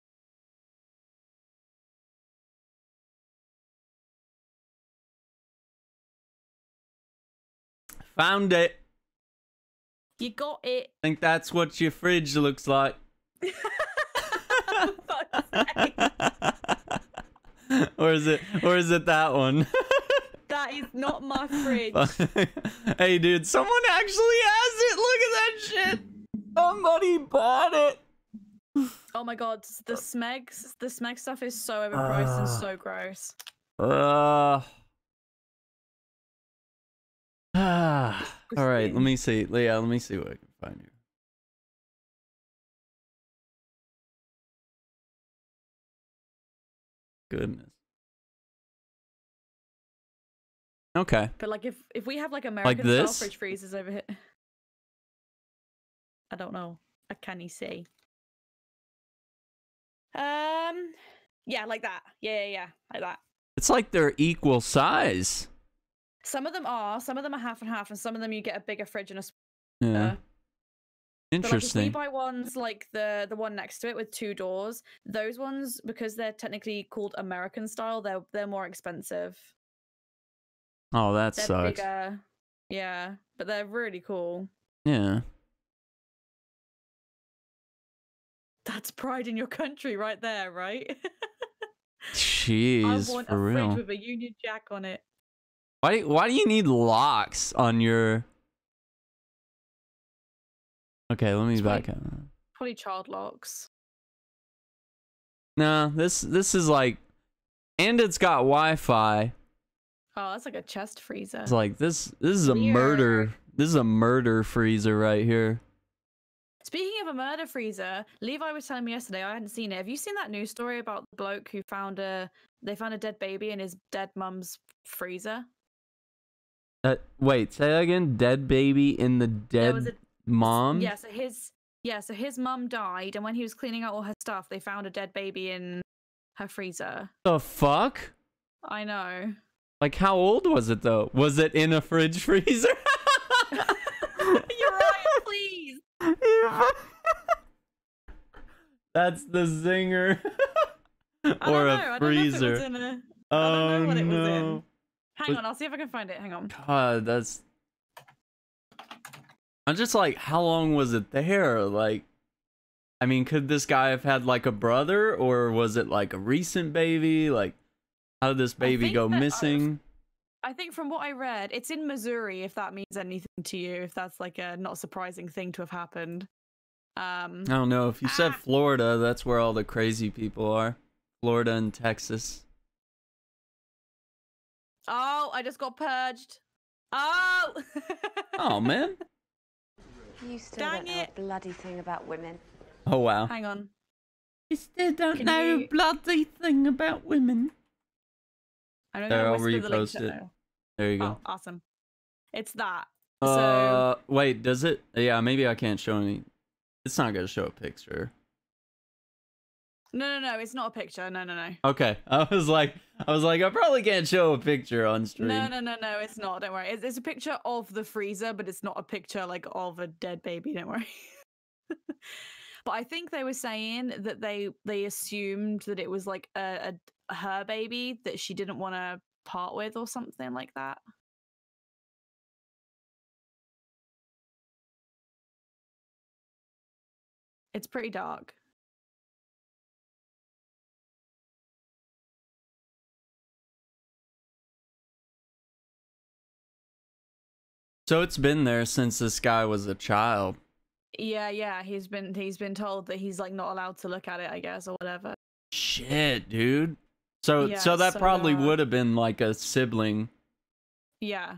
Speaker 1: Found it.
Speaker 6: You got it.
Speaker 1: I think that's what your fridge looks like. Or is it or is it that one?
Speaker 6: That is not my fridge.
Speaker 1: Hey dude, someone actually has it. Look at that shit. Somebody bought it.
Speaker 6: Oh my god, the smeg the smeg stuff is so overpriced and so gross.
Speaker 1: Uh Ah. All right, let me see. Yeah, let me see what I can find here. Goodness. Okay.
Speaker 6: But like if if we have like American style
Speaker 1: this?
Speaker 6: fridge freezers over here. I don't know. I can't see. Um yeah, like that. Yeah, yeah, yeah. Like that.
Speaker 1: It's like they're equal size.
Speaker 6: Some of them are, some of them are half and half, and some of them you get a bigger fridge and a
Speaker 1: Yeah.
Speaker 6: smaller.
Speaker 1: Interesting.
Speaker 6: But like if we buy ones like the the one next to it with two doors, those ones, because they're technically called American style, they're they're more expensive.
Speaker 1: Oh, that
Speaker 6: They're
Speaker 1: sucks.
Speaker 6: bigger. Yeah, but they're really cool.
Speaker 1: Yeah.
Speaker 6: That's pride in your country right there, right?
Speaker 1: Jeez,
Speaker 6: I want
Speaker 1: for
Speaker 6: a
Speaker 1: real.
Speaker 6: fridge with a Union Jack on it.
Speaker 1: Why why do you need locks on your Okay, let me
Speaker 6: It's
Speaker 1: back
Speaker 6: probably-
Speaker 1: up.
Speaker 6: Probably child locks.
Speaker 1: No, this this is like and it's got Wi-Fi.
Speaker 6: Oh, that's like a chest freezer.
Speaker 1: It's like this this is a
Speaker 6: Weird.
Speaker 1: murder. This is a murder freezer right here.
Speaker 6: Speaking of a murder freezer, Levi was telling me yesterday, I hadn't seen it. Have you seen that news story about the bloke who found a they found a dead baby in his dead mum's freezer?
Speaker 1: Uh, wait, say that again. Dead baby in the
Speaker 6: There
Speaker 1: dead
Speaker 6: was a
Speaker 1: mom?
Speaker 6: Yeah, so his yeah, so his mum died, and when he was cleaning out all her stuff, they found a dead baby in her freezer.
Speaker 1: The fuck?
Speaker 6: I know.
Speaker 1: Like how old was it though? Was it in a fridge freezer?
Speaker 6: You're right, please.
Speaker 1: That's the zinger.
Speaker 6: I
Speaker 1: or
Speaker 6: don't know.
Speaker 1: a
Speaker 6: I don't know if it
Speaker 1: freezer.
Speaker 6: was in a.
Speaker 1: Oh
Speaker 6: I don't know what it was in.
Speaker 1: no.
Speaker 6: Hang
Speaker 1: But-
Speaker 6: on, I'll see if I can find it. Hang on.
Speaker 1: God, that's. I'm just like, how long was it there? Like, I mean, could this guy have had like a brother, or was it like a recent baby? Like, how did this baby
Speaker 6: think
Speaker 1: go
Speaker 6: that I've-
Speaker 1: missing?
Speaker 6: I think from what I read, it's in Missouri. If that means anything to you, if that's like a not surprising thing to have happened. Um.
Speaker 1: I don't know. If you said
Speaker 6: Ah.
Speaker 1: Florida, that's where all the crazy people are. Florida and Texas.
Speaker 6: Oh, I just got purged. Oh.
Speaker 1: Oh man.
Speaker 7: You still
Speaker 6: Dang
Speaker 7: don't know
Speaker 6: it.
Speaker 7: a bloody thing about women.
Speaker 1: Oh wow.
Speaker 6: Hang on.
Speaker 1: You still don't
Speaker 6: Can
Speaker 1: know
Speaker 6: you-
Speaker 1: a bloody thing about women.
Speaker 6: I don't
Speaker 1: There,
Speaker 6: know.
Speaker 1: I'll
Speaker 6: Whisper the link
Speaker 1: repost
Speaker 6: to
Speaker 1: it. There you go.
Speaker 6: Oh, awesome. It's that. So
Speaker 1: Uh, wait, does it? Yeah, maybe I can't show any. It's not gonna show a picture.
Speaker 6: no, no, no. It's not a picture. No, no, no.
Speaker 1: Okay, I was like, I was like, I probably can't show a picture on stream.
Speaker 6: No, no, no, no. It's not. Don't worry. It's, it's a picture of the freezer, but it's not a picture like of a dead baby. Don't worry. But I think they were saying that they they assumed that it was like a, a her baby that she didn't want to part with or something like that. It's pretty dark.
Speaker 1: So it's been there since this guy was a child.
Speaker 6: Yeah, yeah. He's been he's been told that he's like not allowed to look at it, I guess, or whatever.
Speaker 1: Shit, dude. So,
Speaker 6: Yeah,
Speaker 1: so that
Speaker 6: so,
Speaker 1: probably
Speaker 6: uh,
Speaker 1: would have been like a sibling.
Speaker 6: Yeah,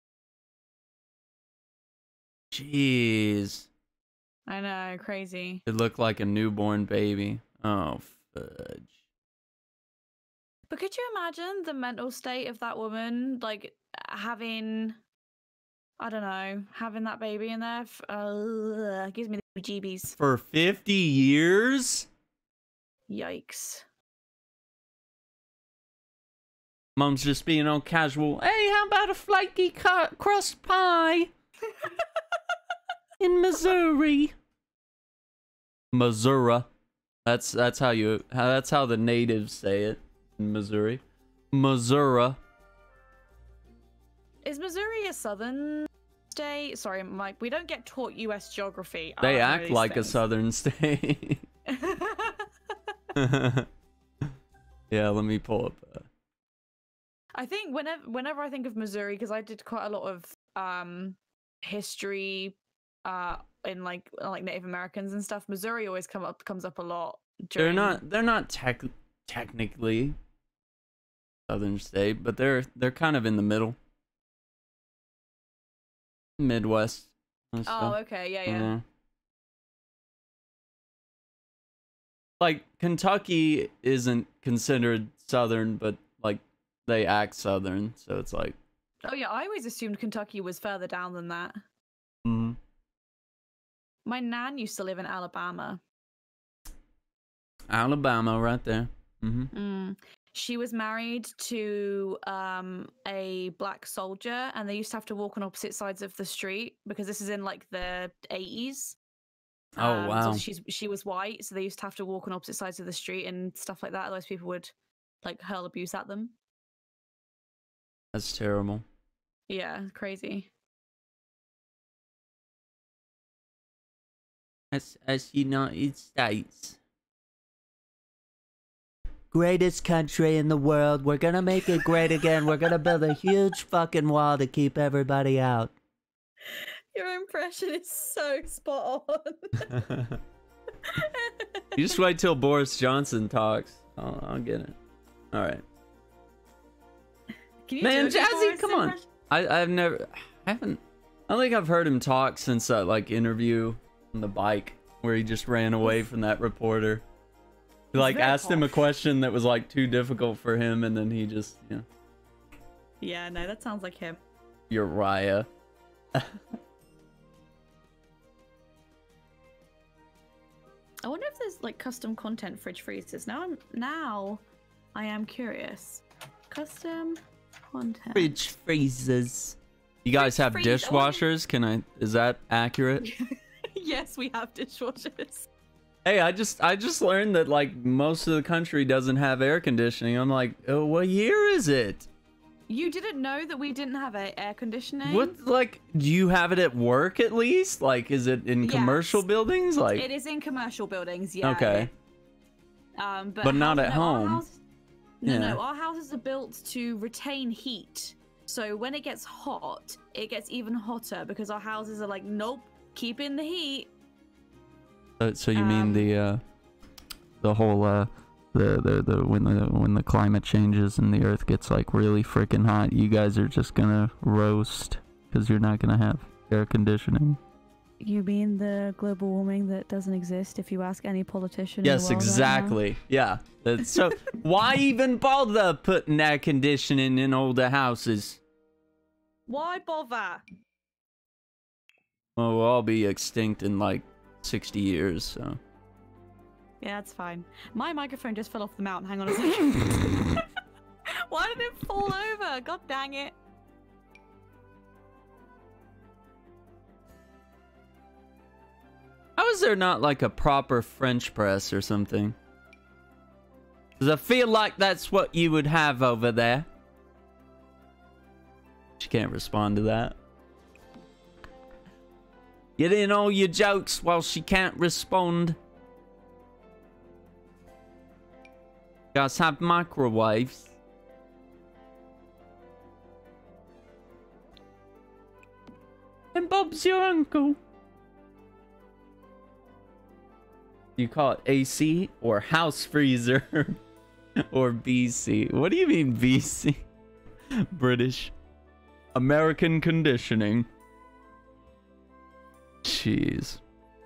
Speaker 1: Jeez,
Speaker 6: I know, crazy.
Speaker 1: it looked like a newborn baby. Oh fudge.
Speaker 6: But could you imagine the mental state of that woman, like having, I don't know, having that baby in there? F- Uh, it gives me the G Bs.
Speaker 1: For fifty years?
Speaker 6: Yikes.
Speaker 1: Mom's just being all casual. Hey, how about a flaky cu- crust pie? In Missouri. Missouri. That's that's how you how that's how the natives say it in Missouri. Missouri.
Speaker 6: Is Missouri a southern state? Sorry, Mike. We don't get taught U S geography. I
Speaker 1: They
Speaker 6: don't know
Speaker 1: act
Speaker 6: these
Speaker 1: like
Speaker 6: things.
Speaker 1: a southern state. Yeah, let me pull up. Uh,
Speaker 6: I think whenever whenever I think of Missouri, because I did quite a lot of um history uh in like like Native Americans and stuff, Missouri always come up comes up a lot.
Speaker 1: they're
Speaker 6: During...
Speaker 1: not they're not tech technically southern state, but they're they're kind of in the middle. Midwest. and
Speaker 6: Oh,
Speaker 1: stuff.
Speaker 6: okay, yeah, yeah.
Speaker 1: Yeah. Like Kentucky isn't considered southern, but like they act southern, so it's like
Speaker 6: Oh yeah, I always assumed Kentucky was further down than that.
Speaker 1: mm,
Speaker 6: My nan used to live in Alabama.
Speaker 1: Alabama right there. hmm
Speaker 6: Mm. She was married to um, a black soldier, and they used to have to walk on opposite sides of the street because this is in like the eighties.
Speaker 1: Oh
Speaker 6: Um,
Speaker 1: wow.
Speaker 6: So she's she was white, so they used to have to walk on opposite sides of the street and stuff like that. Otherwise, people would like hurl abuse at them.
Speaker 1: That's terrible.
Speaker 6: Yeah, crazy.
Speaker 1: That's as United States. Greatest country in the world. We're gonna make it great again. We're gonna build a huge fucking wall to keep everybody out.
Speaker 6: Your impression is so spot on.
Speaker 1: You just wait till Boris Johnson talks. I'll, I'll get it. All right.
Speaker 6: Can you
Speaker 1: Man,
Speaker 6: do a good
Speaker 1: Jazzy,
Speaker 6: Boris
Speaker 1: come on.
Speaker 6: impression?
Speaker 1: I, I've never, I haven't, I don't think I've heard him talk since that like interview on the bike where he just ran away from that reporter. He like
Speaker 6: very
Speaker 1: asked him a
Speaker 6: posh.
Speaker 1: question that was like too difficult for him, and then he just, you know,
Speaker 6: Yeah, no, that sounds like him.
Speaker 1: Uriah.
Speaker 6: I wonder if there's like custom content fridge freezers. Now I'm now I am curious. Custom content.
Speaker 1: Fridge freezers. You guys
Speaker 6: Fridge
Speaker 1: have
Speaker 6: freeze- I wonder-
Speaker 1: dishwashers? Can I? Is that accurate?
Speaker 6: Yes, we have dishwashers.
Speaker 1: Hey, I just I just learned that like most of the country doesn't have air conditioning. I'm like, oh, what year is it?
Speaker 6: You didn't know that we didn't have a air conditioning?
Speaker 1: What like do you have it at work at least? Like is it in commercial
Speaker 6: Yes.
Speaker 1: buildings? Like
Speaker 6: It is in commercial buildings, yeah.
Speaker 1: okay.
Speaker 6: Um, but
Speaker 1: But not
Speaker 6: house-
Speaker 1: at
Speaker 6: no, our
Speaker 1: home.
Speaker 6: house- no,
Speaker 1: Yeah.
Speaker 6: no, our houses are built to retain heat. So when it gets hot, it gets even hotter because our houses are like, nope, keep in the heat.
Speaker 1: So, so you mean
Speaker 6: Um,
Speaker 1: the uh the whole uh the, the the when the when the climate changes and the earth gets like really freaking hot, you guys are just gonna roast because you're not gonna have air conditioning.
Speaker 6: You mean the global warming that doesn't exist if you ask any politician?
Speaker 1: Yes, exactly. Yeah. That's so why even bother putting air conditioning in older houses?
Speaker 6: Why bother?
Speaker 1: Well, we'll all be extinct in like sixty years, so.
Speaker 6: Yeah, that's fine. My microphone just fell off the mountain. Hang on a second. Why did it fall over? God dang it.
Speaker 1: How is there not like a proper French press or something? Because I feel like that's what you would have over there. She can't respond to that. Get in all your jokes while she can't respond. Guys have microwaves. And Bob's your uncle. You call it A C or house freezer or B C? What do you mean B C? British. American conditioning. Jeez.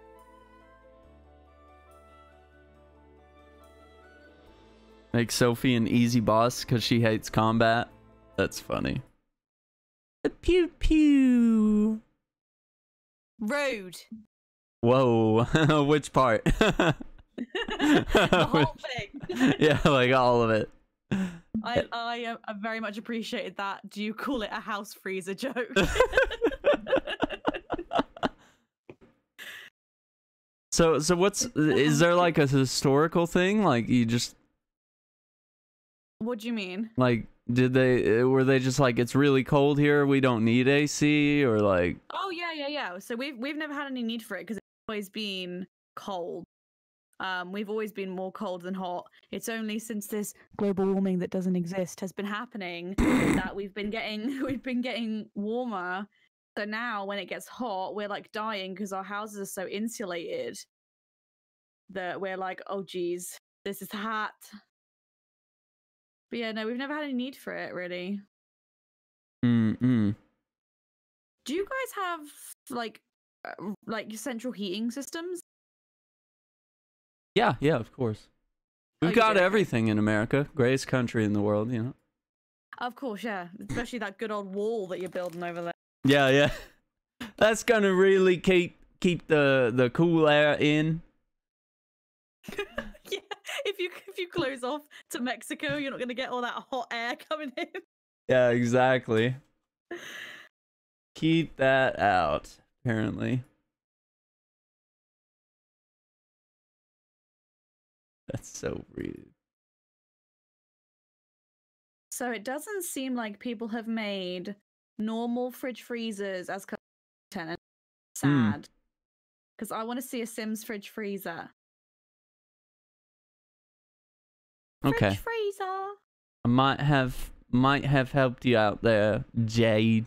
Speaker 1: Make Sophie an easy boss because she hates combat. That's funny. Pew pew.
Speaker 6: Rude.
Speaker 1: Whoa. Which part?
Speaker 6: The whole thing.
Speaker 1: Yeah, like all of it.
Speaker 6: I I, uh, I very much appreciated that. Do you call it a house freezer joke?
Speaker 1: So, so what's, is there like a historical thing? Like you just,
Speaker 6: What do you mean?
Speaker 1: like, did they, were they just like, it's really cold here, we don't need A C, or like?
Speaker 6: Oh yeah, yeah, yeah. So we've we've never had any need for it because it's always been cold. Um, we've always been more cold than hot. It's only since this global warming that doesn't exist has been happening that we've been getting we've been getting warmer. So now when it gets hot, we're like dying because our houses are so insulated that we're like, oh geez, this is hot. But yeah, no, we've never had any need for it really.
Speaker 1: Mm-mm.
Speaker 6: Do you guys have like uh, like central heating systems?
Speaker 1: Yeah, yeah, of course. We've
Speaker 6: Oh, you
Speaker 1: got
Speaker 6: do? Okay.
Speaker 1: everything in America. Greatest country in the world, you know?
Speaker 6: Of course, yeah. Especially that good old wall that you're building over there.
Speaker 1: Yeah, yeah. That's gonna really keep keep the the cool air in.
Speaker 6: Yeah, if you if you close off to Mexico, you're not gonna get all that hot air coming in.
Speaker 1: Yeah, exactly. Keep that out, apparently. That's so rude.
Speaker 6: So it doesn't seem like people have made normal fridge freezers as content.
Speaker 1: Hmm.
Speaker 6: Sad, because I want to see a Sims fridge freezer.
Speaker 1: Okay.
Speaker 6: Fridge freezer.
Speaker 1: I might have might have helped you out there, Jade.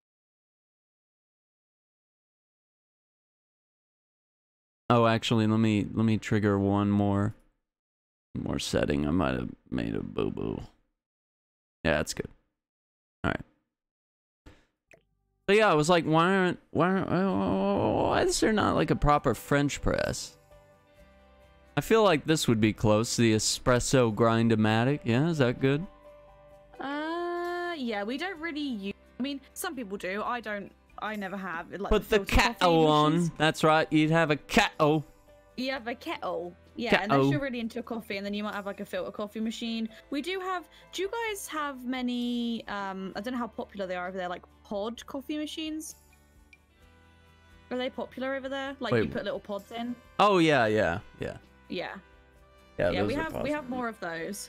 Speaker 1: Oh, actually, let me let me trigger one more more setting. I might have made a boo boo. Yeah, that's good. All right. But yeah, I was like, why aren't why aren't, why is there not like a proper French press? I feel like this would be close. The espresso grind-o-matic. Yeah, is that good?
Speaker 6: Uh, yeah, we don't really use. I mean, some people do. I don't. I never have. Like
Speaker 1: Put the
Speaker 6: filter coffee
Speaker 1: kettle on.
Speaker 6: machines.
Speaker 1: That's right. You'd have a kettle.
Speaker 6: You have a kettle. Yeah,
Speaker 1: Kettle.
Speaker 6: unless you're really into coffee, and then you might have like a filter coffee machine. We do have. Do you guys have many? Um, I don't know how popular they are over there. Like pod coffee machines. Are they popular over there? Like you
Speaker 1: Wait.
Speaker 6: put little pods in.
Speaker 1: Oh yeah, yeah, yeah.
Speaker 6: Yeah.
Speaker 1: Yeah,
Speaker 6: Yeah,
Speaker 1: those
Speaker 6: we
Speaker 1: are
Speaker 6: have we
Speaker 1: possible.
Speaker 6: have more of those.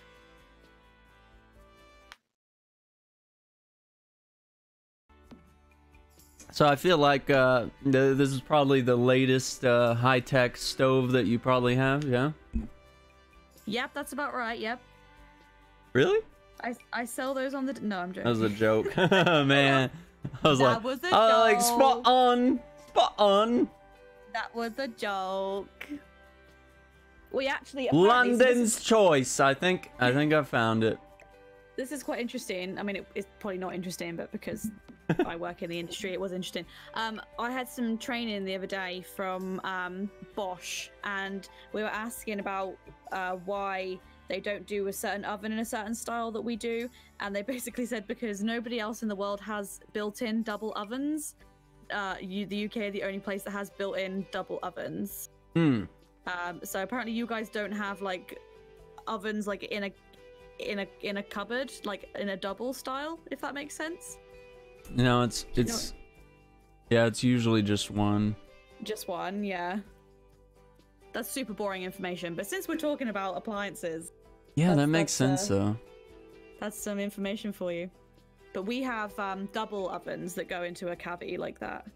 Speaker 1: So I feel like uh, th this is probably the latest uh, high-tech stove that you probably have. Yeah.
Speaker 6: Yep, that's about right. Yep.
Speaker 1: Really?
Speaker 6: I I sell those on the. No, I'm joking.
Speaker 1: That was a joke, man. I was
Speaker 6: That
Speaker 1: like,
Speaker 6: was a
Speaker 1: oh, like spot
Speaker 6: joke.
Speaker 1: on, spot on.
Speaker 6: That was a joke. We actually apparently- so this is-
Speaker 1: London's choice. I think. I think I found it.
Speaker 6: This is quite interesting. I mean, it, it's probably not interesting, but because I work in the industry, it was interesting. Um, I had some training the other day from um, Bosch, and we were asking about uh, why they don't do a certain oven in a certain style that we do, and they basically said because nobody else in the world has built-in double ovens. Uh, you, the U K are the only place that has built-in double ovens.
Speaker 1: Hmm.
Speaker 6: Um, so apparently, you guys don't have like ovens like in a in a in a cupboard, like in a double style, if that makes sense.
Speaker 1: No, it's
Speaker 6: you know
Speaker 1: it's. Yeah, it's usually just one.
Speaker 6: Just one, yeah. That's super boring information, but since we're talking about appliances,
Speaker 1: Yeah,
Speaker 6: That's-
Speaker 1: that makes
Speaker 6: that's,
Speaker 1: sense
Speaker 6: uh,
Speaker 1: though.
Speaker 6: that's some information for you. But we have um, double ovens that go into a cavity like that.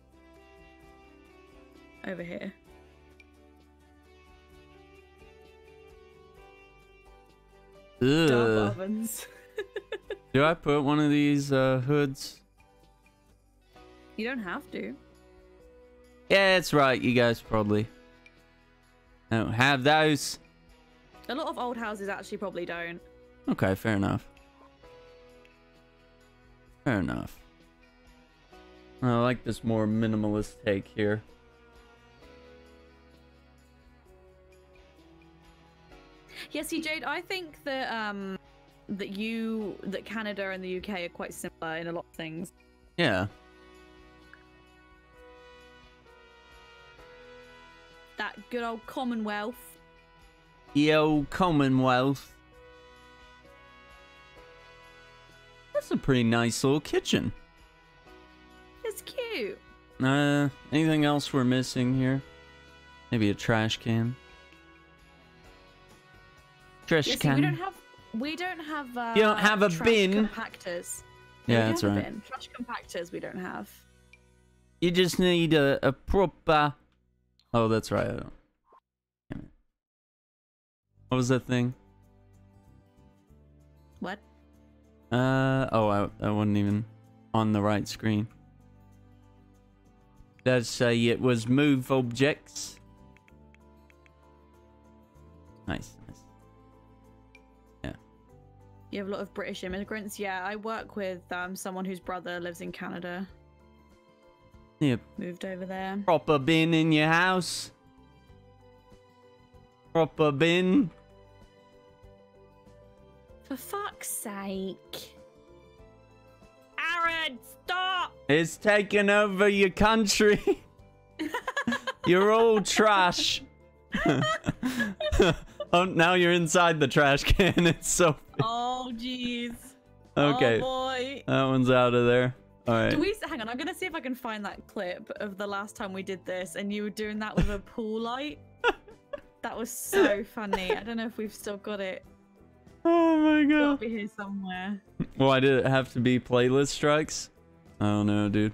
Speaker 6: Over here. Double
Speaker 1: Ugh.
Speaker 6: ovens.
Speaker 1: Do I put one of these uh, hoods?
Speaker 6: You don't have to.
Speaker 1: Yeah, that's right. You guys probably don't have those.
Speaker 6: A lot of old houses actually probably don't.
Speaker 1: Okay, fair enough. Fair enough. I like this more minimalist take here.
Speaker 6: Yeah, see, Jade, I think that um that you that Canada and the U K are quite similar in a lot of things.
Speaker 1: Yeah.
Speaker 6: That good old Commonwealth.
Speaker 1: Yo, Commonwealth. That's a pretty nice little kitchen.
Speaker 6: It's cute.
Speaker 1: Uh, anything else we're missing here? Maybe a trash can. Trash
Speaker 6: Yeah, see,
Speaker 1: can.
Speaker 6: we don't have. We don't have. Uh,
Speaker 1: You don't have a
Speaker 6: trash
Speaker 1: bin?
Speaker 6: compactors.
Speaker 1: Yeah,
Speaker 6: we
Speaker 1: that's
Speaker 6: have a
Speaker 1: right.
Speaker 6: bin. Trash compactors we don't have.
Speaker 1: You just need a, a proper... Oh, that's right. I don't... Damn it. What was that thing?
Speaker 6: What?
Speaker 1: Uh, oh, I, I wasn't even on the right screen. Let's say it was move objects. Nice, nice. Yeah.
Speaker 6: You have a lot of British immigrants. Yeah, I work with um someone whose brother lives in Canada.
Speaker 1: Yeah.
Speaker 6: Moved over there.
Speaker 1: Proper bin in your house. Proper bin.
Speaker 6: For fuck's sake. Aaron, stop!
Speaker 1: It's taking over your country. You're all trash. Oh, now you're inside the trash can. It's so...
Speaker 6: Oh, jeez.
Speaker 1: Okay.
Speaker 6: Oh, boy.
Speaker 1: That one's out of there. All right.
Speaker 6: Do we... Hang on, I'm going to see if I can find that clip of the last time we did this and you were doing that with a pool light. That was so funny. I don't know if we've still got it.
Speaker 1: Oh my
Speaker 6: It'll
Speaker 1: god.
Speaker 6: be here somewhere.
Speaker 1: Why did it have to be playlist strikes? I don't know, dude.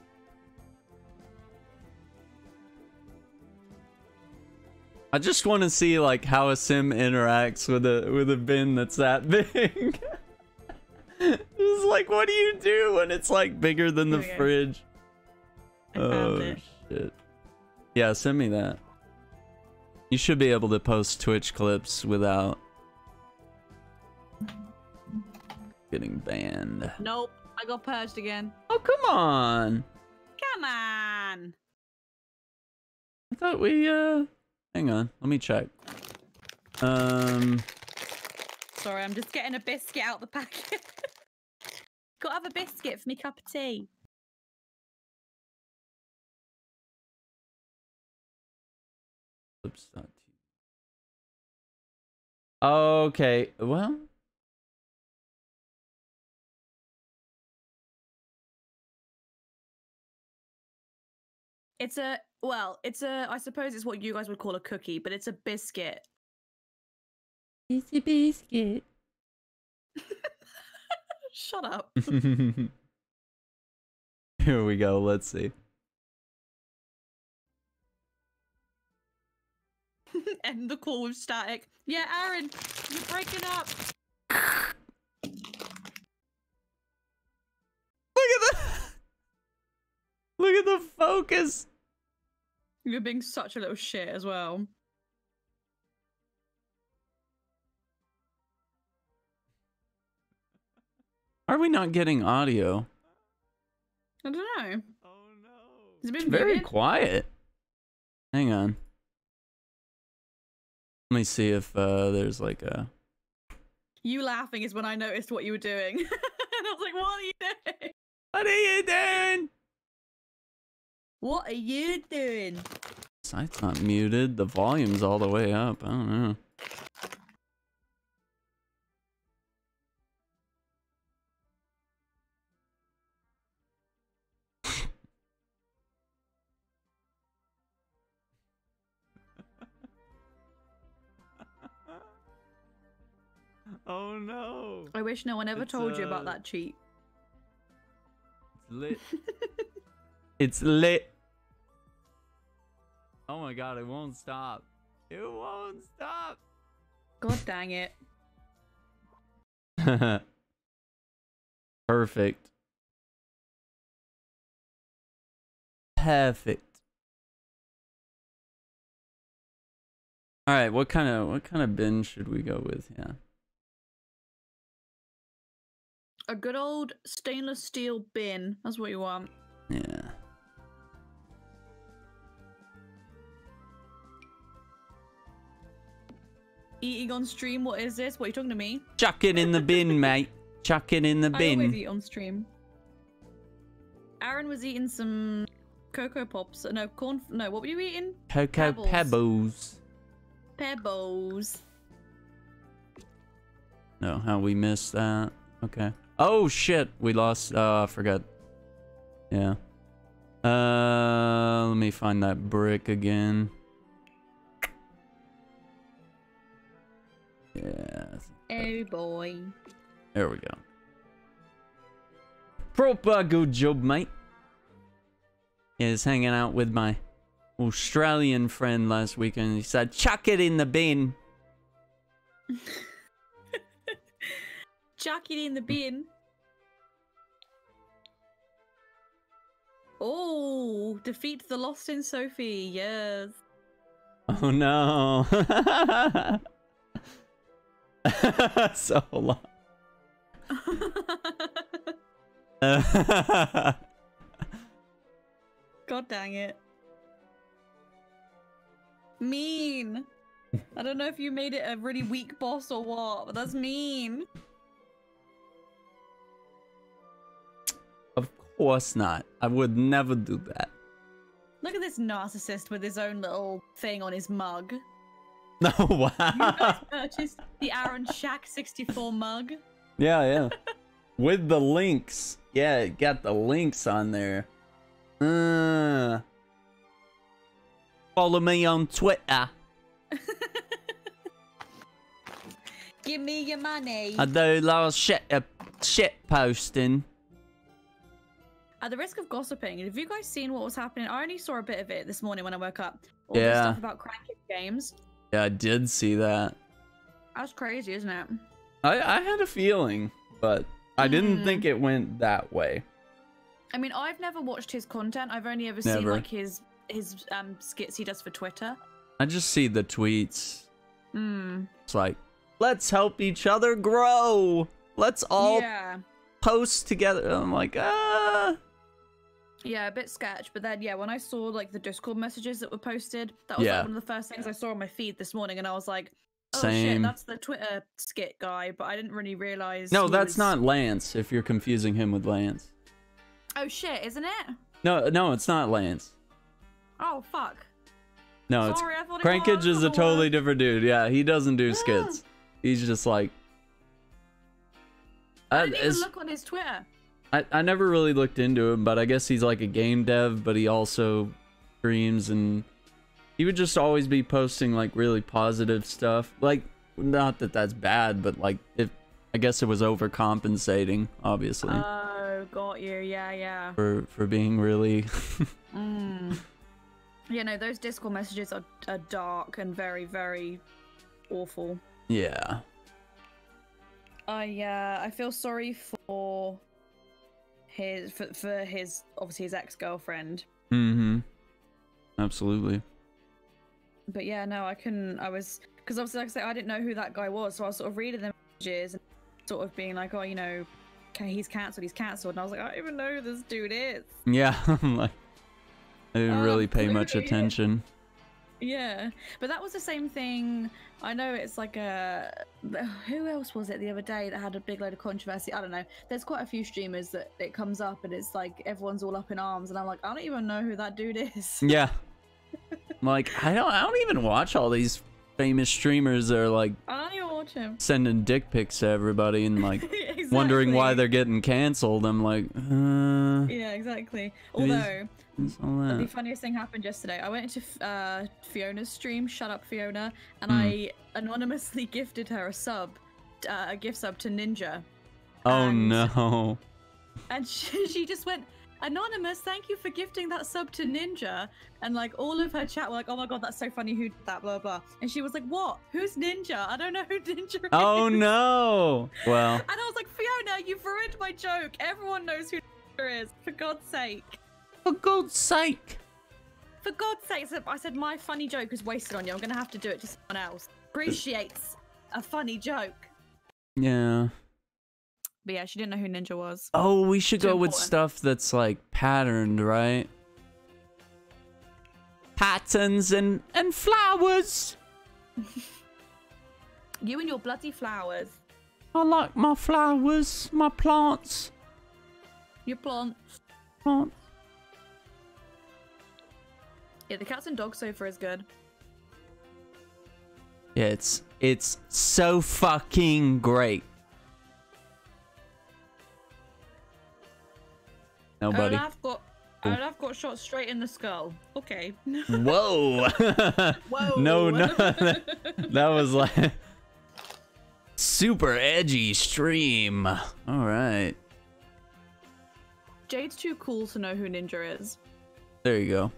Speaker 1: I just want to see like how a sim interacts with a with a bin that's that big. Just like, what do you do when it's like bigger than the
Speaker 6: Here we go.
Speaker 1: fridge?
Speaker 6: I
Speaker 1: Oh
Speaker 6: found it.
Speaker 1: shit. Yeah, send me that. You should be able to post Twitch clips without getting banned.
Speaker 6: Nope, I got purged again.
Speaker 1: Oh, come on.
Speaker 6: Come on.
Speaker 1: I thought we, uh... Hang on, let me check. Um...
Speaker 6: Sorry, I'm just getting a biscuit out the packet. Gotta have a biscuit for me cup of tea.
Speaker 1: Oops, not too- Okay, well...
Speaker 6: It's a, well, it's a, I suppose it's what you guys would call a cookie, but it's a biscuit.
Speaker 1: It's a biscuit.
Speaker 6: Shut up.
Speaker 1: Here we go, let's see.
Speaker 6: End the call with static. Yeah, Aaron, you're breaking up.
Speaker 1: Look at the... Look at the focus.
Speaker 6: You're being such a little shit as well.
Speaker 1: Are we not getting audio?
Speaker 6: I don't know.
Speaker 3: Oh no.
Speaker 6: Has it been
Speaker 1: It's very
Speaker 6: muted?
Speaker 1: quiet. Hang on. Let me see if uh, there's like a...
Speaker 6: You laughing is when I noticed what you were doing. And I was like, what are you doing?
Speaker 1: What are you doing?
Speaker 6: What are you doing?
Speaker 1: Site's not muted. The volume's all the way up. I don't know.
Speaker 3: Oh no.
Speaker 6: I wish no one ever
Speaker 1: It's,
Speaker 6: told you
Speaker 1: uh,
Speaker 6: about that cheat.
Speaker 1: It's lit. It's lit. Oh my god, it won't stop. It won't stop.
Speaker 6: God dang it.
Speaker 1: Perfect. Perfect. All right, what kind of what kind of bin should we go with? Yeah.
Speaker 6: A good old stainless steel bin. That's what you want.
Speaker 1: Yeah.
Speaker 6: Eating on stream, what is this? What are you talking to me?
Speaker 1: Chuck it in the bin, mate. Chuck it in the
Speaker 6: I always
Speaker 1: bin.
Speaker 6: eat on stream. Aaron was eating some Cocoa Pops. No, corn. No, what were you eating?
Speaker 1: Cocoa
Speaker 6: Pebbles.
Speaker 1: Pebbles.
Speaker 6: Pebbles.
Speaker 1: No, how we missed that. Okay. Oh shit, we lost. Uh, I forgot. Yeah. Uh, let me find that brick again.
Speaker 6: Oh boy.
Speaker 1: There we go. Proper good job, mate. Yeah, I was hanging out with my Australian friend last weekend. He said, chuck it in the bin.
Speaker 6: Chuck it in the bin. Oh, defeat the Lost in Sophie. Yes.
Speaker 1: Oh no. So long.
Speaker 6: God dang it. Mean. I don't know if you made it a really weak boss or what, but that's mean.
Speaker 1: Of course not. I would never do that.
Speaker 6: Look at this narcissist with his own little thing on his mug.
Speaker 1: No,
Speaker 6: You guys
Speaker 1: wow.
Speaker 6: purchased the Aaron Shack sixty-four mug.
Speaker 1: Yeah, yeah. With the links. Yeah, it got the links on there. Uh, follow me on Twitter.
Speaker 6: Give me your money.
Speaker 1: I do a lot of shit, uh, shit posting.
Speaker 6: At the risk of gossiping, have you guys seen what was happening? I only saw a bit of it this morning when I woke up. All
Speaker 1: Yeah.
Speaker 6: the stuff about Cranky Games.
Speaker 1: Yeah, I did see that.
Speaker 6: That's crazy, isn't it?
Speaker 1: I, I had a feeling, but I didn't
Speaker 6: Mm.
Speaker 1: think it went that way.
Speaker 6: I mean, I've never watched his content. I've only ever seen
Speaker 1: Never.
Speaker 6: like his his um skits he does for Twitter.
Speaker 1: I just see the tweets.
Speaker 6: Hmm.
Speaker 1: It's like, let's help each other grow. Let's all
Speaker 6: Yeah.
Speaker 1: post together. I'm like, ah.
Speaker 6: Yeah, a bit sketch, but then yeah, when I saw like the Discord messages that were posted, that was
Speaker 1: Yeah.
Speaker 6: like one of the first things I saw on my feed this morning, and I was like, "Oh
Speaker 1: Same.
Speaker 6: shit, that's the Twitter skit guy." But I didn't really realize.
Speaker 1: No,
Speaker 6: he
Speaker 1: that's
Speaker 6: was-
Speaker 1: not Lance. If you're confusing him with Lance.
Speaker 6: Oh shit, isn't it?
Speaker 1: No, no, it's not Lance.
Speaker 6: Oh fuck.
Speaker 1: No,
Speaker 6: Sorry, I
Speaker 1: it's
Speaker 6: thought it
Speaker 1: Crankage
Speaker 6: was.
Speaker 1: is a
Speaker 6: Oh,
Speaker 1: totally
Speaker 6: uh,
Speaker 1: different dude. Yeah, he doesn't do skits. He's just like.
Speaker 6: I
Speaker 1: I,
Speaker 6: didn't even
Speaker 1: it's-
Speaker 6: look on his Twitter.
Speaker 1: I, I never really looked into him, but I guess he's like a game dev, but he also streams, and he would just always be posting like really positive stuff. Like, not that that's bad, but like if I guess it was overcompensating, obviously,
Speaker 6: Oh, got you. Yeah, yeah.
Speaker 1: for for being really.
Speaker 6: Mm. Yeah, no, those Discord messages are, are dark and very, very awful.
Speaker 1: Yeah.
Speaker 6: I uh, I feel sorry for his for, for his obviously his ex-girlfriend.
Speaker 1: Mm-hmm. Absolutely.
Speaker 6: But yeah, no, I couldn't. I was because obviously, like I said, I didn't know who that guy was, so I was sort of reading the messages and sort of being like, oh, you know, okay, he's cancelled, he's cancelled, and I was like, I don't even know who this dude is.
Speaker 1: Yeah. I'm like, I didn't
Speaker 6: Oh,
Speaker 1: really pay much
Speaker 6: clearly.
Speaker 1: attention.
Speaker 6: Yeah, but that was the same thing. I know it's like a who else was it the other day that had a big load of controversy? I don't know. There's quite a few streamers that it comes up and it's like everyone's all up in arms, and I'm like, I don't even know who that dude is.
Speaker 1: Yeah. Like I don't I don't even watch all these famous streamers that are like
Speaker 6: I don't even watch him.
Speaker 1: sending dick pics to everybody and like
Speaker 6: Exactly.
Speaker 1: wondering why they're getting canceled. I'm like, uh,
Speaker 6: Yeah, exactly.
Speaker 1: Who is-
Speaker 6: Although
Speaker 1: what's all
Speaker 6: the
Speaker 1: that?
Speaker 6: funniest thing happened yesterday. I went into uh, Fiona's stream, Shut Up Fiona, and
Speaker 1: Hmm.
Speaker 6: I anonymously gifted her a sub, uh, a gift sub to Ninja.
Speaker 1: Oh
Speaker 6: and-
Speaker 1: no.
Speaker 6: And she, she just went, Anonymous, thank you for gifting that sub to Ninja. And like all of her chat were like, oh my god, that's so funny, who did that, blah, blah. And she was like, what? Who's Ninja? I don't know who Ninja is.
Speaker 1: Oh no. Well,
Speaker 6: And I was like, Fiona, you've ruined my joke. Everyone knows who Ninja is, for God's sake.
Speaker 1: for God's sake.
Speaker 6: For God's sake, so I said my funny joke is wasted on you. I'm going to have to do it to someone else. Appreciates a funny joke.
Speaker 1: Yeah.
Speaker 6: But yeah, she didn't know who Ninja was.
Speaker 1: Oh, we should
Speaker 6: Too
Speaker 1: go with
Speaker 6: important.
Speaker 1: stuff that's like patterned, right? Patterns and and flowers.
Speaker 6: You and your bloody flowers.
Speaker 1: I like my flowers, my plants,
Speaker 6: Your plants.
Speaker 1: plants.
Speaker 6: Yeah, the cats and dogs sofa is good.
Speaker 1: Yeah, it's it's so fucking great. Nobody.
Speaker 6: Olaf got, Olaf got shot straight in the skull. Okay.
Speaker 1: Whoa.
Speaker 6: Whoa.
Speaker 1: No, no. That was like super edgy stream. All right.
Speaker 6: Jade's too cool to know who Ninja is.
Speaker 1: There you go.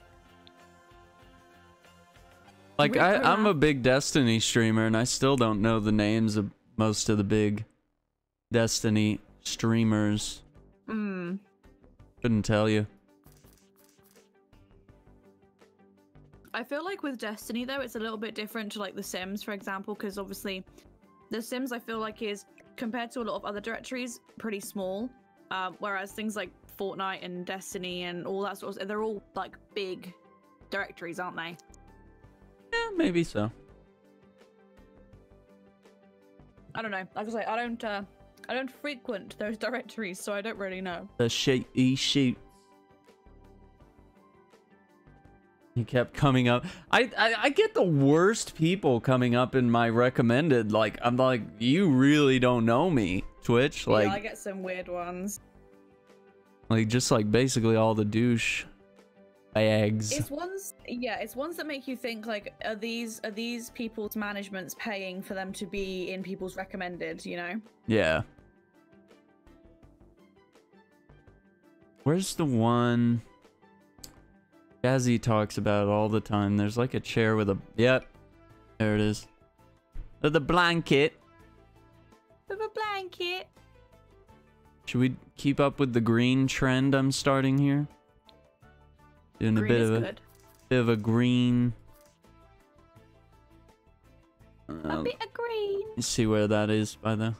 Speaker 1: Like,
Speaker 6: Rick
Speaker 1: I, I'm a
Speaker 6: Raff.
Speaker 1: big Destiny streamer, and I still don't know the names of most of the big Destiny streamers.
Speaker 6: Hmm.
Speaker 1: Couldn't tell you.
Speaker 6: I feel like with Destiny though, it's a little bit different to like The Sims, for example, because obviously The Sims I feel like is, compared to a lot of other directories, pretty small. Um, whereas things like Fortnite and Destiny and all that sort of, they're all like big directories, aren't they?
Speaker 1: Yeah, maybe so.
Speaker 6: I don't know. Like I say, I don't, uh, I don't frequent those directories, so I don't really know.
Speaker 1: The shitty shoot. He kept coming up. I, I I get the worst people coming up in my recommended. Like, I'm like, you really don't know me, Twitch. Like,
Speaker 6: Yeah, I get some weird ones.
Speaker 1: like just like basically all the douche bags.
Speaker 6: It's ones, yeah, it's ones that make you think like, are these are these people's managements paying for them to be in people's recommended? You know?
Speaker 1: Yeah. Where's the one Jazzy talks about all the time? There's like a chair with a... Yep. There it is. With a blanket.
Speaker 6: With a blanket.
Speaker 1: Should we keep up with the green trend I'm starting here? Doing
Speaker 6: Green
Speaker 1: a bit
Speaker 6: is
Speaker 1: of a
Speaker 6: good.
Speaker 1: bit of a green.
Speaker 6: A
Speaker 1: Uh,
Speaker 6: bit of green.
Speaker 1: let's see where that is by the...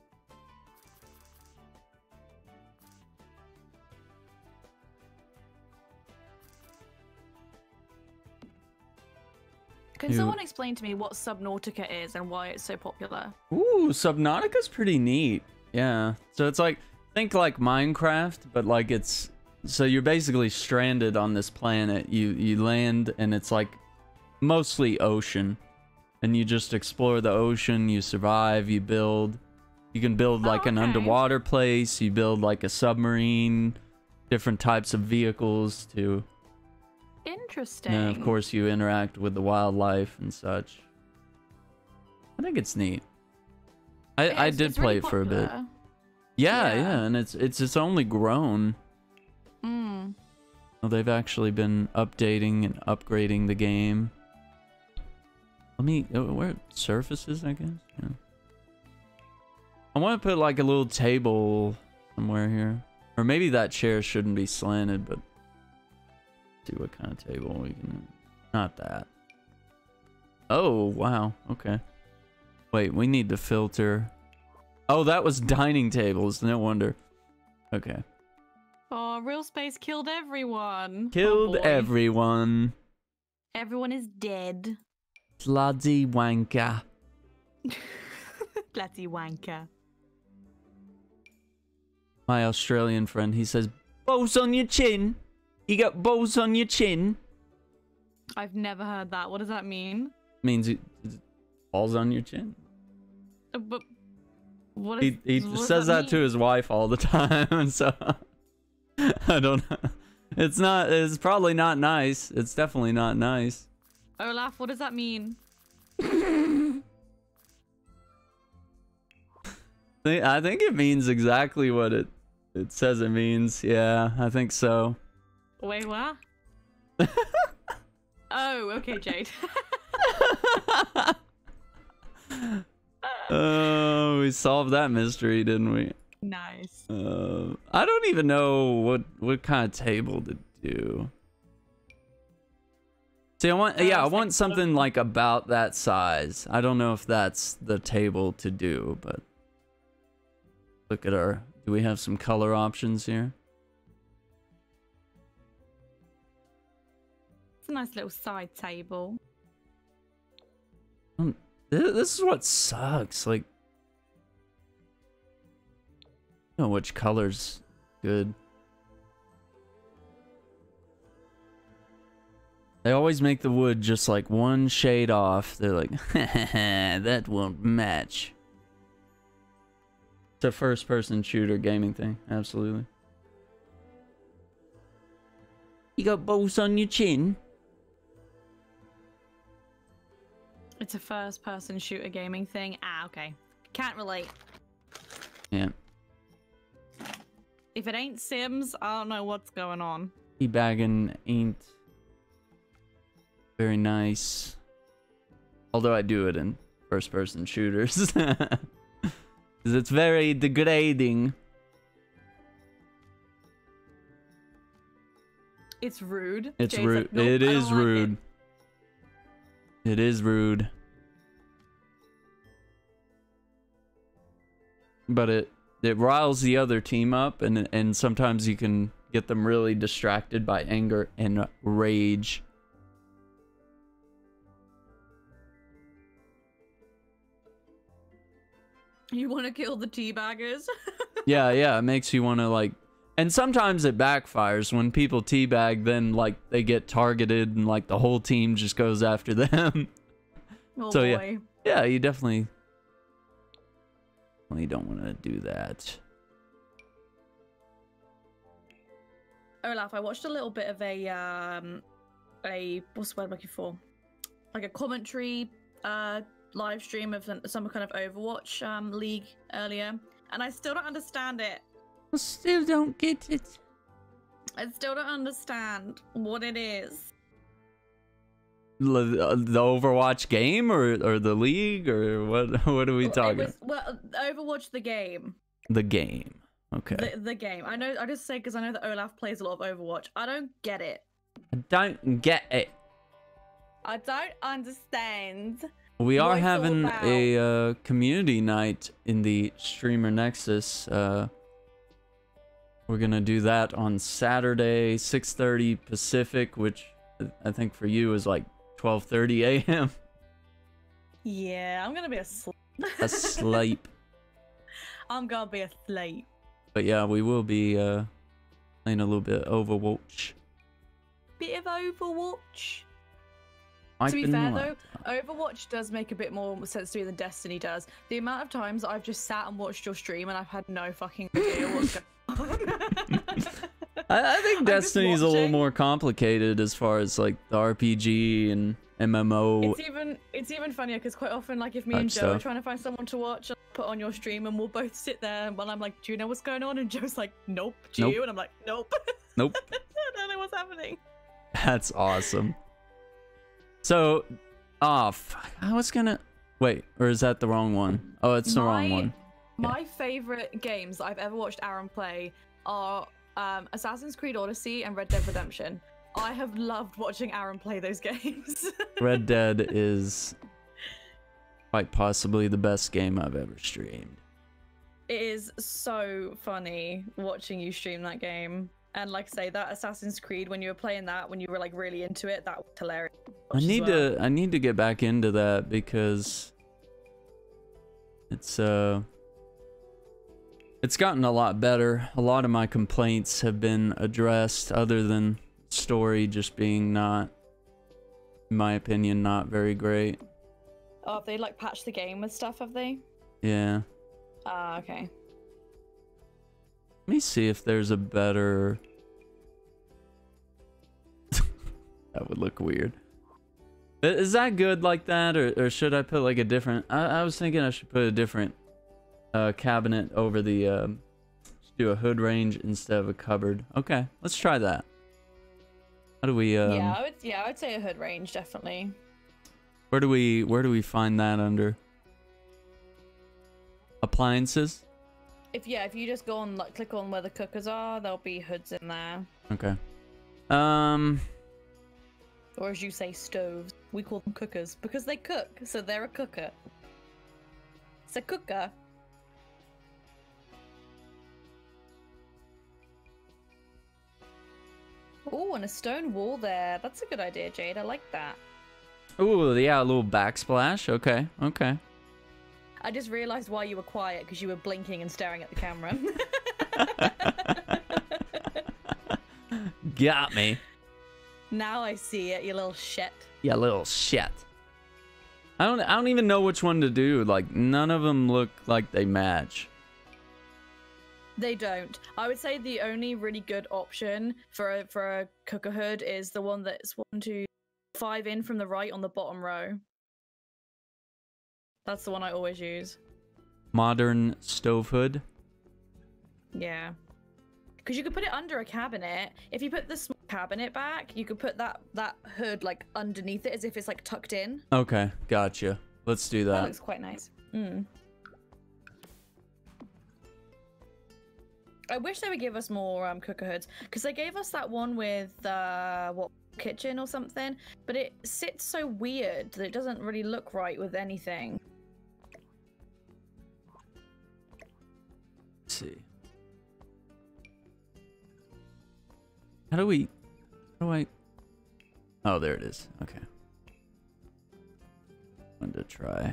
Speaker 6: Can
Speaker 1: You-
Speaker 6: someone explain to me what Subnautica is and why it's so popular?
Speaker 1: Ooh, Subnautica's pretty neat. Yeah. So it's like, think like Minecraft, but like it's, so you're basically stranded on this planet. You you land and it's like mostly ocean. And you just explore the ocean, you survive, you build. You can build
Speaker 6: Oh,
Speaker 1: like an
Speaker 6: okay.
Speaker 1: underwater place, you build like a submarine, different types of vehicles to,
Speaker 6: Interesting.
Speaker 1: and of course you interact with the wildlife and such. I think it's neat. I,
Speaker 6: Yeah,
Speaker 1: I
Speaker 6: it's-
Speaker 1: did
Speaker 6: it's
Speaker 1: play
Speaker 6: really
Speaker 1: it for a bit.
Speaker 6: popular.
Speaker 1: Yeah,
Speaker 6: Yeah.
Speaker 1: yeah, and it's it's it's only grown.
Speaker 6: Mm.
Speaker 1: Well, they've actually been updating and upgrading the game. Let me uh, where surfaces, I guess. Yeah. I want to put like a little table somewhere here, or maybe that chair shouldn't be slanted, but let's see what kind of table we can. Not that. Oh wow. Okay. Wait, we need to filter. Oh, that was dining tables. No wonder. Okay.
Speaker 6: Oh, Real Space killed everyone.
Speaker 1: Killed
Speaker 6: Oh, boy.
Speaker 1: everyone.
Speaker 6: Everyone is dead.
Speaker 1: Bloody wanker.
Speaker 6: Bloody wanker.
Speaker 1: My Australian friend, he says, balls on your chin. You got balls on your chin.
Speaker 6: I've never heard that. What does that mean?
Speaker 1: Means it, it's balls on your chin.
Speaker 6: Uh, But what is,
Speaker 1: He, he
Speaker 6: what does
Speaker 1: says that,
Speaker 6: mean?
Speaker 1: to his wife all the time, so I don't know. It's not, it's probably not nice. It's definitely not nice.
Speaker 6: Olaf, what does that mean?
Speaker 1: Thi- I think it means exactly what it, it says it means. Yeah, I think so.
Speaker 6: Wait, what? Oh, okay, Jade.
Speaker 1: Oh, we solved that mystery, didn't we?
Speaker 6: Nice.
Speaker 1: Uh, I don't even know what what kind of table to do. See, I want
Speaker 6: Uh,
Speaker 1: yeah, I
Speaker 6: it's
Speaker 1: want
Speaker 6: like-
Speaker 1: something like about that size. I don't know if that's the table to do, but look at our. Do we have some color options here?
Speaker 6: It's a nice little side table.
Speaker 1: Um, th- This is what sucks. Like, I don't know which color's good. They always make the wood just like one shade off. They're like, that won't match. It's a first-person shooter gaming thing, absolutely. You got balls on your chin?
Speaker 6: It's a first-person shooter gaming thing. Ah, okay. Can't relate.
Speaker 1: Yeah.
Speaker 6: If it ain't Sims, I don't know what's going on.
Speaker 1: Teabagging ain't very nice. Although I do it in first-person shooters. Because it's very degrading.
Speaker 6: It's rude.
Speaker 1: It's
Speaker 6: Jay's
Speaker 1: rude.
Speaker 6: like, nope,
Speaker 1: It
Speaker 6: I don't
Speaker 1: is
Speaker 6: like it.
Speaker 1: rude. It is rude. But it it riles the other team up, and and sometimes you can get them really distracted by anger and rage.
Speaker 6: You want to kill the teabaggers?
Speaker 1: Yeah, yeah, it makes you want to like, and sometimes it backfires when people teabag, then like they get targeted and like the whole team just goes after them.
Speaker 6: Oh
Speaker 1: So,
Speaker 6: boy.
Speaker 1: yeah. Yeah, you definitely, well, you don't want to do that.
Speaker 6: Olaf, I watched a little bit of a um a what's the word I'm looking for? Like a commentary uh live stream of some, some kind of Overwatch um league earlier, and I still don't understand it.
Speaker 1: I still don't get it.
Speaker 6: I still don't understand what it is.
Speaker 1: The, the Overwatch game or or the league or what? What are we
Speaker 6: It
Speaker 1: talking?
Speaker 6: was, well, Overwatch the game.
Speaker 1: The game. Okay.
Speaker 6: The, the game. I know. I just say because I know that Olaf plays a lot of Overwatch. I don't get it.
Speaker 1: I don't get it.
Speaker 6: I don't understand.
Speaker 1: We are
Speaker 6: what it's all
Speaker 1: having
Speaker 6: about.
Speaker 1: a uh, community night in the Streamer Nexus. Uh, we're gonna do that on Saturday, six thirty Pacific, which I think for you is like twelve thirty a m
Speaker 6: Yeah, I'm gonna be asleep.
Speaker 1: Asleep.
Speaker 6: I'm gonna be asleep.
Speaker 1: But yeah, we will be uh, playing a little bit of Overwatch.
Speaker 6: Bit of Overwatch.
Speaker 1: I've
Speaker 6: To be
Speaker 1: been
Speaker 6: fair
Speaker 1: like-
Speaker 6: though, Overwatch does make a bit more sense to me than Destiny does. The amount of times I've just sat and watched your stream and I've had no fucking idea what's going on.
Speaker 1: I, I think
Speaker 6: I'm just
Speaker 1: Destiny's a little
Speaker 6: watching.
Speaker 1: more complicated as far as like the R P G and M M O.
Speaker 6: It's even it's even funnier because quite often, like if me and
Speaker 1: Type
Speaker 6: Joe are
Speaker 1: stuff.
Speaker 6: trying to find someone to watch, I'll put on your stream and we'll both sit there while I'm like, "Do you know what's going on?" And Joe's like, "Nope." Do
Speaker 1: Nope.
Speaker 6: you? And I'm like, "Nope."
Speaker 1: Nope.
Speaker 6: I don't know what's happening.
Speaker 1: That's awesome. So, oh, fuck, I was gonna wait, or is that the wrong one? Oh, it's the wrong
Speaker 6: My-
Speaker 1: one.
Speaker 6: My favorite games that I've ever watched Aaron play are um, Assassin's Creed Odyssey and Red Dead Redemption. I have loved watching Aaron play those games.
Speaker 1: Red Dead is quite possibly the best game I've ever streamed.
Speaker 6: It is so funny watching you stream that game. And like I say, that Assassin's Creed, when you were playing that, when you were like really into it, that was hilarious. to
Speaker 1: I
Speaker 6: watch as
Speaker 1: need
Speaker 6: well.
Speaker 1: to I need to get back into that because it's uh it's gotten a lot better. A lot of my complaints have been addressed, other than story just being not, in my opinion, not very great.
Speaker 6: Oh, have they like patched the game with stuff, have they?
Speaker 1: Yeah.
Speaker 6: Ah, okay.
Speaker 1: Let me see if there's a better... That would look weird. I- Is that good like that, or, or should I put like a different... I, I was thinking I should put a different uh, cabinet over the... Um, just do a hood range instead of a cupboard. Okay, let's try that. How do we... Um,
Speaker 6: yeah, I would. Yeah, I would say a hood range definitely.
Speaker 1: Where do we... Where do we find that under? Appliances?
Speaker 6: If yeah, if you just go on like click on where the cookers are, there'll be hoods in there.
Speaker 1: Okay. Um...
Speaker 6: Or as you say, stoves. We call them cookers because they cook, so they're a cooker. It's a cooker. Oh, and a stone wall there. That's a good idea, Jade. I like that.
Speaker 1: Ooh, yeah, a little backsplash. Okay, okay.
Speaker 6: I just realized why you were quiet because you were blinking and staring at the camera.
Speaker 1: Got me.
Speaker 6: Now I see it, you little shit.
Speaker 1: Yeah, little shit. I don't I don't even know which one to do. Like, none of them look like they match.
Speaker 6: They don't. I would say the only really good option for a, for a cooker hood is the one that's one, two, five in from the right on the bottom row. That's the one I always use.
Speaker 1: modern stove hood.
Speaker 6: Yeah. Because you could put it under a cabinet. If you put the small cabinet back, you could put that that hood like underneath it as if it's like tucked in.
Speaker 1: Okay, gotcha. Let's do
Speaker 6: That
Speaker 1: that.
Speaker 6: looks quite nice. Mm. I wish they would give us more um, cooker hoods, because they gave us that one with uh, what kitchen or something, but it sits so weird that it doesn't really look right with anything.
Speaker 1: Let's see. How do we? How do I? Oh, there it is. Okay. One to try.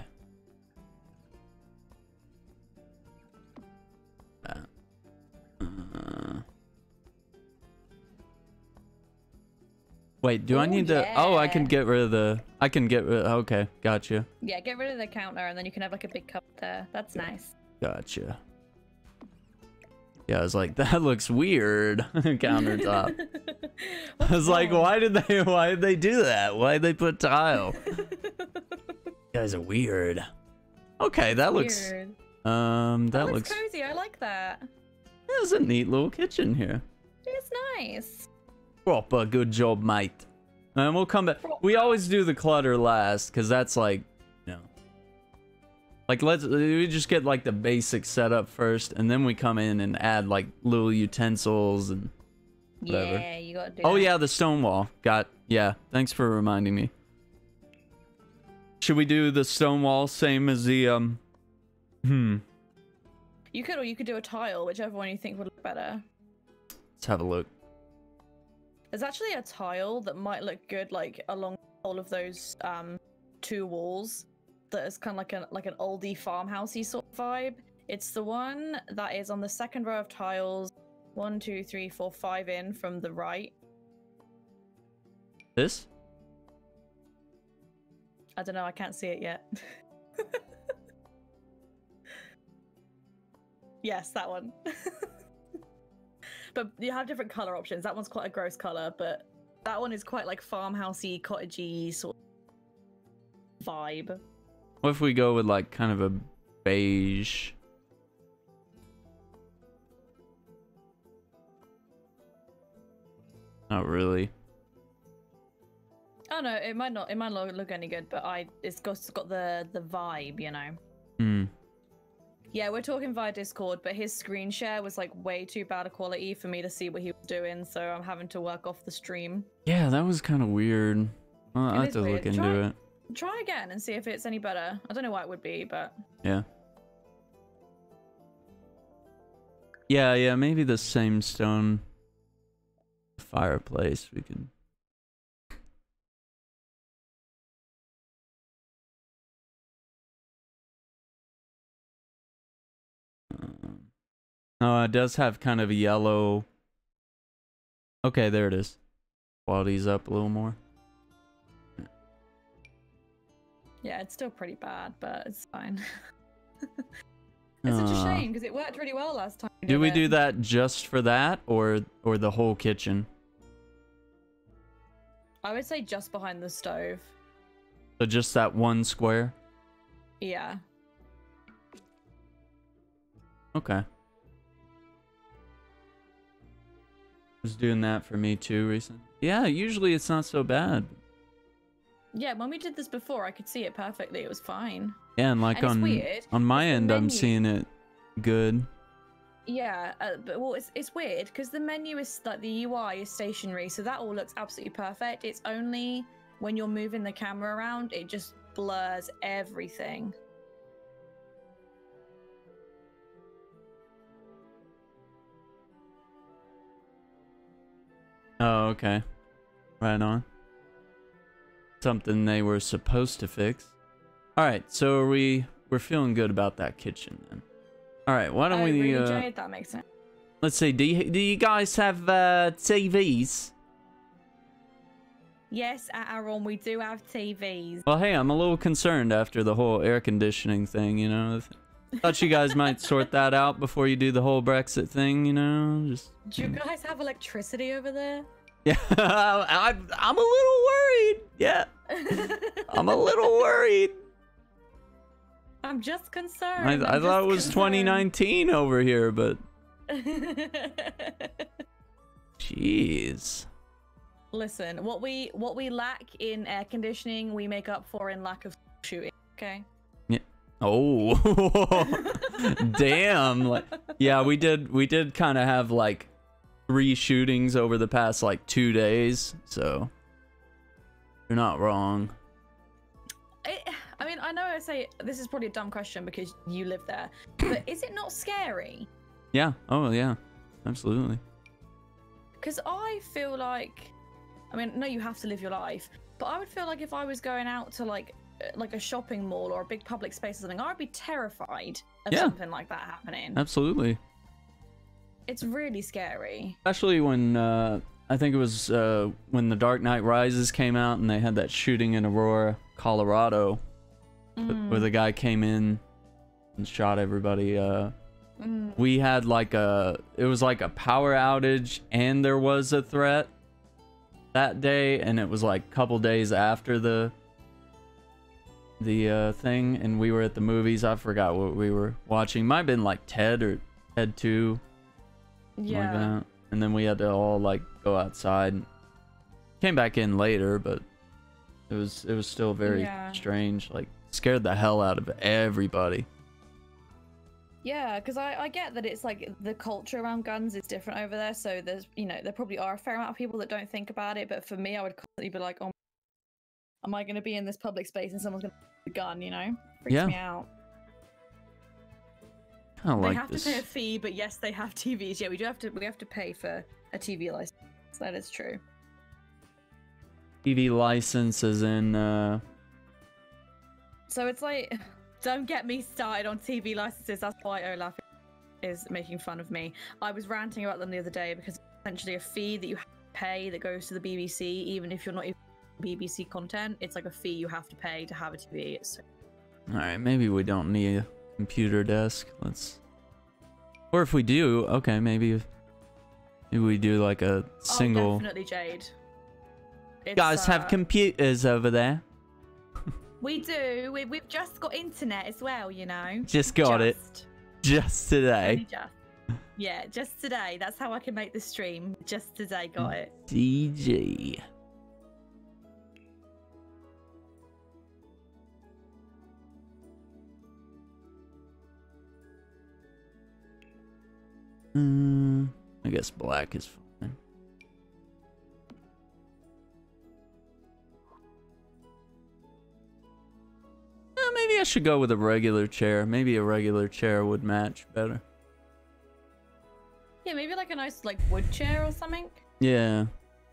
Speaker 1: That. Uh, wait, do I
Speaker 6: Ooh,
Speaker 1: need to? Oh, I can
Speaker 6: yeah.
Speaker 1: get rid of the. I can get rid. Okay, gotcha.
Speaker 6: Yeah, get rid of the counter, and then you can have like a big cup there. That's nice.
Speaker 1: Gotcha. Yeah, I was like, that looks weird. Countertop. I was like, why did they? Why did they do that? Why did they put tile? You guys are weird. Okay, that looks.
Speaker 6: Weird.
Speaker 1: Um, that,
Speaker 6: That
Speaker 1: looks.
Speaker 6: looks cozy. I like that.
Speaker 1: There's a neat little kitchen here.
Speaker 6: It's nice.
Speaker 1: Proper good job, mate. And we'll come back. We always do the clutter last, because that's like, you know. Like, let's, we just get like the basic setup first, and then we come in and add like little utensils and whatever.
Speaker 6: Yeah, you gotta do
Speaker 1: Oh
Speaker 6: that.
Speaker 1: yeah, the stone wall. Got, yeah, thanks for reminding me. Should we do the stone wall same as the, um, hmm.
Speaker 6: You could, or you could do a tile, whichever one you think would look better.
Speaker 1: Let's have a look.
Speaker 6: There's actually a tile that might look good, like along all of those um two walls. That is kind of like an like an oldie farmhousey sort of vibe. It's the one that is on the second row of tiles, one, two, three, four, five in from the right.
Speaker 1: This?
Speaker 6: I don't know. I can't see it yet. Yes, that one. But you have different color options. That one's quite a gross color, but that one is quite like farmhousey, cottagey sort of vibe.
Speaker 1: What if we go with like kind of a beige? Not really.
Speaker 6: Oh no, it might not. It might not look any good, but I it's got, it's got the the vibe, you know.
Speaker 1: Hmm.
Speaker 6: Yeah, we're talking via Discord, but his screen share was like way too bad a quality for me to see what he was doing, so I'm having to work off the stream.
Speaker 1: Yeah, that was kind of weird. Well, I
Speaker 6: It
Speaker 1: have
Speaker 6: is
Speaker 1: to
Speaker 6: weird.
Speaker 1: look into
Speaker 6: Try-
Speaker 1: it.
Speaker 6: Try again and see if it's any better. I don't know why it would be, but
Speaker 1: Yeah. Yeah, yeah, maybe the same stone fireplace we could. Um, oh, it does have kind of a yellow. Okay, there it is. Quality's up a little more.
Speaker 6: yeah, it's still pretty bad, but it's fine. It's such a
Speaker 1: Uh,
Speaker 6: shame because it worked really well last time.
Speaker 1: Do we
Speaker 6: it.
Speaker 1: do that just for that, or or the whole kitchen?
Speaker 6: I would say just behind the stove.
Speaker 1: So just that one square?
Speaker 6: Yeah.
Speaker 1: Okay. Was doing that for me too recently. Yeah, usually it's not so bad.
Speaker 6: Yeah, when we did this before, I could see it perfectly. It was fine.
Speaker 1: Yeah, and like
Speaker 6: And it's
Speaker 1: on
Speaker 6: weird,
Speaker 1: on my
Speaker 6: it's the
Speaker 1: end, I'm
Speaker 6: menu.
Speaker 1: seeing it good.
Speaker 6: Yeah, uh, but well, it's it's weird because the menu is like the U I is stationary, so that all looks absolutely perfect. It's only when you're moving the camera around, it just blurs everything.
Speaker 1: Oh, okay. Right on. Something they were supposed to fix. All right, so are we we're feeling good about that kitchen then. All right, why don't
Speaker 6: I
Speaker 1: we
Speaker 6: really
Speaker 1: uh,
Speaker 6: enjoyed that. Makes sense.
Speaker 1: let's see. Do you, do you guys have uh, T Vs?
Speaker 6: Yes, at Aaron, we do have T Vs.
Speaker 1: Well, hey, I'm a little concerned after the whole air conditioning thing, you know. Thought you guys might sort that out before you do the whole Brexit thing, you know. Just
Speaker 6: Do you guys have electricity over there?
Speaker 1: yeah, I, I'm a little worried. Yeah, I'm a little worried.
Speaker 6: I'm just concerned.
Speaker 1: I,
Speaker 6: I'm
Speaker 1: I thought it was
Speaker 6: just
Speaker 1: twenty
Speaker 6: concerned.
Speaker 1: nineteen over here, but jeez.
Speaker 6: Listen, what we what we lack in air conditioning, we make up for in lack of shooting. Okay.
Speaker 1: Yeah. Oh, damn. Like, yeah, we did. We did kind of have like three shootings over the past like two days. So you're not wrong.
Speaker 6: It, I mean, I know I say this is probably a dumb question because you live there, but is it not scary?
Speaker 1: Yeah. Oh, yeah. Absolutely.
Speaker 6: Because I feel like, I mean, no, you have to live your life, but I would feel like if I was going out to like like a shopping mall or a big public space or something, I'd be terrified of
Speaker 1: Yeah.
Speaker 6: something like that happening.
Speaker 1: Absolutely.
Speaker 6: It's really scary.
Speaker 1: Especially when uh, I think it was uh, when The Dark Knight Rises came out and they had that shooting in Aurora, Colorado,
Speaker 6: Mm.
Speaker 1: where the guy came in and shot everybody. Uh,
Speaker 6: Mm.
Speaker 1: we had like a, it was like a power outage and there was a threat that day, and it was like a couple days after the the uh, thing, and we were at the movies. I forgot what we were watching. Might have been like Ted or Ted two.
Speaker 6: Yeah.
Speaker 1: Like that. And then we had to all like go outside. Came back in later, but it was it was still very
Speaker 6: Yeah.
Speaker 1: strange. Like scared the hell out of everybody.
Speaker 6: Yeah, because I, I get that it's like the culture around guns is different over there. So there's, you know, there probably are a fair amount of people that don't think about it. But for me, I would constantly be like, oh, am I going to be in this public space and someone's going to have a gun, you know? Freaks
Speaker 1: Yeah.
Speaker 6: me out.
Speaker 1: Kind of
Speaker 6: They
Speaker 1: like
Speaker 6: have
Speaker 1: this.
Speaker 6: to pay a fee, but yes, they have T Vs. Yeah, we do have to, we have to pay for a T V license. That is true.
Speaker 1: T V license is in. Uh,
Speaker 6: So it's like, don't get me started on T V licenses. That's why Olaf is making fun of me. I was ranting about them the other day because it's essentially a fee that you have to pay that goes to the B B C, even if you're not even B B C content. It's like a fee you have to pay to have a T V. It's
Speaker 1: all right, maybe we don't need a computer desk. Let's. Or if we do, okay, maybe. Maybe we do like a single.
Speaker 6: Oh, definitely, Jade. It's,
Speaker 1: Guys have
Speaker 6: uh,
Speaker 1: computers over there.
Speaker 6: We do. We, we've just got internet as well, you know.
Speaker 1: Just got it.
Speaker 6: Just.
Speaker 1: Just today.
Speaker 6: Only just. Yeah, just today. That's how I can make the stream. Just today, got it.
Speaker 1: D G. Mm, I guess black is fine. Uh, maybe I should go with a regular chair. Maybe a regular chair would match better.
Speaker 6: Yeah, maybe like a nice like wood chair or something.
Speaker 1: Yeah.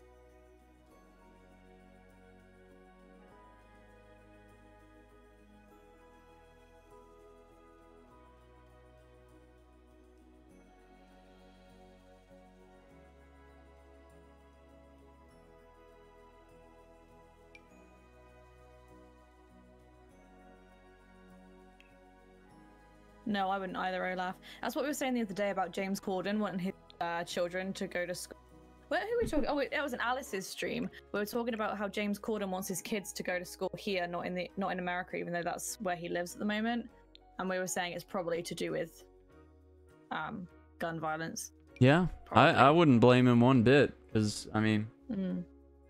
Speaker 6: No, I wouldn't either, Olaf. That's what we were saying the other day about James Corden wanting his uh, children to go to school. Where, who were we talking? Oh, it, it was an Alice's stream. We were talking about how James Corden wants his kids to go to school here, not in the not in America, even though that's where he lives at the moment. And we were saying it's probably to do with um, gun violence.
Speaker 1: Yeah. I,
Speaker 6: Probably.
Speaker 1: I wouldn't blame him one bit. Because, I mean,
Speaker 6: Mm.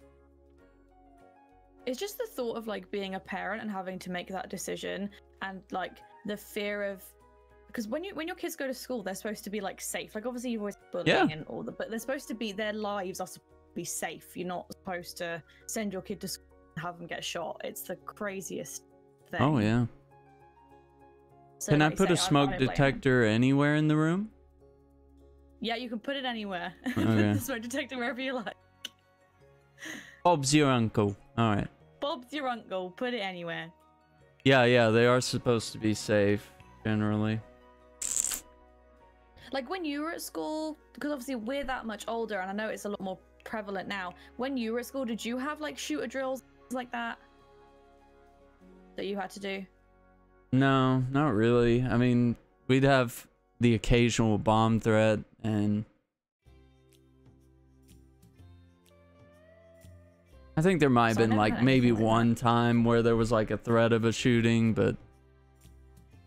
Speaker 6: It's just the thought of like being a parent and having to make that decision, and like the fear of, because when you when your kids go to school, they're supposed to be like safe. Like obviously you've always bullying
Speaker 1: Yeah.
Speaker 6: and all that, but they're supposed to be, their lives are supposed to be safe. You're not supposed to send your kid to school and have them get shot. It's the craziest thing.
Speaker 1: oh yeah.
Speaker 6: So,
Speaker 1: Can I
Speaker 6: like
Speaker 1: put
Speaker 6: say,
Speaker 1: a smoke
Speaker 6: I don't blame 'em.
Speaker 1: detector anywhere in the room?
Speaker 6: Yeah, you can put it anywhere.
Speaker 1: Okay.
Speaker 6: Put the smoke detector wherever you like.
Speaker 1: Bob's your uncle. Alright.
Speaker 6: Bob's your uncle. Put it anywhere.
Speaker 1: Yeah, yeah, they are supposed to be safe, generally.
Speaker 6: Like when you were at school, because obviously we're that much older, and I know it's a lot more prevalent now. When you were at school, did you have like shooter drills like that that you had to do?
Speaker 1: No, not really. I mean, we'd have the occasional bomb threat, and I think there might have
Speaker 6: So I
Speaker 1: been
Speaker 6: never
Speaker 1: like
Speaker 6: had
Speaker 1: maybe
Speaker 6: anything like that.
Speaker 1: one time where there was like a threat of a shooting, but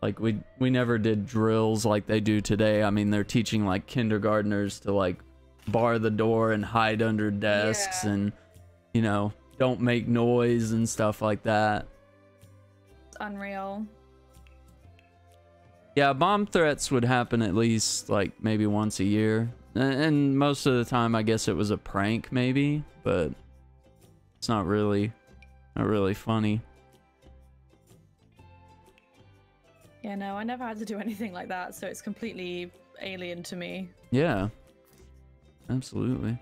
Speaker 1: Like we we never did drills like they do today. I mean, they're teaching like kindergartners to like bar the door and hide under desks
Speaker 2: Yeah.
Speaker 1: and, you know, don't make noise and stuff like that.
Speaker 2: It's unreal.
Speaker 1: Yeah, bomb threats would happen at least like maybe once a year. A- And most of the time I guess it was a prank maybe, but it's not really not really funny.
Speaker 2: Yeah, no, I never had to do anything like that, so it's completely alien to me.
Speaker 1: Yeah. Absolutely.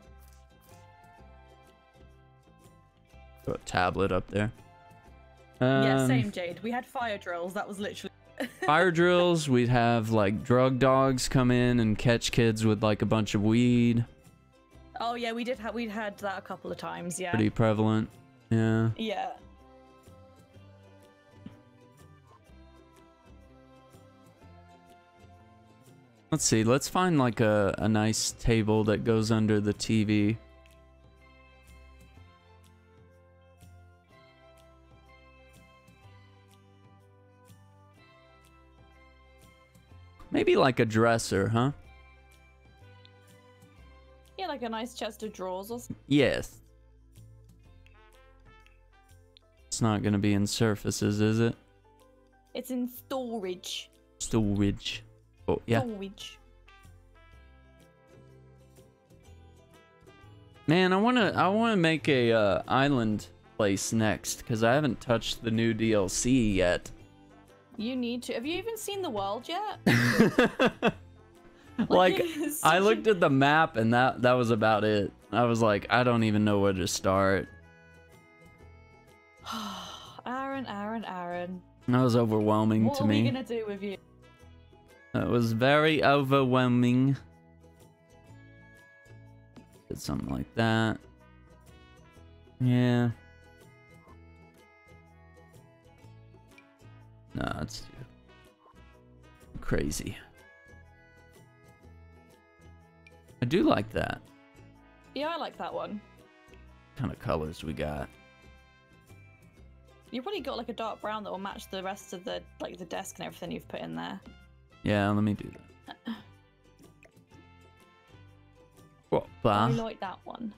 Speaker 1: Got a tablet up there.
Speaker 2: yeah,
Speaker 1: Um,
Speaker 2: same, Jade. We had fire drills. That was literally.
Speaker 1: Fire drills, we'd have like drug dogs come in and catch kids with like a bunch of weed.
Speaker 2: Oh yeah, we did have we'd had that a couple of times. Yeah.
Speaker 1: Pretty prevalent. Yeah.
Speaker 2: Yeah.
Speaker 1: Let's see, let's find like a, a nice table that goes under the T V. Maybe like a dresser, huh?
Speaker 2: Yeah, like a nice chest of drawers or something.
Speaker 1: Yes. It's not gonna be in surfaces, is it?
Speaker 2: It's in storage.
Speaker 1: Storage. Oh, yeah.
Speaker 2: Storage.
Speaker 1: Man, I wanna I wanna make a uh, island place next because I haven't touched the new D L C yet.
Speaker 2: You need to. Have you even seen the world yet?
Speaker 1: Like,
Speaker 2: it's
Speaker 1: I
Speaker 2: such a-
Speaker 1: looked at the map and that that was about it. I was like, I don't even know where to start.
Speaker 2: Aaron, Aaron, Aaron.
Speaker 1: That was overwhelming
Speaker 2: What
Speaker 1: to
Speaker 2: are
Speaker 1: me.
Speaker 2: we gonna do with you?
Speaker 1: That was very overwhelming. Did something like that. Yeah. No, it's too crazy. I do like that
Speaker 2: Yeah, I like that one.
Speaker 1: kind of colors we got.
Speaker 2: You probably got like a dark brown that will match the rest of the like the desk and everything you've put in there.
Speaker 1: Yeah, let me do that. What?
Speaker 2: I like that one.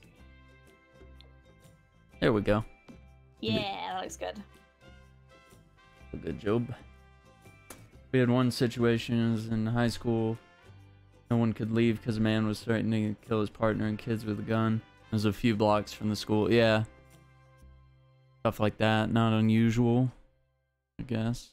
Speaker 1: There we go.
Speaker 2: Yeah, that looks good.
Speaker 1: A good job. We had one situation it was in high school. No one could leave because a man was threatening to kill his partner and kids with a gun. It was a few blocks from the school. Yeah. Stuff like that. Not unusual, I guess.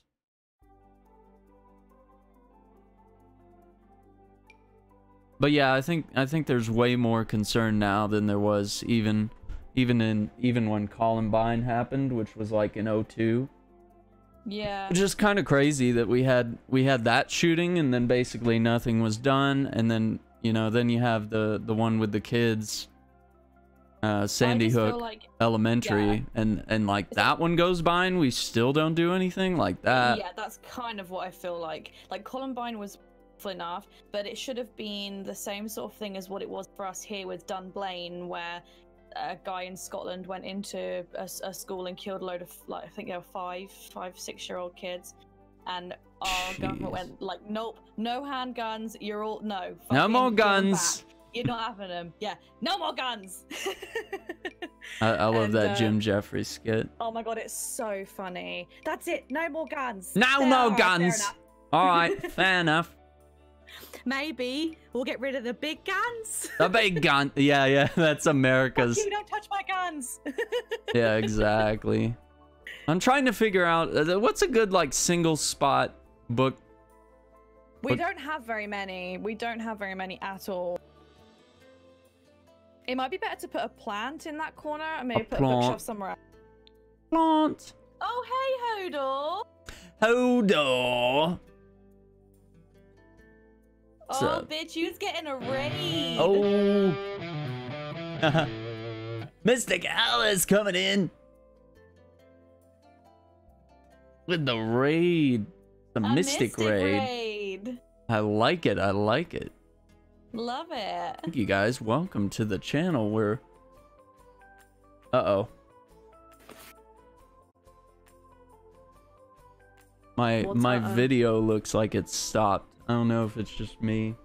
Speaker 1: But yeah, I think I think there's way more concern now than there was even even in even when Columbine happened, which was like in oh two.
Speaker 2: Yeah.
Speaker 1: Which is kind of crazy that we had we had that shooting and then basically nothing was done, and then you know then you have the the one with the kids, uh, Sandy
Speaker 2: I just feel
Speaker 1: Hook
Speaker 2: like-
Speaker 1: Elementary,
Speaker 2: yeah.
Speaker 1: and and like that one goes by and we still don't do anything like that.
Speaker 2: yeah, that's kind of what I feel like. Like Columbine was full enough, but it should have been the same sort of thing as what it was for us here with Dunblane, where a guy in Scotland went into a, a school and killed a load of, like, I think there were five, five, six-year-old kids, and our government
Speaker 1: Jeez.
Speaker 2: went like, nope, no handguns. You're all no.
Speaker 1: No
Speaker 2: fucking
Speaker 1: more
Speaker 2: give 'em
Speaker 1: guns.
Speaker 2: back. You're not having them. Yeah, no more guns.
Speaker 1: I, I love
Speaker 2: And,
Speaker 1: that
Speaker 2: uh,
Speaker 1: Jim Jeffries skit.
Speaker 2: Oh my god, it's so funny. That's it. No more guns.
Speaker 1: No
Speaker 2: Fair-
Speaker 1: more
Speaker 2: alright, fair
Speaker 1: guns.
Speaker 2: enough.
Speaker 1: All right, fair enough.
Speaker 2: Maybe we'll get rid of the big guns.
Speaker 1: The big gun. Yeah, yeah, that's America's.
Speaker 2: You don't touch my guns.
Speaker 1: Yeah, exactly. I'm trying to figure out uh, what's a good like single spot book.
Speaker 2: We
Speaker 1: But-
Speaker 2: don't have very many. We don't have very many at all. It might be better to put a plant in that corner and maybe
Speaker 1: A
Speaker 2: put a
Speaker 1: plant.
Speaker 2: bookshelf somewhere else.
Speaker 1: Plant.
Speaker 2: Oh, hey, Hodor.
Speaker 1: Hodor. What's
Speaker 2: Oh,
Speaker 1: up?
Speaker 2: bitch, you's getting a raid.
Speaker 1: Oh. Mystic Al is coming in. With the raid. The
Speaker 2: a
Speaker 1: Mystic,
Speaker 2: mystic
Speaker 1: raid.
Speaker 2: raid.
Speaker 1: I like it. I like it.
Speaker 2: Love it.
Speaker 1: Thank you guys. Welcome to the channel where... Uh-oh. My
Speaker 6: What's
Speaker 1: my
Speaker 6: that, uh?
Speaker 1: video looks like it's stopped. I don't know if it's just me.